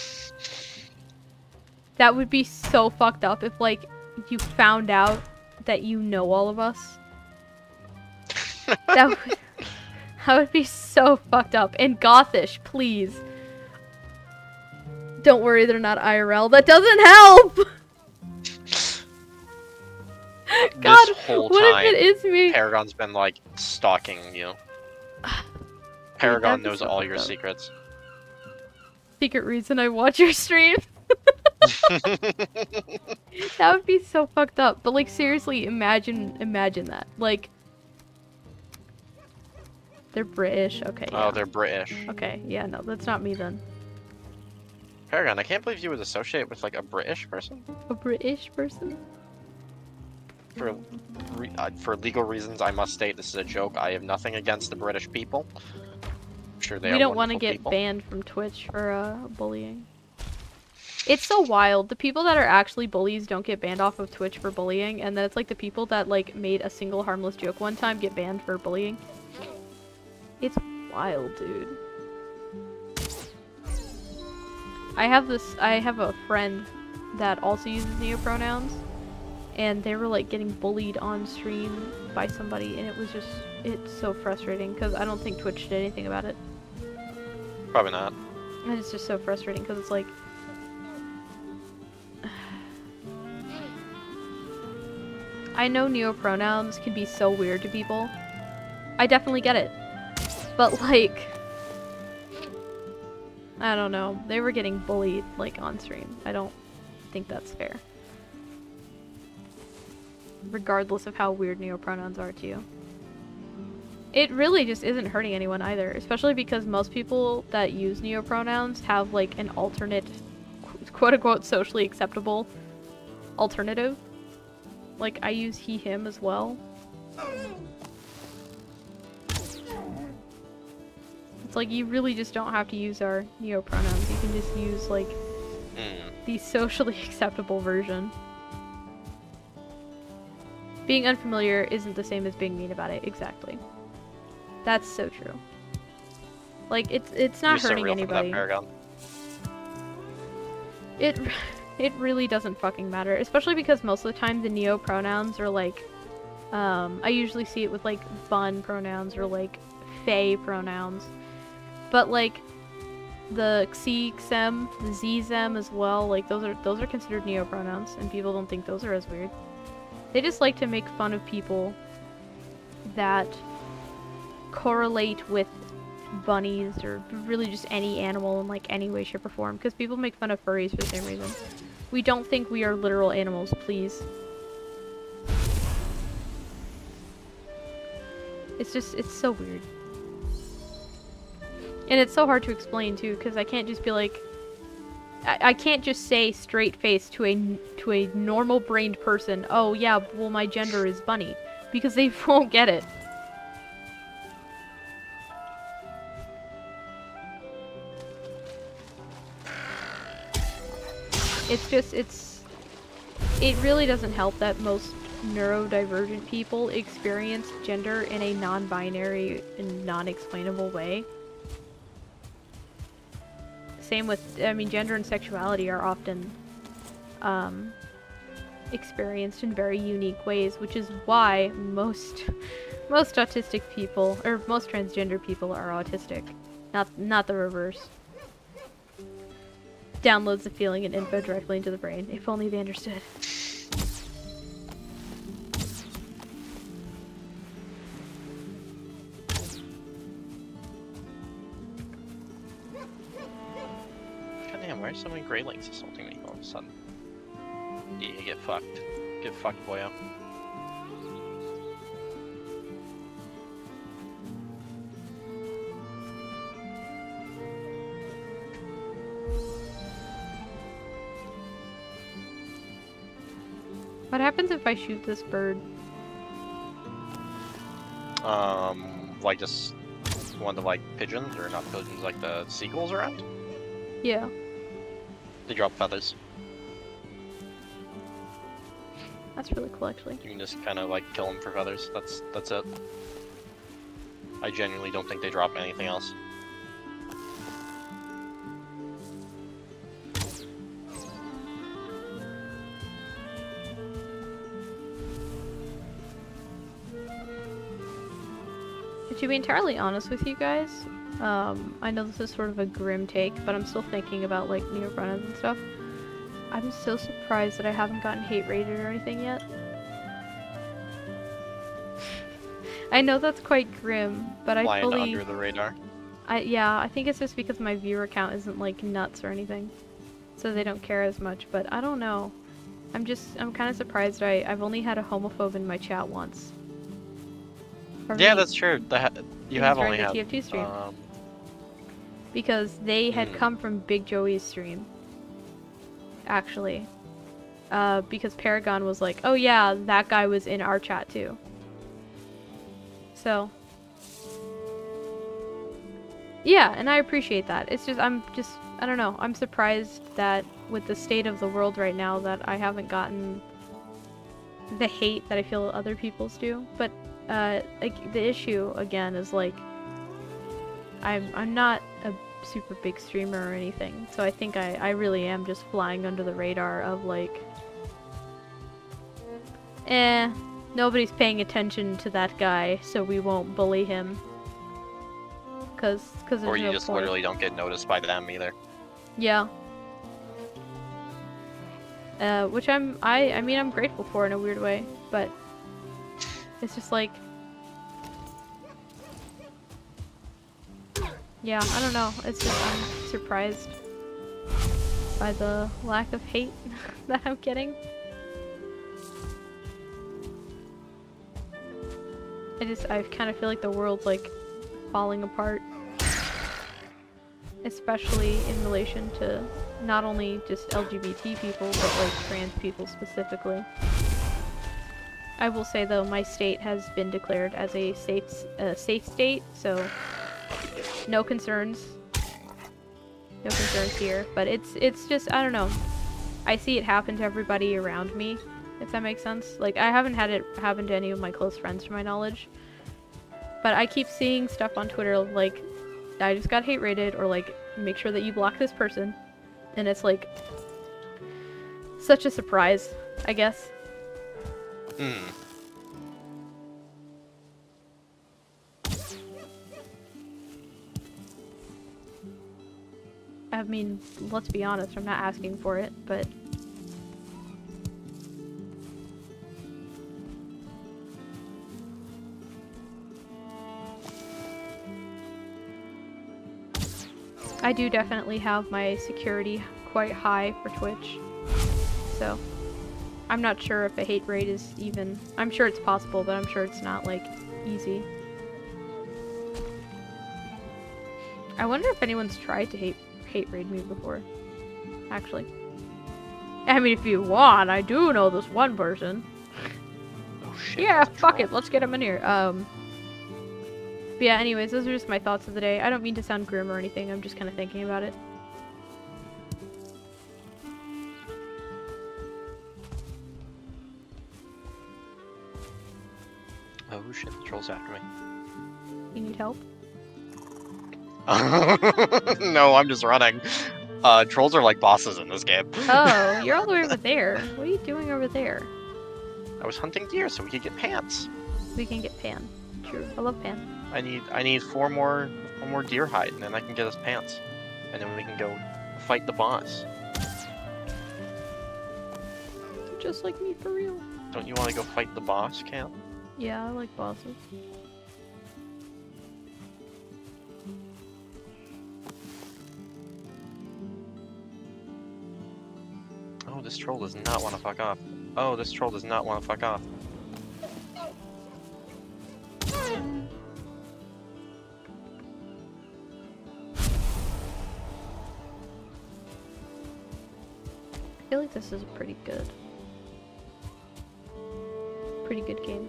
That would be so fucked up if, like, you found out that you know all of us. That would, that would be so fucked up. And Gothish, please. Don't worry, they're not I R L. That doesn't help! God, This whole what time, if it is me? Paragon's been, like, stalking you. Paragon Dude, knows so all your fucked up. secrets. Secret reason I watch your stream. That would be so fucked up. But, like, seriously, imagine, imagine that. Like, they're British. Okay, yeah. Oh, they're British. Okay, yeah, no, that's not me then. Paragon, I can't believe you would associate with, like, a British person. A British person? For re uh, for legal reasons, I must state this is a joke. I have nothing against the British people. I'm sure they We are don't want to wonderful get people. banned from Twitch for uh, bullying. It's so wild. The people that are actually bullies don't get banned off of Twitch for bullying, and then it's like the people that like made a single harmless joke one time get banned for bullying. It's wild, dude. I have this. I have a friend that also uses neopronouns, and they were like getting bullied on stream by somebody, and it was just it's so frustrating because I don't think Twitch did anything about it. Probably not. And it's just so frustrating because it's like I know neopronouns can be so weird to people. I definitely get it. But like I don't know. They were getting bullied like on stream. I don't think that's fair. Regardless of how weird neopronouns are to you. It really just isn't hurting anyone either, especially because most people that use neopronouns have like an alternate quote-unquote socially acceptable alternative. Like, I use he, him as well. It's like, you really just don't have to use our neopronouns. You can just use, like, Mm. the socially acceptable version. Being unfamiliar isn't the same as being mean about it. Exactly. That's so true. Like, it's it's not You're so hurting real from that, anybody. Paragon. It it really doesn't fucking matter, especially because most of the time the neo pronouns are like, um, I usually see it with like fun pronouns or like fae pronouns, but like the xi, xem, the z, them as well, like those are those are considered neo pronouns, and people don't think those are as weird. They just like to make fun of people that correlate with bunnies or really just any animal in like any way, shape, or form, because people make fun of furries for the same reason. We don't think we are literal animals, please. It's just, it's so weird. And it's so hard to explain too, because I can't just be like, I, I can't just say straight face to a, to a normal brained person, oh yeah, well my gender is bunny, because they won't get it. It's just, it's, it really doesn't help that most neurodivergent people experience gender in a non-binary and non-explainable way. Same with, I mean, gender and sexuality are often um, experienced in very unique ways, which is why most most autistic people, or most transgender people, are autistic, not not the reverse. Downloads the feeling and info directly into the brain. If only they understood. Goddamn, why are so many Grey Links assaulting me all of a sudden? Yeah, get fucked. Get fucked, boyo. What happens if I shoot this bird? Um, like just one of the like pigeons, or not pigeons, like the seagulls around? Yeah. They drop feathers. That's really cool, actually. You can just kind of like kill them for feathers. That's that's it. I genuinely don't think they drop anything else. To be entirely honest with you guys, um, I know this is sort of a grim take, but I'm still thinking about like Neoprenons and stuff. I'm so surprised that I haven't gotten hate rated or anything yet. I know that's quite grim, but I Flying fully under the radar. I yeah, I think it's just because my viewer count isn't like nuts or anything, so they don't care as much. But I don't know. I'm just I'm kind of surprised. I I've only had a homophobe in my chat once. Or Yeah, me. that's true. The ha you It have was only during the had T F two stream. Um, Because they had Mm. come from Big Joey's stream. Actually. Uh, because Paragon was like, oh yeah, that guy was in our chat too. So. Yeah, and I appreciate that. It's just, I'm just, I don't know, I'm surprised that with the state of the world right now that I haven't gotten the hate that I feel other people's do. But, uh, like, the issue, again, is like, I'm, I'm not a super big streamer or anything, so I think I, I really am just flying under the radar of like, eh, nobody's paying attention to that guy, so we won't bully him. Cause, cause there's or you no just point. literally don't get noticed by them either. Yeah. Uh, which I'm, I, I mean, I'm grateful for in a weird way, but it's just like, yeah, I don't know. It's just, I'm surprised by the lack of hate that I'm getting. I just, I kind of feel like the world's like falling apart. Especially in relation to not only just L G B T people, but like trans people specifically. I will say though, my state has been declared as a safe, uh, safe state, so no concerns. No concerns here, but it's it's just, I don't know. I see it happen to everybody around me, if that makes sense. Like, I haven't had it happen to any of my close friends to my knowledge. But I keep seeing stuff on Twitter like, I just got hate rated, or like, make sure that you block this person. And it's like, such a surprise, I guess. Hmm. I mean, let's be honest, I'm not asking for it, but I do definitely have my security quite high for Twitch. So, I'm not sure if a hate raid is even... I'm sure it's possible, but I'm sure it's not, like, easy. I wonder if anyone's tried to hate, hate raid me before. Actually. I mean, if you want, I do know this one person. Oh shit. Yeah, fuck it, let's get him in here. Um... But yeah, anyways, those are just my thoughts of the day. I don't mean to sound grim or anything, I'm just kind of thinking about it. Oh shit, the troll's after me. You need help? No, I'm just running. Uh, trolls are like bosses in this game. Oh, you're all the way over there. What are you doing over there? I was hunting deer so we could get pants. We can get Pan. True, I love Pan. I need I need four more four more deer hide, and then I can get us pants, and then we can go fight the boss. Just like me, for real. Don't you want to go fight the boss, Cam? Yeah, I like bosses. Oh, this troll does not want to fuck off. Oh, this troll does not want to fuck off. I feel like this is pretty good. Pretty good game.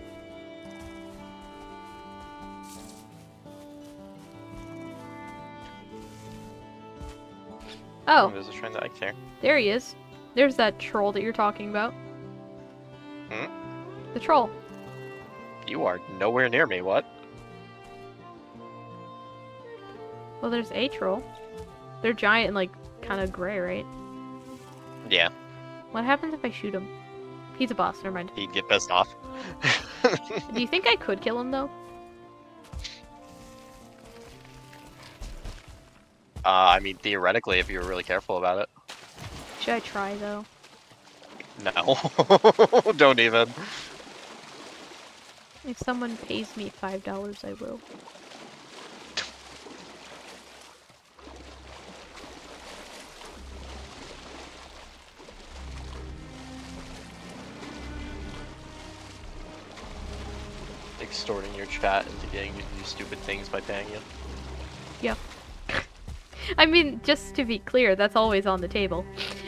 Oh, There's a shrine to Ike there. there he is. There's that troll that you're talking about. Hmm? The troll. You are nowhere near me, what? Well, there's a troll. They're giant and, like, kind of gray, right? Yeah, What happens if I shoot him? He's a boss, never mind. he'd get pissed off. Do you think I could kill him, though? Uh, I mean, theoretically, if you were really careful about it. Should I try, though? No. Don't even. If someone pays me five dollars, I will. Extorting your chat into getting you to do stupid things by paying you. Yeah. I mean, just to be clear, that's always on the table.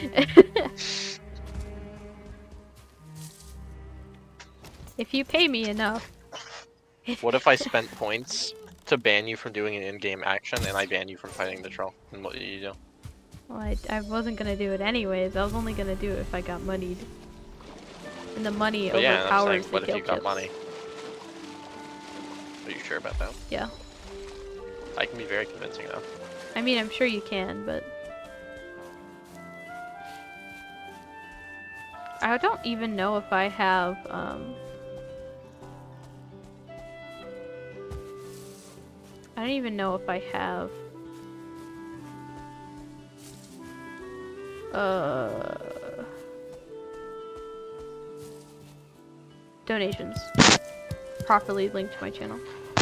If you pay me enough. What if I spent points to ban you from doing an in-game action and I ban you from fighting the troll? And what do you do? Well, I, I wasn't gonna do it anyways. I was only gonna do it if I got moneyed. And the money But yeah, I'm overpowers saying, the what if kill you got chips. money? Are you sure about that? Yeah. I can be very convincing though. I mean, I'm sure you can, but... I don't even know if I have, um... I don't even know if I have... Uh... donations properly linked to my channel.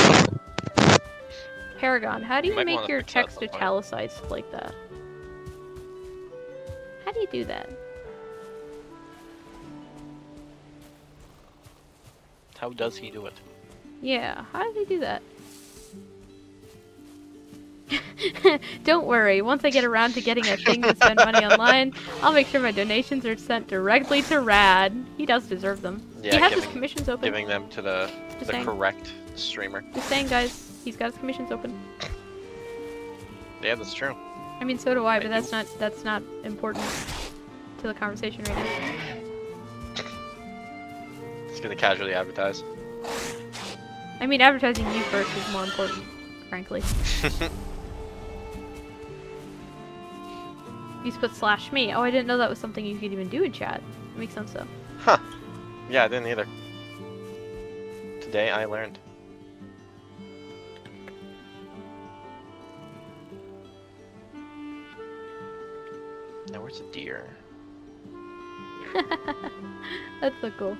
Paragon, how do you, You might make wanna your fix that text at some point. italicized like that? How do you do that? How does he do it? Yeah, how does he do that? Don't worry, once I get around to getting a thing to spend money online, I'll make sure my donations are sent directly to Rad. He does deserve them. Yeah, he has his giving- commissions open. Giving them to the, Just the saying. correct streamer. Just saying, guys, he's got his commissions open. Yeah, that's true. I mean, so do I, I but that's do. not that's not important to the conversation right now. Just gonna casually advertise. I mean, advertising you first is more important, frankly. You just put slash me. Oh, I didn't know that was something you could even do in chat. It makes sense though. Huh. Yeah, I didn't either. Today I learned. Now where's a deer? That's so cool.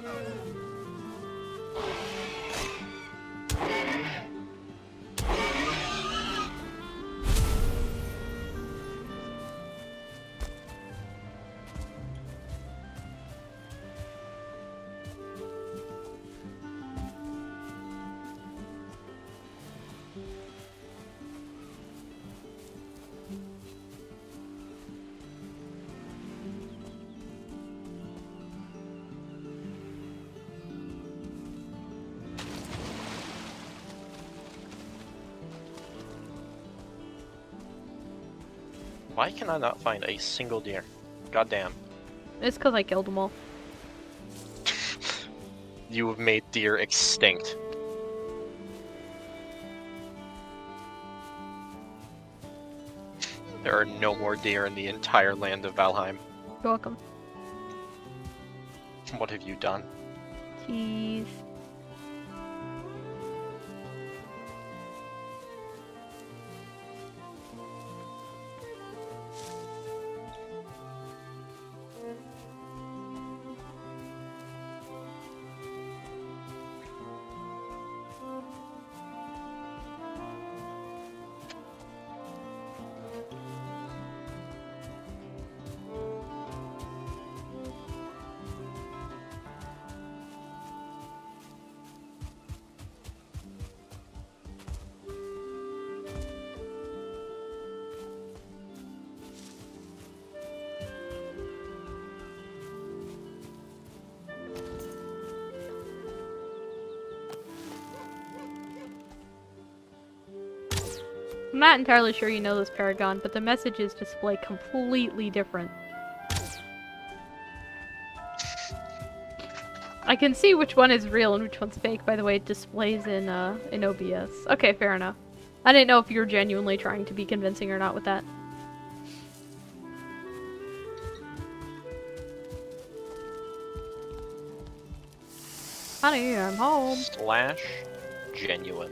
Why can I not find a single deer? Goddamn. It's because I killed them all. You have made deer extinct. There are no more deer in the entire land of Valheim. You're welcome. What have you done? Jeez. I'm not entirely sure you know this, Paragon, but the messages display completely different. I can see which one is real and which one's fake, by the way it displays in, uh, in O B S. Okay, fair enough. I didn't know if you were genuinely trying to be convincing or not with that. Honey, I'm home. Slash genuine.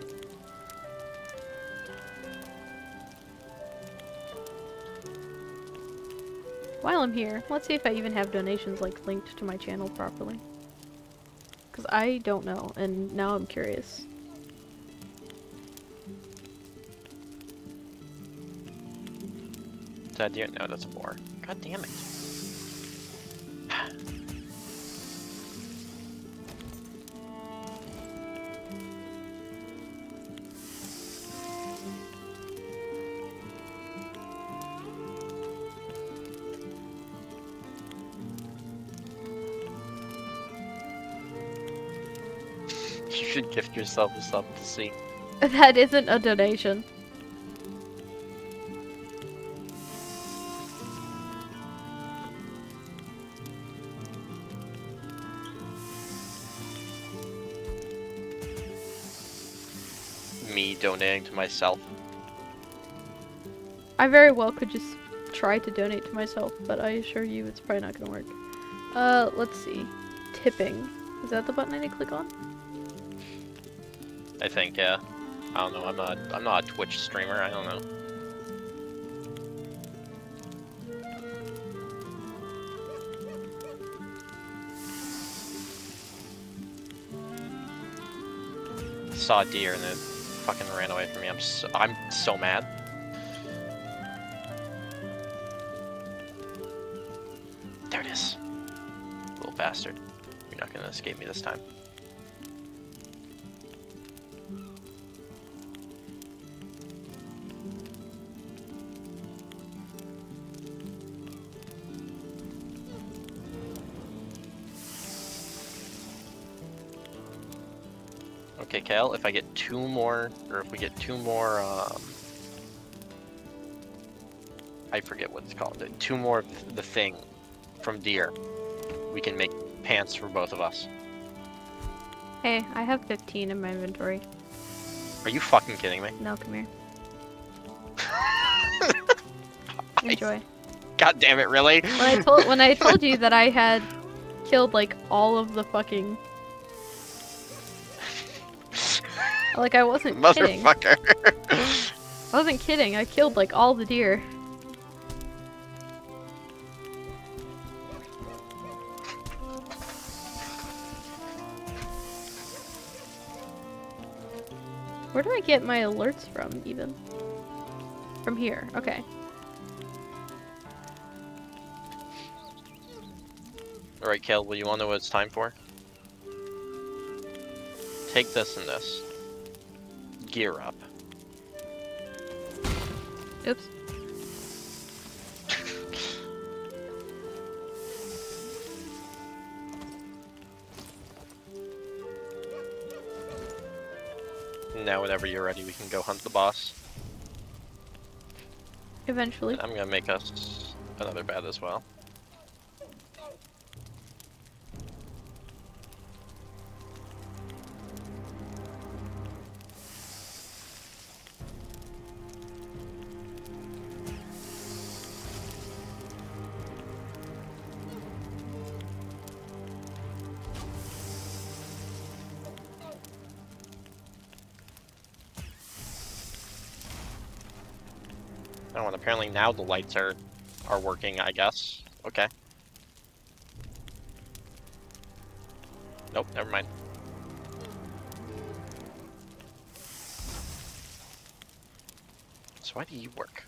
While I'm here, let's see if I even have donations like linked to my channel properly. Because I don't know, and now I'm curious. Is that deer? No, that's a boar. God damn it. You should gift yourself a sub to see. That isn't a donation. Me donating to myself. I very well could just try to donate to myself, but I assure you it's probably not gonna work. Uh, let's see. Tipping. Is that the button I need to click on? I think, yeah. I don't know. I'm not. I'm not a Twitch streamer. I don't know. I saw a deer and it fucking ran away from me. I'm so. I'm so mad. There it is. Little bastard. You're not gonna escape me this time. Okay, Kale, if I get two more, or if we get two more, um, I forget what it's called, two more of the thing from deer, we can make pants for both of us. Hey, I have fifteen in my inventory. Are you fucking kidding me? No, come here. Enjoy. God damn it, really? When I told when I told you that I had killed like all of the fucking like I wasn't kidding. Motherfucker. I wasn't kidding. I killed like all the deer. Where do I get my alerts from, even? From here. Okay. Alright, Kel, will you want to know what it's time for? Take this and this. Gear up. Oops. Now, whenever you're ready, we can go hunt the boss. Eventually. I'm gonna make us another bed as well. Oh, and apparently now the lights are are working, I guess. Okay. Nope, never mind. So why do you work?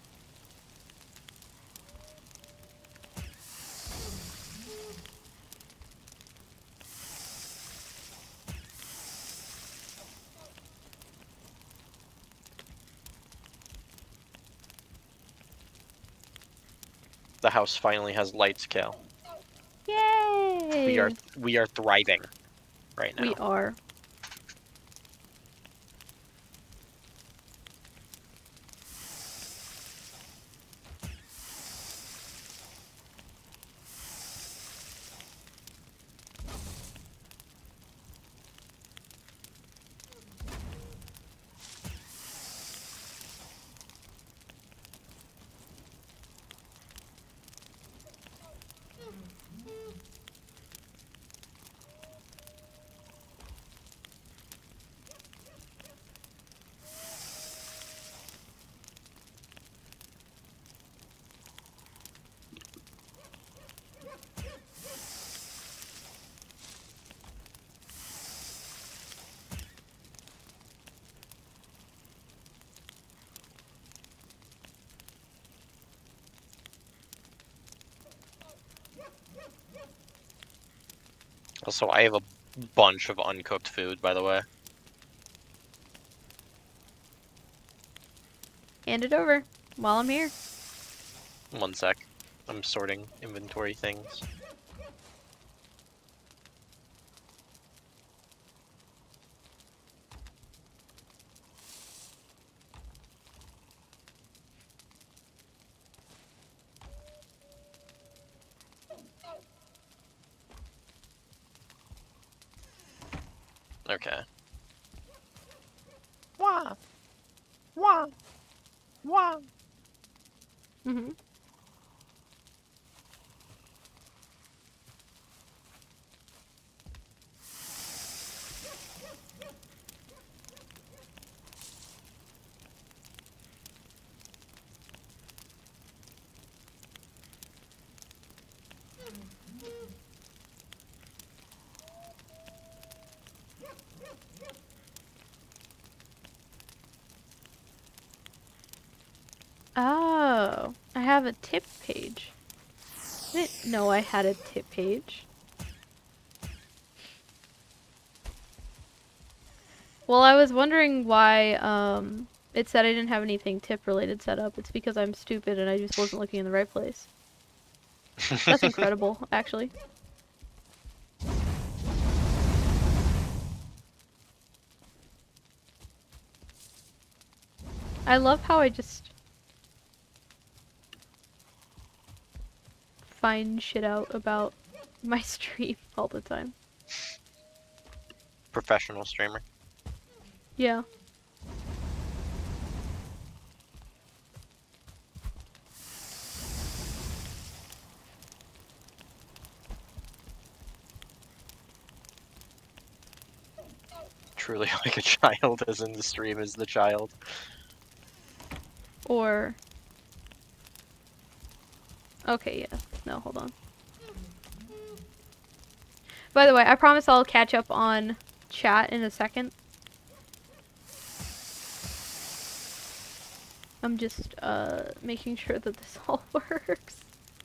The house finally has lights, Cal. Yay! We are we are thriving right now. We are. Also, I have a bunch of uncooked food, by the way. Hand it over while I'm here. One sec. I'm sorting inventory things. Okay. Wah! Wah! Wah! Mm-hmm. Oh, I have a tip page. I didn't know I had a tip page. Well, I was wondering why um, it said I didn't have anything tip related set up. It's because I'm stupid and I just wasn't looking in the right place. That's incredible, actually. I love how I just find shit out about my stream all the time. Professional streamer. Yeah. Truly like a child, as in the stream is the child. Or... Okay, yeah. No, hold on. By the way, I promise I'll catch up on chat in a second. I'm just uh making sure that this all works.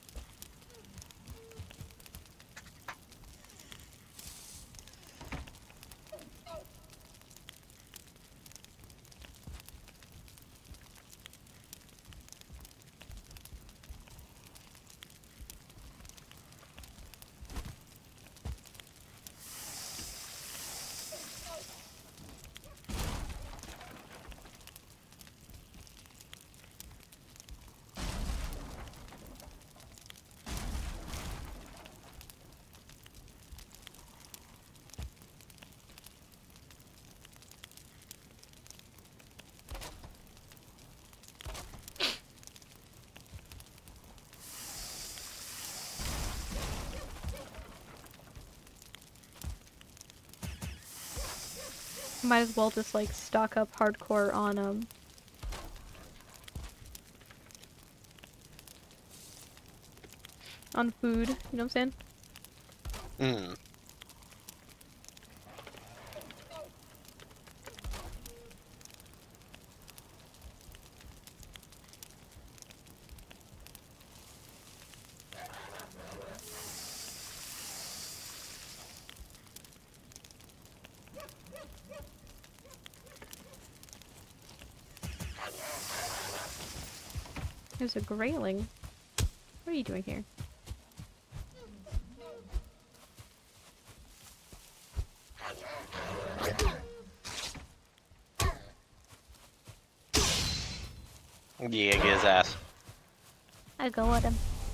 Might as well just like stock up hardcore on um on food, you know what I'm saying? Mm. There's a grayling. What are you doing here? Yeah, get his ass. I go at him.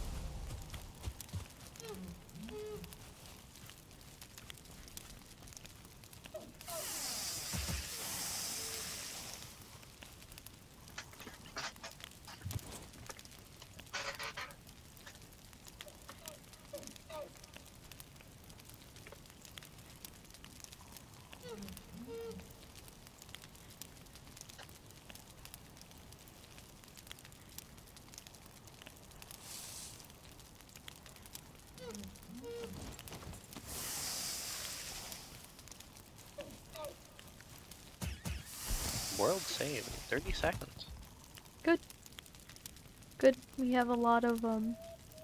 World save in thirty seconds. Good. Good. We have a lot of um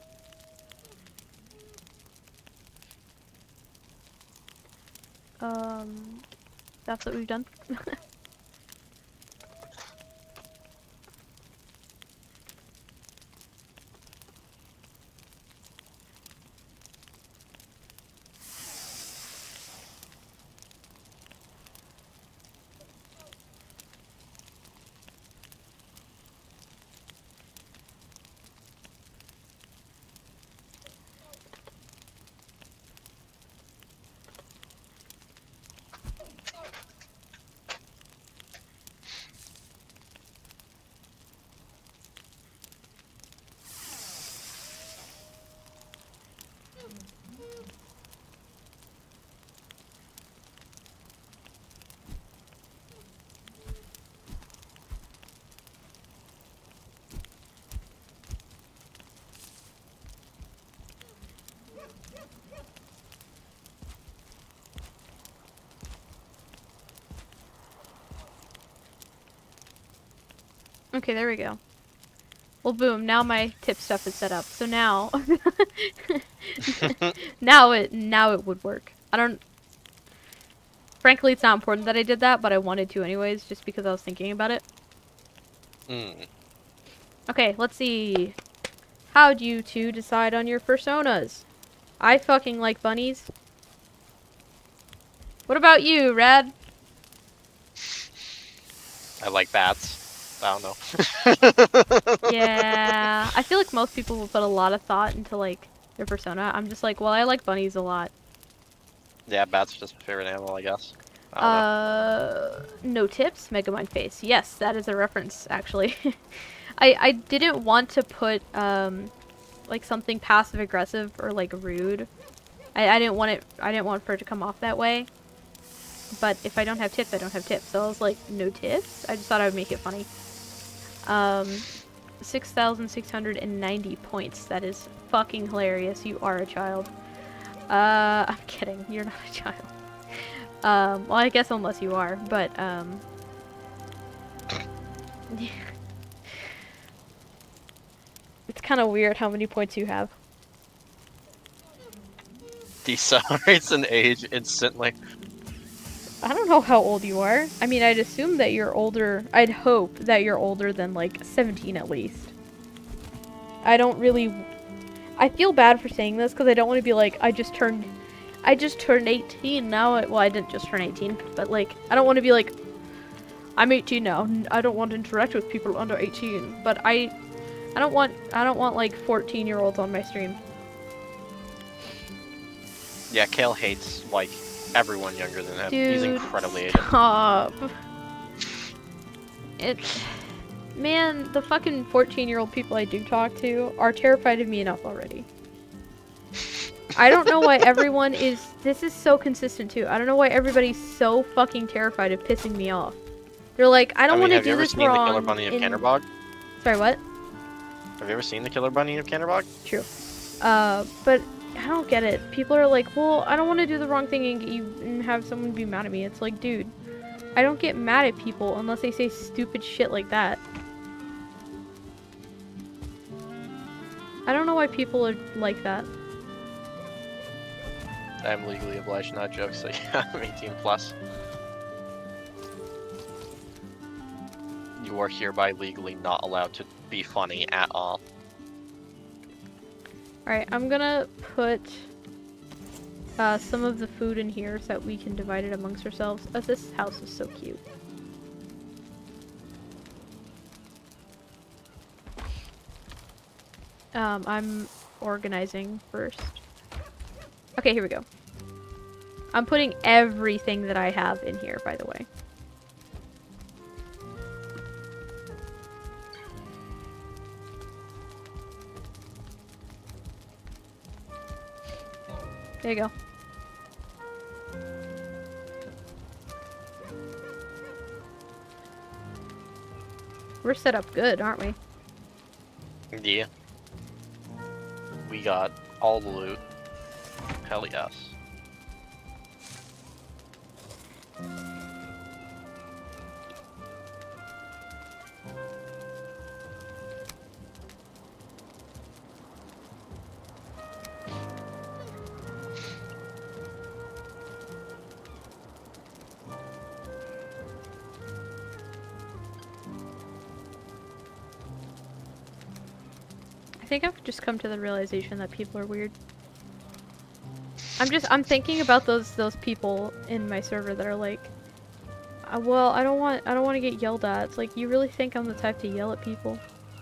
um stuff that we've done. Okay, there we go. Well, boom, now my tip stuff is set up. So now now it now it would work. I don't Frankly, it's not important that I did that, but I wanted to anyways just because I was thinking about it. Mm. Okay, let's see. How'd you two decide on your personas? I fucking like bunnies. What about you, Rad? I like bats. I don't know. Yeah, I feel like most people will put a lot of thought into like their persona. I'm just like, well, I like bunnies a lot. Yeah, bats are just my favorite animal, I guess. I don't Uh, no tips, Megamind face. Yes, that is a reference, actually. I I didn't want to put um like something passive aggressive or like rude. I I didn't want it. I didn't want for it to come off that way. But if I don't have tips, I don't have tips. So I was like, no tips. I just thought I would make it funny. Um, six thousand six hundred ninety points. That is fucking hilarious. You are a child. Uh, I'm kidding. You're not a child. Um, well, I guess unless you are, but, um... It's kind of weird how many points you have. Decelerates in age instantly. I don't know how old you are. I mean, I'd assume that you're older. I'd hope that you're older than like seventeen at least. I don't really... I feel bad for saying this because I don't want to be like, I just turned... I just turned eighteen now. I, well, I didn't just turn eighteen, but like, I don't want to be like, I'm eighteen now. I don't want to interact with people under eighteen. But I... I don't want... I don't want like fourteen year olds on my stream. Yeah, Kale hates, like, everyone younger than him. Dude, he's incredibly aged. Stop. It... Man, the fucking fourteen year old people I do talk to are terrified of me enough already. I don't know why everyone is... This is so consistent too. I don't know why everybody's so fucking terrified of pissing me off. They're like, I don't I mean, want to do this wrong. Have you ever seen the Killer Bunny of in... Canterbog? Sorry, what? Have you ever seen the Killer Bunny of Canterbog? True. Uh, but I don't get it. People are like, well, I don't want to do the wrong thing and, get you, and have someone be mad at me. It's like, dude, I don't get mad at people unless they say stupid shit like that. I don't know why people are like that. I'm legally obliged, not joke, so yeah, I'm eighteen plus. You are hereby legally not allowed to be funny at all. Alright, I'm gonna put uh, some of the food in here so that we can divide it amongst ourselves. Oh, this house is so cute. Um, I'm organizing first. Okay, here we go. I'm putting everything that I have in here, by the way. There you go. We're set up good, aren't we? Yeah. We got all the loot. Hell yes. I think I've just come to the realization that people are weird. I'm just, I'm thinking about those those people in my server that are like, uh, well, I don't want, I don't want to get yelled at. It's like, you really think I'm the type to yell at people?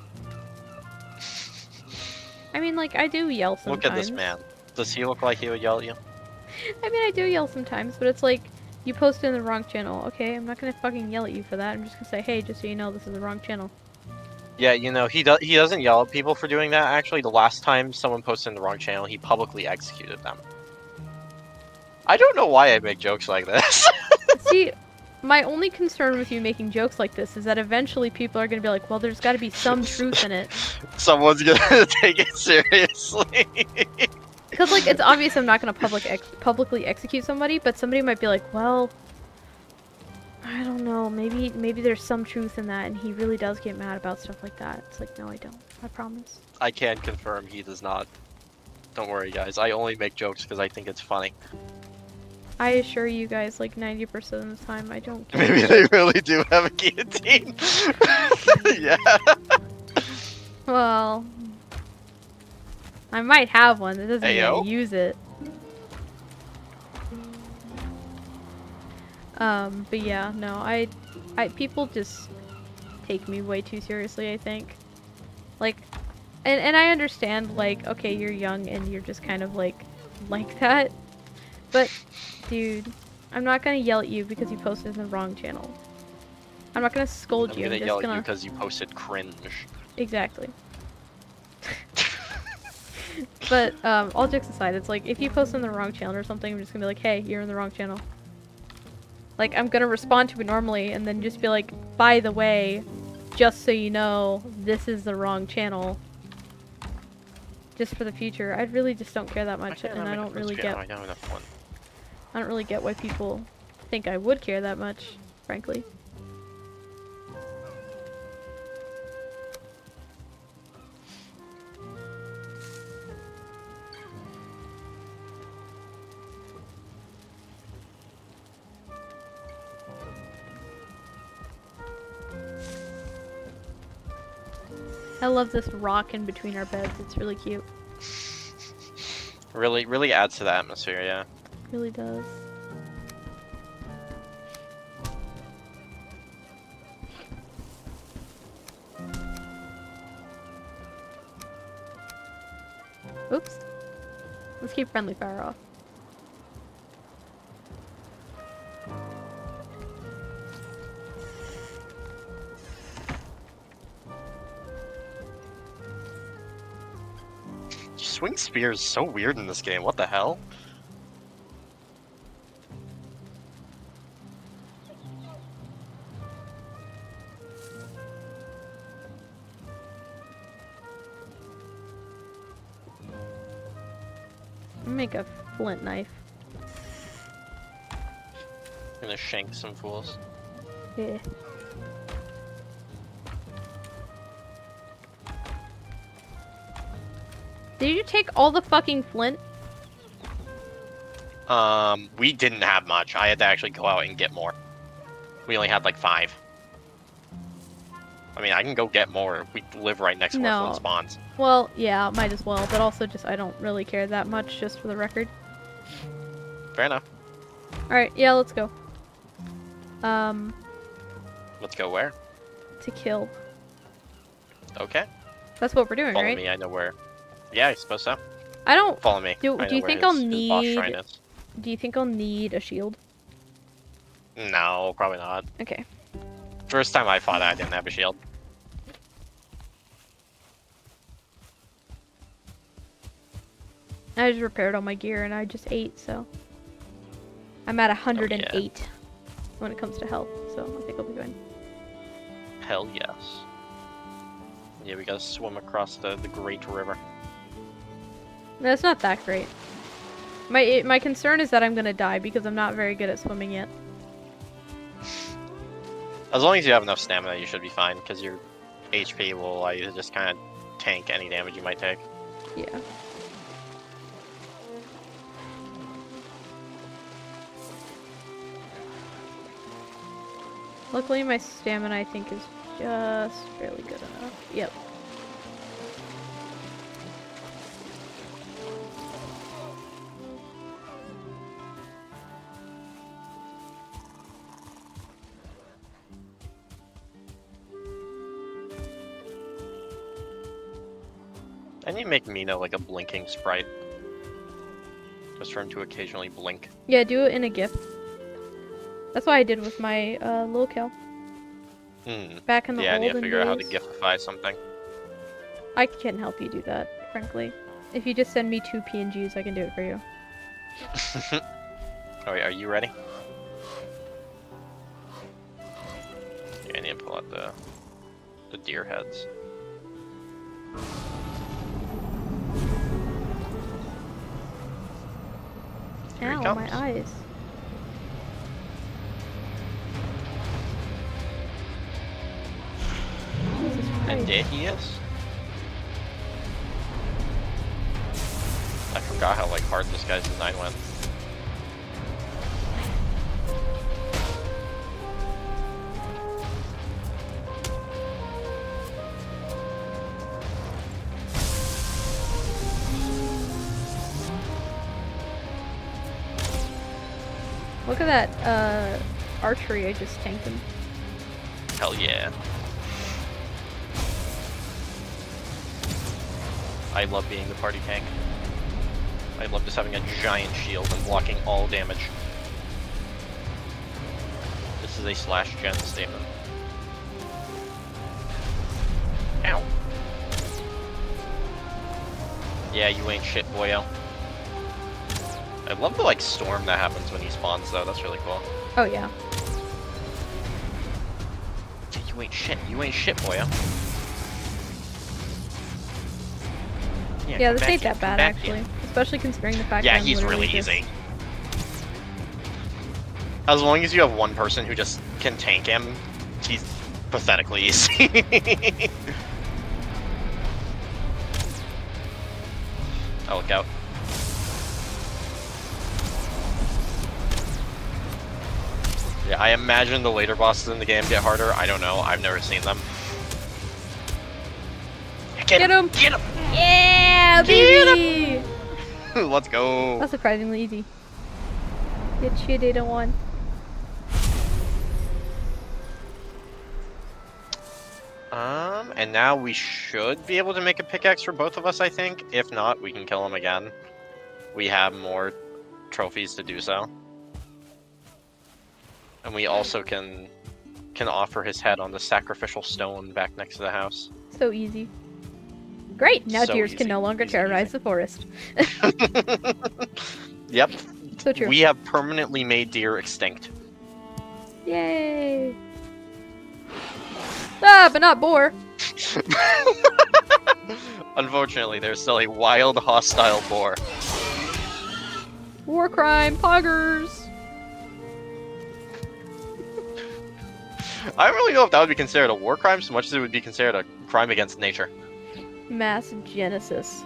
I mean, like, I do yell sometimes. Look at this man. Does he look like he would yell at you? I mean, I do yell sometimes, but it's like, you posted in the wrong channel. Okay, I'm not gonna fucking yell at you for that. I'm just gonna say, hey, just so you know, this is the wrong channel. Yeah, you know, he, do he doesn't yell at people for doing that. Actually, the last time someone posted in the wrong channel, he publicly executed them. I don't know why I make jokes like this. See, my only concern with you making jokes like this is that eventually people are gonna be like, well, there's gotta be some truth in it. Someone's gonna take it seriously. Because, like, it's obvious I'm not gonna public ex publicly execute somebody, but somebody might be like, well, I don't know, maybe maybe there's some truth in that, and he really does get mad about stuff like that. It's like, no, I don't. I promise. I can confirm he does not. Don't worry, guys. I only make jokes because I think it's funny. I assure you guys, like, ninety percent of the time, I don't care. Maybe they really do have a guillotine. Yeah. Well, I might have one. That doesn't mean Ayo. I use it. Um, but yeah, no, I, I, people just take me way too seriously, I think. Like, and, and I understand, like, okay, you're young and you're just kind of, like, like that. But, dude, I'm not gonna yell at you because you posted in the wrong channel. I'm not gonna scold I'm you. gonna I'm just yell gonna... at you because you posted cringe. Exactly. But, um, all jokes aside, it's like, if you post in the wrong channel or something, I'm just gonna be like, hey, you're in the wrong channel. Like, I'm gonna respond to it normally, and then just be like, by the way, just so you know, this is the wrong channel. Just for the future. I really just don't care that much, and I don't really get... I know enough fun. I don't really get why people think I would care that much, frankly. I love this rock in between our beds. It's really cute. Really, really adds to the atmosphere, yeah. Really does. Oops. Let's keep friendly fire off. Swing spear is so weird in this game. What the hell? Make a flint knife. I'm gonna shank some fools. Yeah. Did you take all the fucking flint? Um, we didn't have much. I had to actually go out and get more. We only had like five. I mean, I can go get more. We live right next to where No. flint spawns. Well, yeah, might as well, but also just I don't really care that much, just for the record. Fair enough. Alright, yeah, let's go. Um, Let's go where? to kill. Okay. That's what we're doing, Follow right? me. I know where. Yeah, I suppose so. I don't... Follow me. Do- I know do you where think his, I'll his boss need- shrine is. Do you think I'll need a shield? No, probably not. Okay. First time I fought, I didn't have a shield. I just repaired all my gear and I just ate, so... I'm at one hundred eight when it comes to health, so I think I'll be good. Hell yes. Yeah, we gotta swim across the, the Great River. No, it's not that great. My it, my concern is that I'm gonna die because I'm not very good at swimming yet. As long as you have enough stamina, you should be fine, because your H P will allow you to just kind of tank any damage you might take. Yeah. Luckily, my stamina, I think, is just fairly good enough. Yep. I need to make Mina like a blinking sprite. Just for him to occasionally blink. Yeah, do it in a GIF. That's what I did with my uh, locale. Hmm. Back in the Yeah, I need to olden figure out how to days. gifify something. I can help you do that, frankly. If you just send me two P N Gs, I can do it for you. Alright, are you ready? Yeah, I need to pull out the the deer heads. Here he Ow, comes. my eyes. Jesus And Christ. there he is. I forgot how like hard this guy's design went. Look at that uh, archery I just tanked him. Hell yeah. I love being the party tank. I love just having a giant shield and blocking all damage. This is a slash gen statement. Ow. Yeah, you ain't shit, boyo. I love the like storm that happens when he spawns though, that's really cool. Oh yeah. Yeah, you ain't shit, you ain't shit, boyo. Yeah, come this back ain't here, that come bad back actually. here. Especially considering the fact Yeah, that I'm he's literally really just... easy. As long as you have one person who just can tank him, he's pathetically easy. Oh, look out. Yeah, I imagine the later bosses in the game get harder. I don't know. I've never seen them. Get, Get him! him! Get him! Yeah, Get baby! Let's go. That's surprisingly easy. Get shit data one. Um, and now we should be able to make a pickaxe for both of us, I think. If not, we can kill him again. We have more trophies to do so. And we also can can offer his head on the sacrificial stone back next to the house. So easy. Great! Now So deers easy, can no longer easy, terrorize easy. the forest. Yep. So true. We have permanently made deer extinct. Yay! Ah, but not boar. Unfortunately, there's still a wild, hostile boar. War crime, poggers. I don't really know if that would be considered a war crime so much as it would be considered a crime against nature. Mass genesis.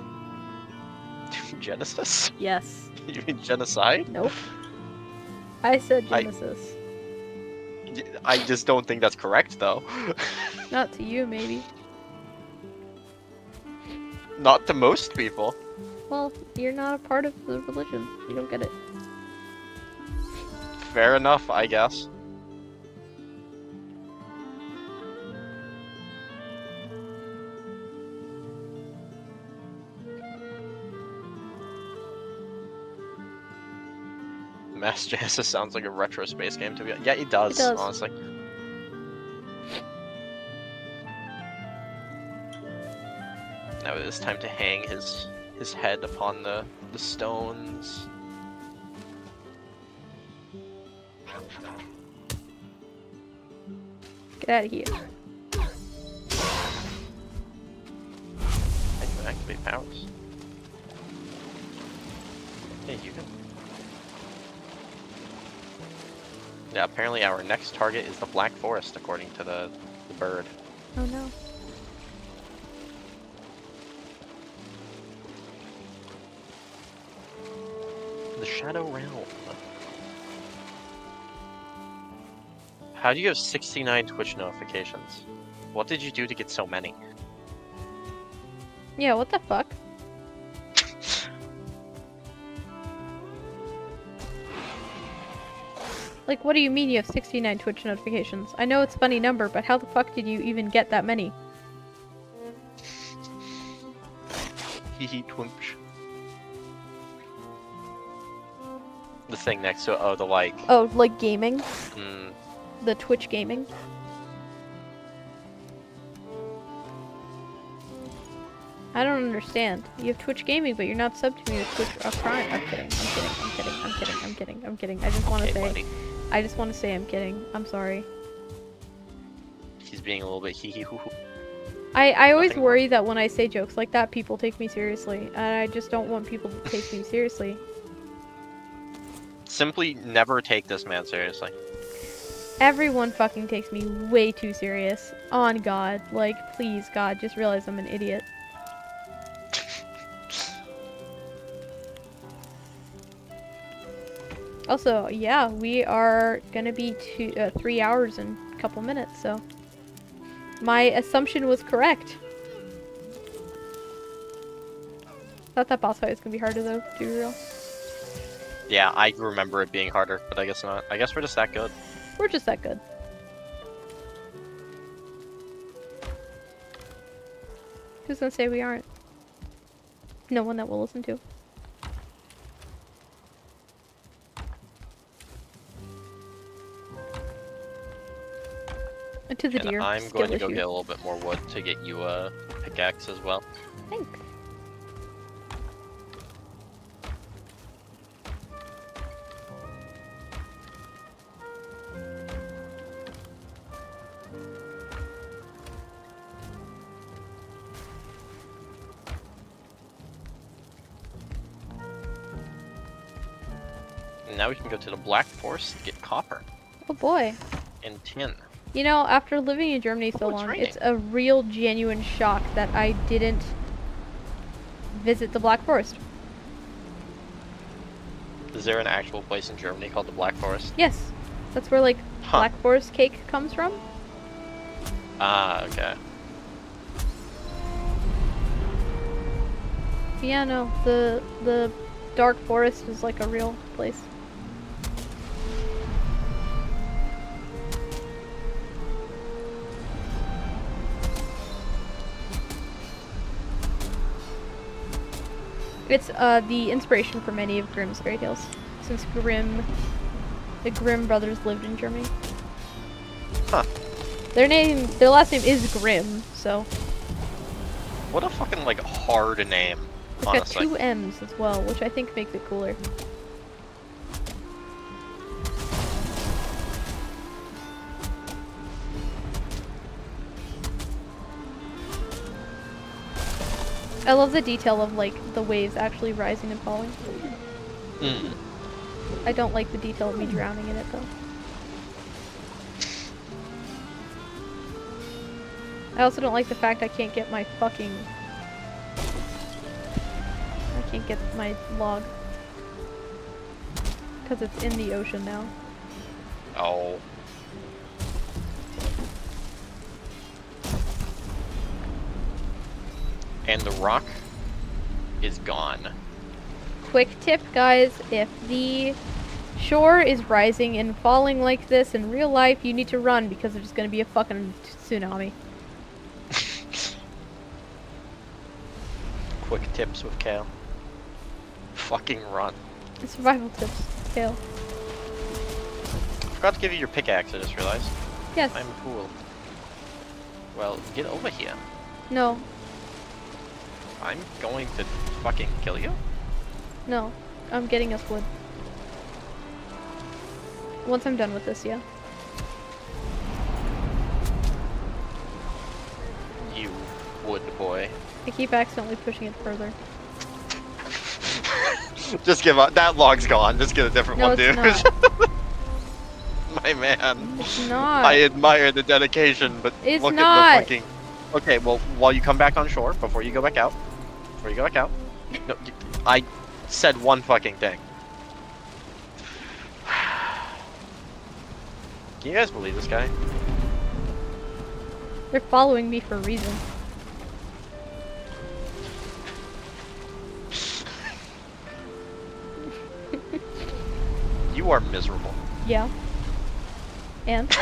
Genesis? Yes. You mean genocide? Nope. I said I- genesis. I just don't think that's correct, though. Not to you, maybe. Not to most people. Well, you're not a part of the religion. You don't get it. Fair enough, I guess. Mass Genesis sounds like a retro space game to be. Yeah, it does, It does. honestly. Now it is time to hang his his head upon the the stones. Get out of here. I can activate powers. Yeah, you can. Yeah, apparently our next target is the Black Forest, according to the, the bird. Oh no. The Shadow Realm. How do you have sixty-nine Twitch notifications? What did you do to get so many? Yeah, what the fuck? Like, what do you mean you have sixty-nine Twitch notifications? I know it's a funny number, but how the fuck did you even get that many? Hehe twinch. The thing next to it, oh, the like. Oh, like gaming? Mm, The Twitch gaming? I don't understand. You have Twitch gaming, but you're not subbed to me with Twitch uh, Prime. I'm kidding, I'm kidding, I'm kidding, I'm kidding, I'm kidding, I'm kidding. I just want to okay, say, buddy. I just want to say I'm kidding. I'm sorry. He's being a little bit hee hee hoo hoo. I, I always Nothing worry that when I say jokes like that, people take me seriously. And I just don't want people to take me seriously. Simply never take this man seriously. Everyone fucking takes me way too serious. On God. Like, please, God, just realize I'm an idiot. Also, yeah, we are gonna be two, uh, three hours and a couple minutes, so... My assumption was correct. Thought that boss fight was gonna be harder though, to be real. Yeah, I remember it being harder, but I guess not. I guess we're just that good. We're just that good. Who's gonna say we aren't? No one that will listen to. And to the And deer. I'm skill going to go issue. get a little bit more wood to get you a pickaxe as well. Thanks. And now we can go to the Black Forest to get copper Oh boy. and tin. You know, after living in Germany so Oh, it's long, raining. it's a real genuine shock that I didn't visit the Black Forest. Is there an actual place in Germany called the Black Forest? Yes. That's where, like, Huh. Black Forest cake comes from. Ah, okay. Yeah, no, the the dark forest is like a real place. It's uh, the inspiration for many of Grimm's fairy tales, since Grimm, the Grimm brothers lived in Germany. Huh. Their name, their last name is Grimm, so. What a fucking, like, hard name, It's honestly. got two M's as well, which I think makes it cooler. I love the detail of, like, the waves actually rising and falling. Mm. I don't like the detail of me drowning in it, though. I also don't like the fact I can't get my fucking... I can't get my log. Because it's in the ocean now. Oh. And the rock is gone. Quick tip, guys, if the shore is rising and falling like this in real life, you need to run because there's gonna be a fucking tsunami. Quick tips with Kale. Fucking run. Survival tips, Kale. I forgot to give you your pickaxe, I just realized. Yes. I'm a fool. Well, get over here. No. I'm going to fucking kill you? No. I'm getting us wood. Once I'm done with this, yeah. You wood boy. I keep accidentally pushing it further. Just give up. That log's gone. Just get a different No, one, it's dude. not. My man. It's not. I admire the dedication, but It's look not. at the fucking... Okay, well, while you come back on shore, before you go back out, before you go back out, no, you- I said one fucking thing. Can you guys believe this guy? They're following me for a reason. You are miserable. Yeah. And?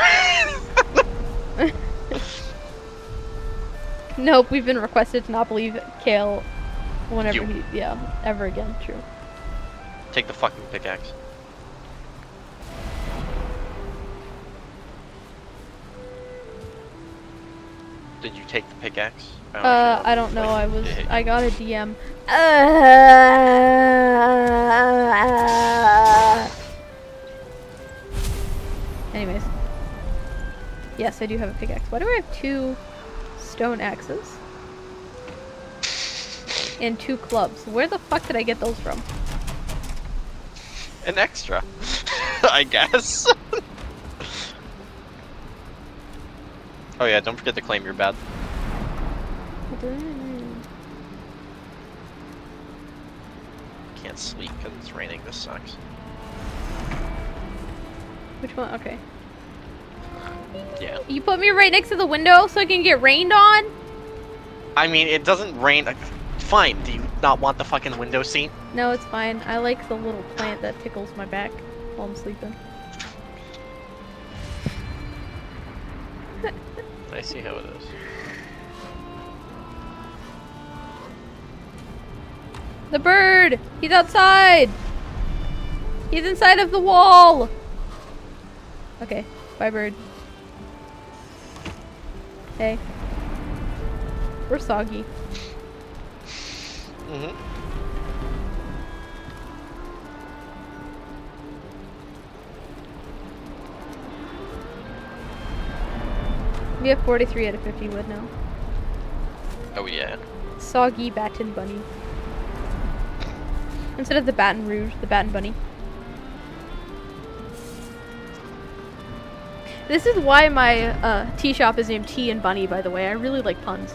Nope, we've been requested to not believe Kale whenever You. he, yeah, ever again, true. Take the fucking pickaxe. Did you take the pickaxe? I'm not Uh, sure. I don't know, I was, Yeah. I got a D M. Anyways. Yes, I do have a pickaxe. Why do I have two stone axes? And two clubs. Where the fuck did I get those from? An extra, I guess. Oh yeah, don't forget to claim your bed. Can't sleep because it's raining. This sucks. Which one? Okay. Yeah. You put me right next to the window so I can get rained on? I mean, it doesn't rain. uh, Fine. Do you not want the fucking window seat? No, it's fine. I like the little plant that tickles my back while I'm sleeping. I see how it is. The bird! He's outside! He's inside of the wall! Okay, bye bird. Hey. We're soggy. Mm-hmm. We have forty-three out of fifty wood now. Oh yeah. Soggy Baton Bunny. Instead of the Baton Rouge, the Baton Bunny. This is why my uh, tea shop is named Tea and Bunny, by the way. I really like puns.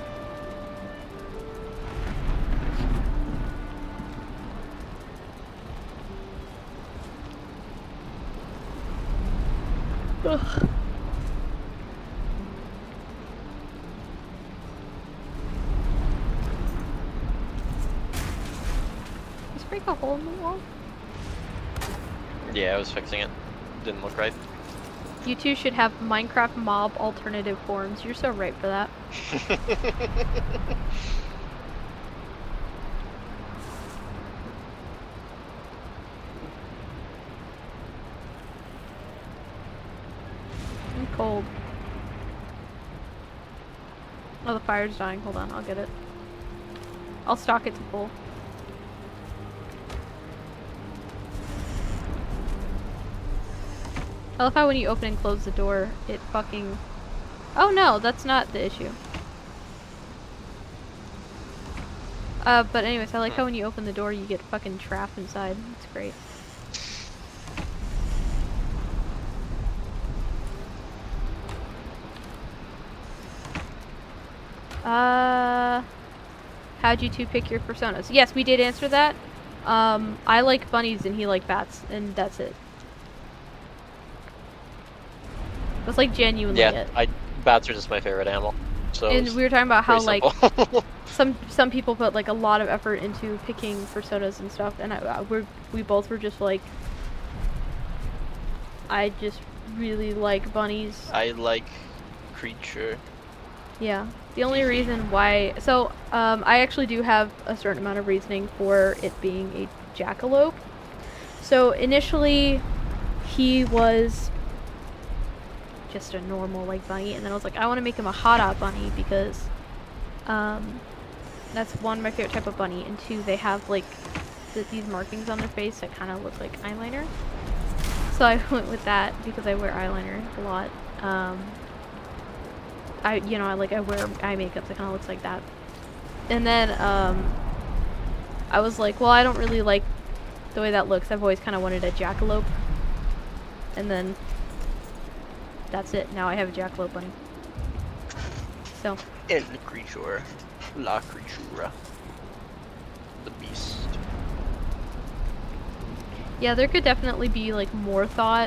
Ugh. like a hole in the wall? Yeah, I was fixing it. Didn't look right. You two should have Minecraft mob alternative forums. You're so right for that. I'm cold. Oh, the fire's dying. Hold on, I'll get it. I'll stock it to full. I love how when you open and close the door, it fucking... Oh no, that's not the issue. Uh, but anyways, I like how when you open the door, you get fucking trapped inside. It's great. Uh, how'd you two pick your personas? Yes, we did answer that. Um, I like bunnies and he liked bats, and that's it. That's like genuinely yeah, it. I bats are just my favorite animal. So and we were talking about how like simple. some some people put like a lot of effort into picking personas and stuff, and I, I we're we both were just like, I just really like bunnies. I like creature. Yeah. The only reason why, so um, I actually do have a certain amount of reasoning for it being a jackalope. So initially, he was just a normal like bunny, and then I was like, I want to make him a hot bunny because um, that's one, my favorite type of bunny, and two, they have like th these markings on their face that kind of look like eyeliner. So I went with that because I wear eyeliner a lot. Um, I, you know, I like I wear eye makeup that kind of looks like that. And then um, I was like, well, I don't really like the way that looks. I've always kind of wanted a jackalope. And then that's it. Now I have a jackalope bunny. So. El creature, la creatura, the beast. Yeah, there could definitely be like more thought,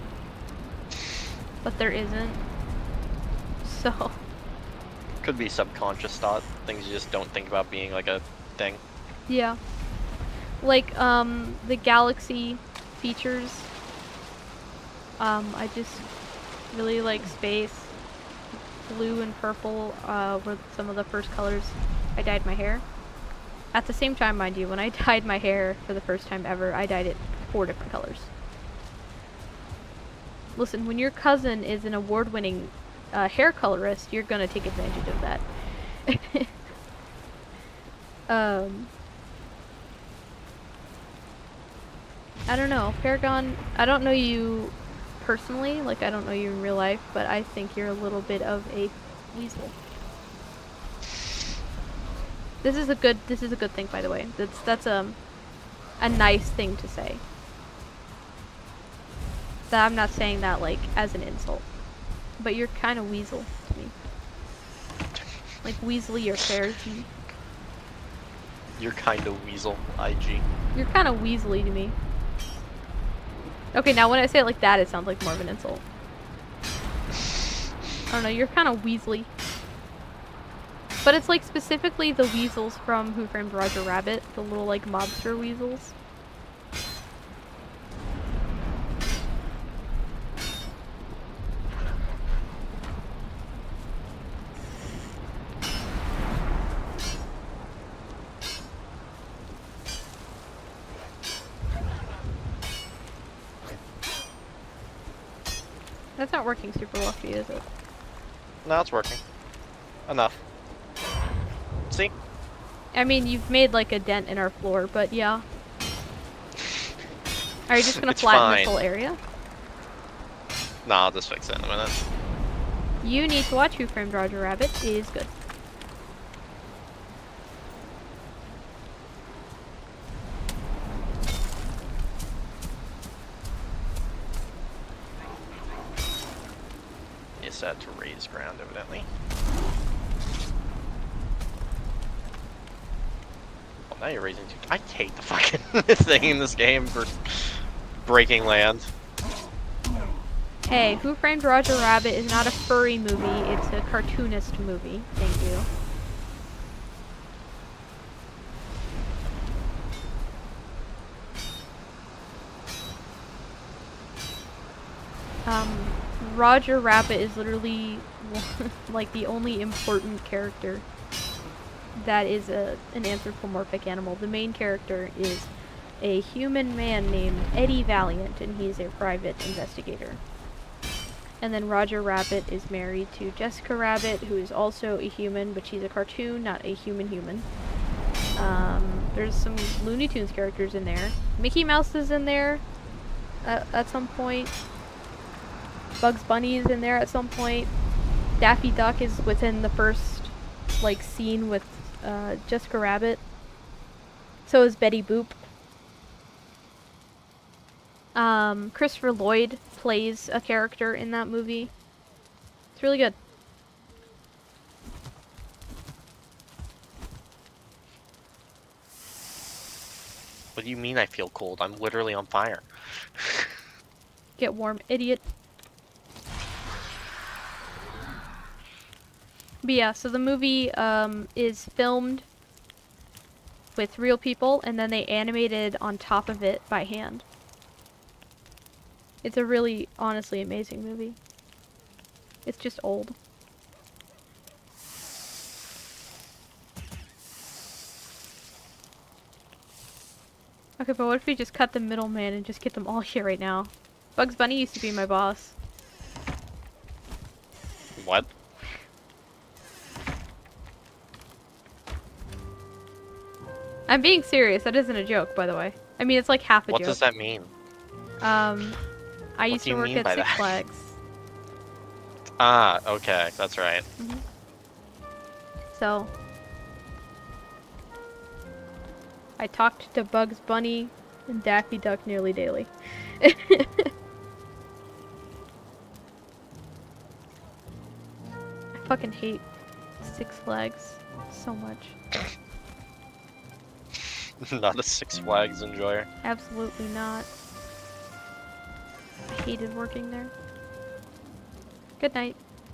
but there isn't. So. Could be subconscious thought, things you just don't think about being like a thing. Yeah. Like, um, the galaxy features. Um, I just really like space. Blue and purple, uh, were some of the first colors I dyed my hair. At the same time, mind you, when I dyed my hair for the first time ever, I dyed it four different colors. Listen, when your cousin is an award-winning Uh, hair colorist, you're gonna take advantage of that. um, I don't know, Paragon, I don't know you personally, like I don't know you in real life, but I think you're a little bit of a weasel. This is a good, this is a good thing, by the way. That's, that's um, a nice thing to say. That I'm not saying that like as an insult. But you're kind of weasel to me. Like Weasley or Fergie. You're kind of weasel, I G. You're kind of weaselly to me. Okay, now when I say it like that, it sounds like more of an insult. I don't know, you're kind of weaselly. But it's like specifically the weasels from Who Framed Roger Rabbit, the little like mobster weasels. That's not working super well for you, is it? No, it's working. Enough. See? I mean, you've made like a dent in our floor, but yeah. Are you just gonna It's flatten fine. this whole area? Nah, I'll just fix it in a minute. You need to watch Who Framed Roger Rabbit. It is good. It's set to raise ground, evidently. Well, now you're raising two. I hate the fucking thing in this game for breaking land. Hey, Who Framed Roger Rabbit is not a furry movie, it's a cartoonist movie. Thank you. Um, Roger Rabbit is literally like the only important character that is a an anthropomorphic animal. The main character is a human man named Eddie Valiant, and he's a private investigator. And then Roger Rabbit is married to Jessica Rabbit, who is also a human, but she's a cartoon, not a human human. Um, there's some Looney Tunes characters in there. Mickey Mouse is in there at, at some point. Bugs Bunny is in there at some point. Daffy Duck is within the first, like, scene with uh, Jessica Rabbit. So is Betty Boop. Um, Christopher Lloyd plays a character in that movie. It's really good. What do you mean I feel cold? I'm literally on fire. Get warm, idiot. But yeah, so the movie um, is filmed with real people, and then they animated on top of it by hand. It's a really, honestly amazing movie. It's just old. Okay, but what if we just cut the middleman and just get them all here right now? Bugs Bunny used to be my boss. What? I'm being serious. That isn't a joke, by the way. I mean, it's like half a What joke. What does that mean? Um, I What used do to you work mean at by Six that? Flags. Ah, okay, that's right. Mm-hmm. So, I talked to Bugs Bunny and Daffy Duck nearly daily. I fucking hate Six Flags so much. Not a Six Flags enjoyer. Absolutely not. I hated working there. Good night.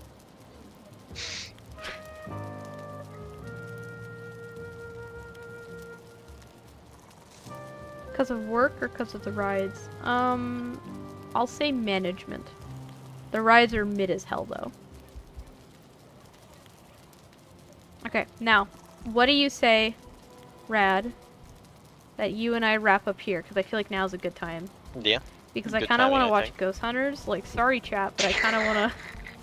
Because of work or because of the rides? Um, I'll say management. The rides are mid as hell though. Okay, now, what do you say, Rad, that you and I wrap up here? Because I feel like now's a good time. Yeah. Because I Good kind of want to timing, I watch think. Ghost Hunters. Like, sorry chat, but I kind of want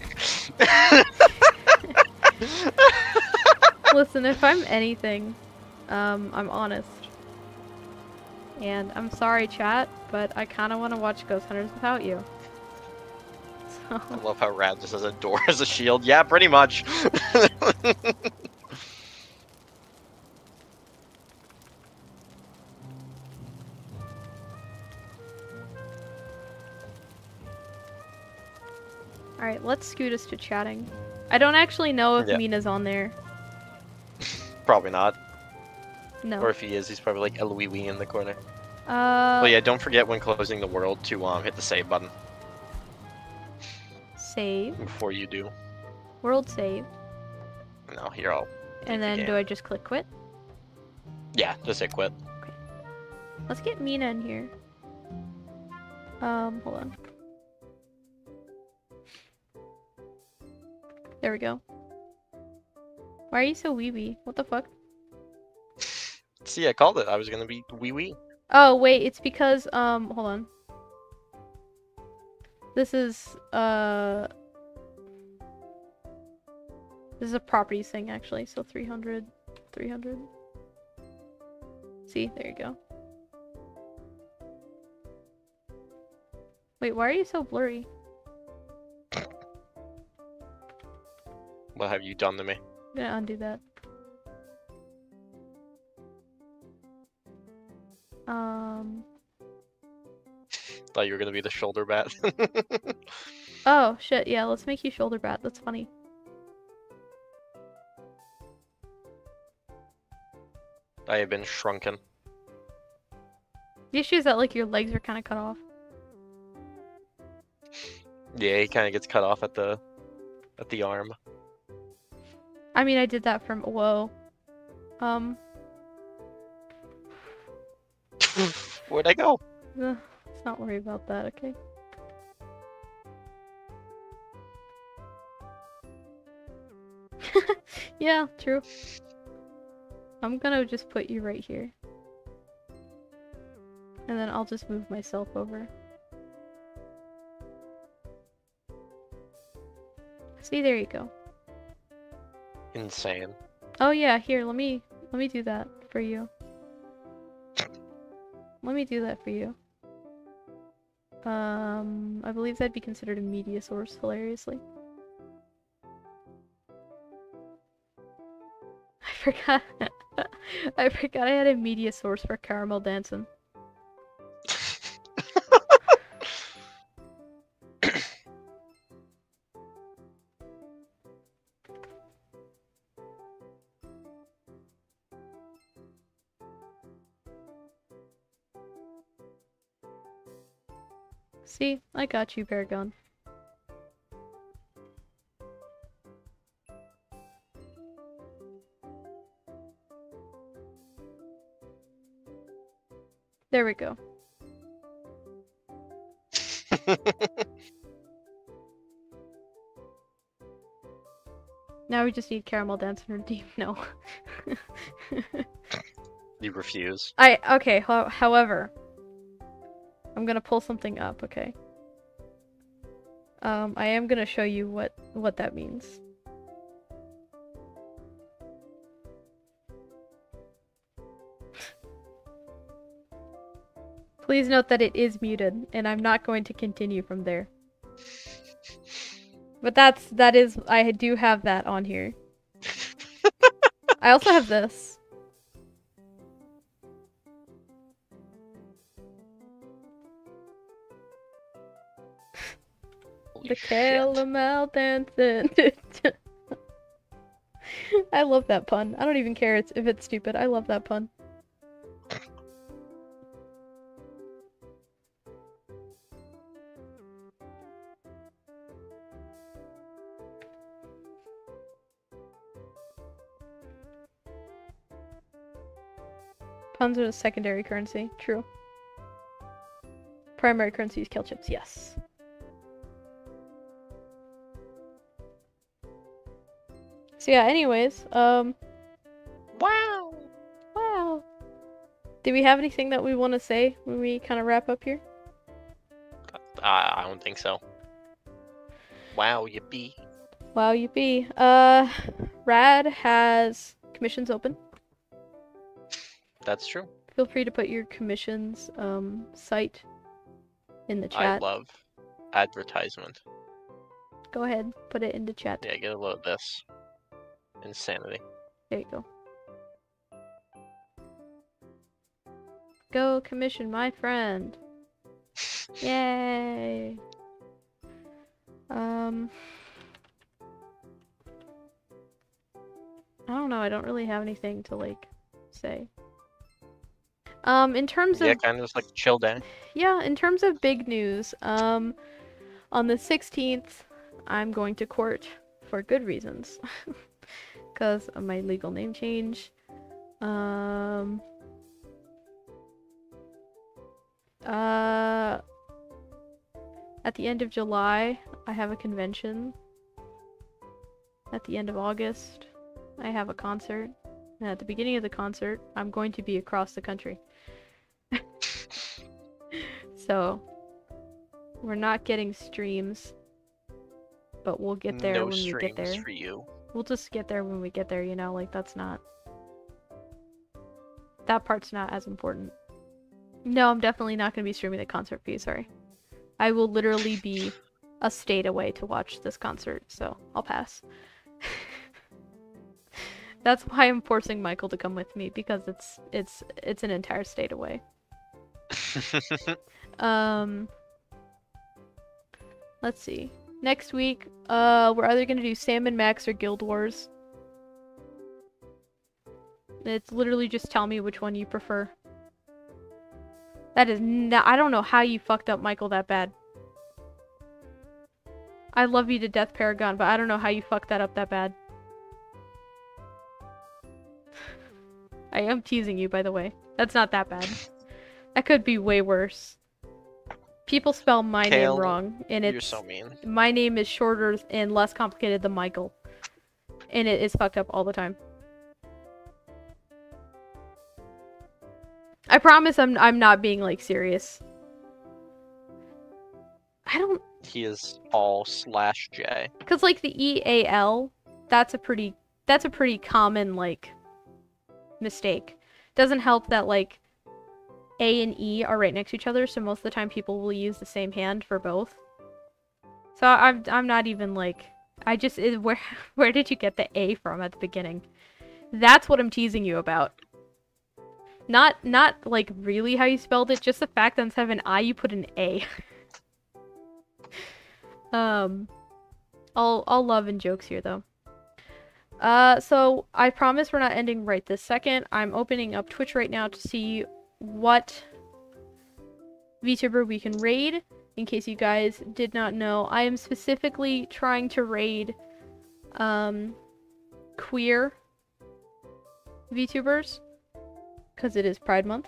to... Listen, if I'm anything, um, I'm honest. And I'm sorry chat, but I kind of want to watch Ghost Hunters without you. So... I love how Rad just has a door as a shield. Yeah, pretty much. Alright, let's scoot us to chatting. I don't actually know if Yeah. Mina's on there. Probably not. No. Or if he is, he's probably like a wee wee in the corner. Uh, Well, yeah, don't forget when closing the world to um hit the save button save. before you do. World save. No, here I'll. And the then game. do I just click quit? Yeah, just hit quit. Let's get Mina in here. Um, hold on. There we go. Why are you so wee-wee? What the fuck? See, I called it. I was gonna be wee wee. Oh, wait, it's because, um, hold on. This is, uh... This is a properties thing, actually, so three hundred, three hundred. See, there you go. Wait, why are you so blurry? What have you done to me? I'm gonna undo that. Um... Thought you were gonna be the shoulder bat. Oh, shit, yeah, let's make you shoulder bat, that's funny. I have been shrunken. The issue is that, like, your legs are kind of cut off. Yeah, he kind of gets cut off at the at the arm. I mean, I did that from- whoa. Um, Where'd I go? ugh, let's not worry about that, okay? Yeah, true. I'm gonna just put you right here. And then I'll just move myself over. See, there you go. Insane. Oh yeah, here, let me let me do that for you. Let me do that for you. Um, I believe that'd be considered a media source, hilariously. I forgot. I forgot I had a media source for Caramel Dancing. See, I got you, Paragon. There we go. Now we just need Caramel Dance and Redeem. No. You refuse. I okay. Ho however, I'm gonna pull something up. Okay. Um, I am gonna show you what what that means. Please note that it is muted, and I'm not going to continue from there. But that's that is I do have that on here. I also have this. Holy The shit. caramel dancing. I love that pun. I don't even care it's, if it's stupid. I love that pun. Puns are a secondary currency. True. Primary currency is kill chips. Yes. So yeah, anyways, um... Wow! Wow! Do we have anything that we want to say when we kind of wrap up here? Uh, I don't think so. Wow, yippee. Wow, yippee. Uh, Rad has commissions open. That's true. Feel free to put your commissions um, site in the I chat. love advertisement. Go ahead, put it into chat. Yeah, get a load of this. Insanity. There you go. Go commission my friend. Yay! Um... I don't know, I don't really have anything to, like, say. Um, in terms Yeah, of... kind of just like a chill day. Yeah, in terms of big news, um, on the sixteenth, I'm going to court for good reasons. Because of my legal name change. Um... Uh... At the end of July, I have a convention. At the end of August, I have a concert. And at the beginning of the concert, I'm going to be across the country. So, we're not getting streams, but we'll get there no when we get streams there. for you. We'll just get there when we get there, you know, like that's not... That part's not as important. No, I'm definitely not going to be streaming the concert for you, sorry. I will literally be a state away to watch this concert, so I'll pass. That's why I'm forcing Michael to come with me, because it's it's it's an entire state away. Um, let's see. Next week, uh, we're either gonna do Sam and Max or Guild Wars. It's literally just tell me which one you prefer. That is not- I don't know how you fucked up Michael that bad. I love you to death, Paragon, but I don't know how you fucked that up that bad. I am teasing you, by the way. That's not that bad. That could be way worse. People spell my Kale, name wrong, and it's You're so mean. my name is shorter and less complicated than Michael. And it is fucked up all the time. I promise I'm I'm not being like serious. I don't. He is all slash J. Cause like the E A L, that's a pretty that's a pretty common like mistake. Doesn't help that like A and E are right next to each other, so most of the time people will use the same hand for both. So I'm I'm not even like I just it, where where did you get the A from at the beginning? That's what I'm teasing you about. Not not like really how you spelled it, just the fact that instead of an I you put an A. um all all love and jokes here though. Uh so I promise we're not ending right this second. I'm opening up Twitch right now to see what VTuber we can raid. In case you guys did not know, I am specifically trying to raid um, queer VTubers because it is Pride Month.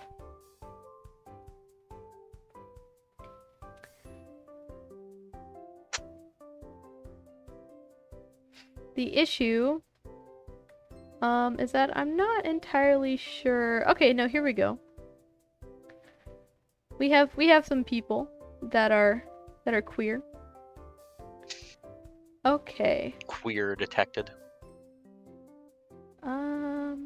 The issue um, is that I'm not entirely sure. Okay, no, here we go. We have we have some people that are that are queer. Okay. Queer detected. Um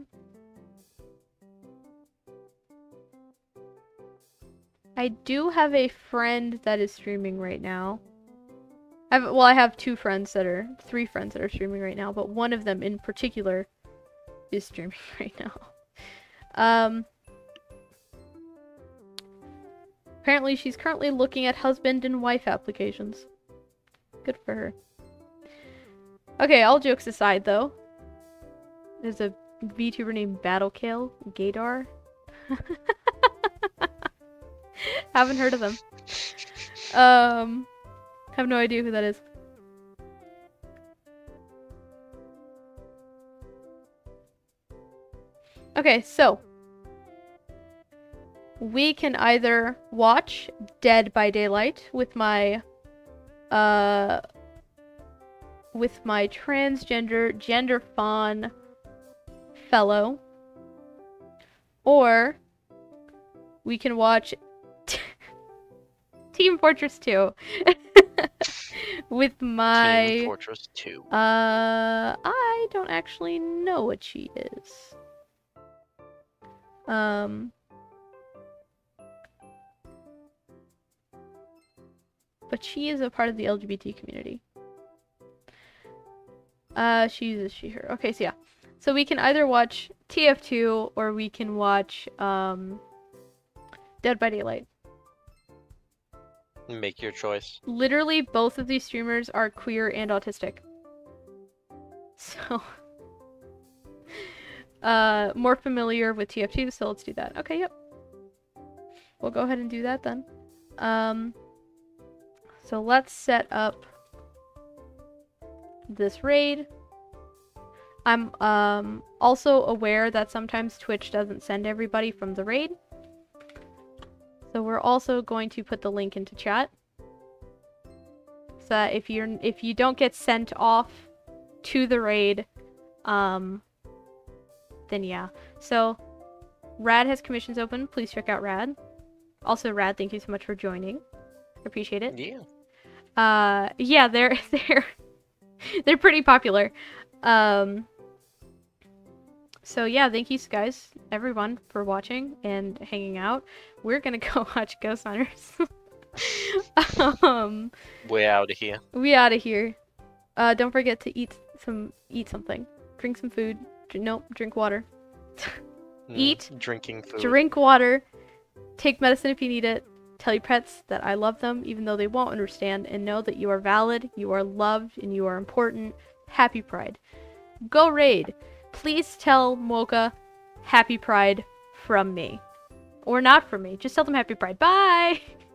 I do have a friend that is streaming right now. I have, well, I have two friends that are three friends that are streaming right now, but one of them in particular is streaming right now. Um Apparently, she's currently looking at husband and wife applications. Good for her. Okay, all jokes aside, though. There's a VTuber named Battlekale, Gaydar. Haven't heard of them. Um, have no idea who that is. Okay, so we can either watch Dead by Daylight with my uh with my transgender gender fawn fellow, or we can watch Team Fortress two with my Team Fortress two. Uh I don't actually know what she is. Um But she is a part of the L G B T community. Uh, she uses she, her. Okay, so yeah. So we can either watch T F two or we can watch, um, Dead by Daylight. Make your choice. Literally, both of these streamers are queer and autistic. So, uh, more familiar with T F two, so let's do that. Okay, yep. We'll go ahead and do that then. Um... So let's set up this raid. I'm um, also aware that sometimes Twitch doesn't send everybody from the raid. So we're also going to put the link into chat. So that if you're if you don't get sent off to the raid, um, then yeah. So Rad has commissions open. Please check out Rad. Also, Rad, thank you so much for joining. Appreciate it. Yeah. Uh, yeah, they're they're they're pretty popular. Um, so yeah, thank you guys, everyone, for watching and hanging out. We're gonna go watch Ghost Hunters. um, Way out of here. we out of here. Uh, don't forget to eat some eat something, drink some food. Dr nope, drink water. Eat, mm, drinking food. Drink water. Take medicine if you need it. Tell your pets that I love them, even though they won't understand, and know that you are valid, you are loved, and you are important. Happy Pride. Go raid. Please tell Mocha Happy Pride from me. Or not from me. Just tell them Happy Pride. Bye!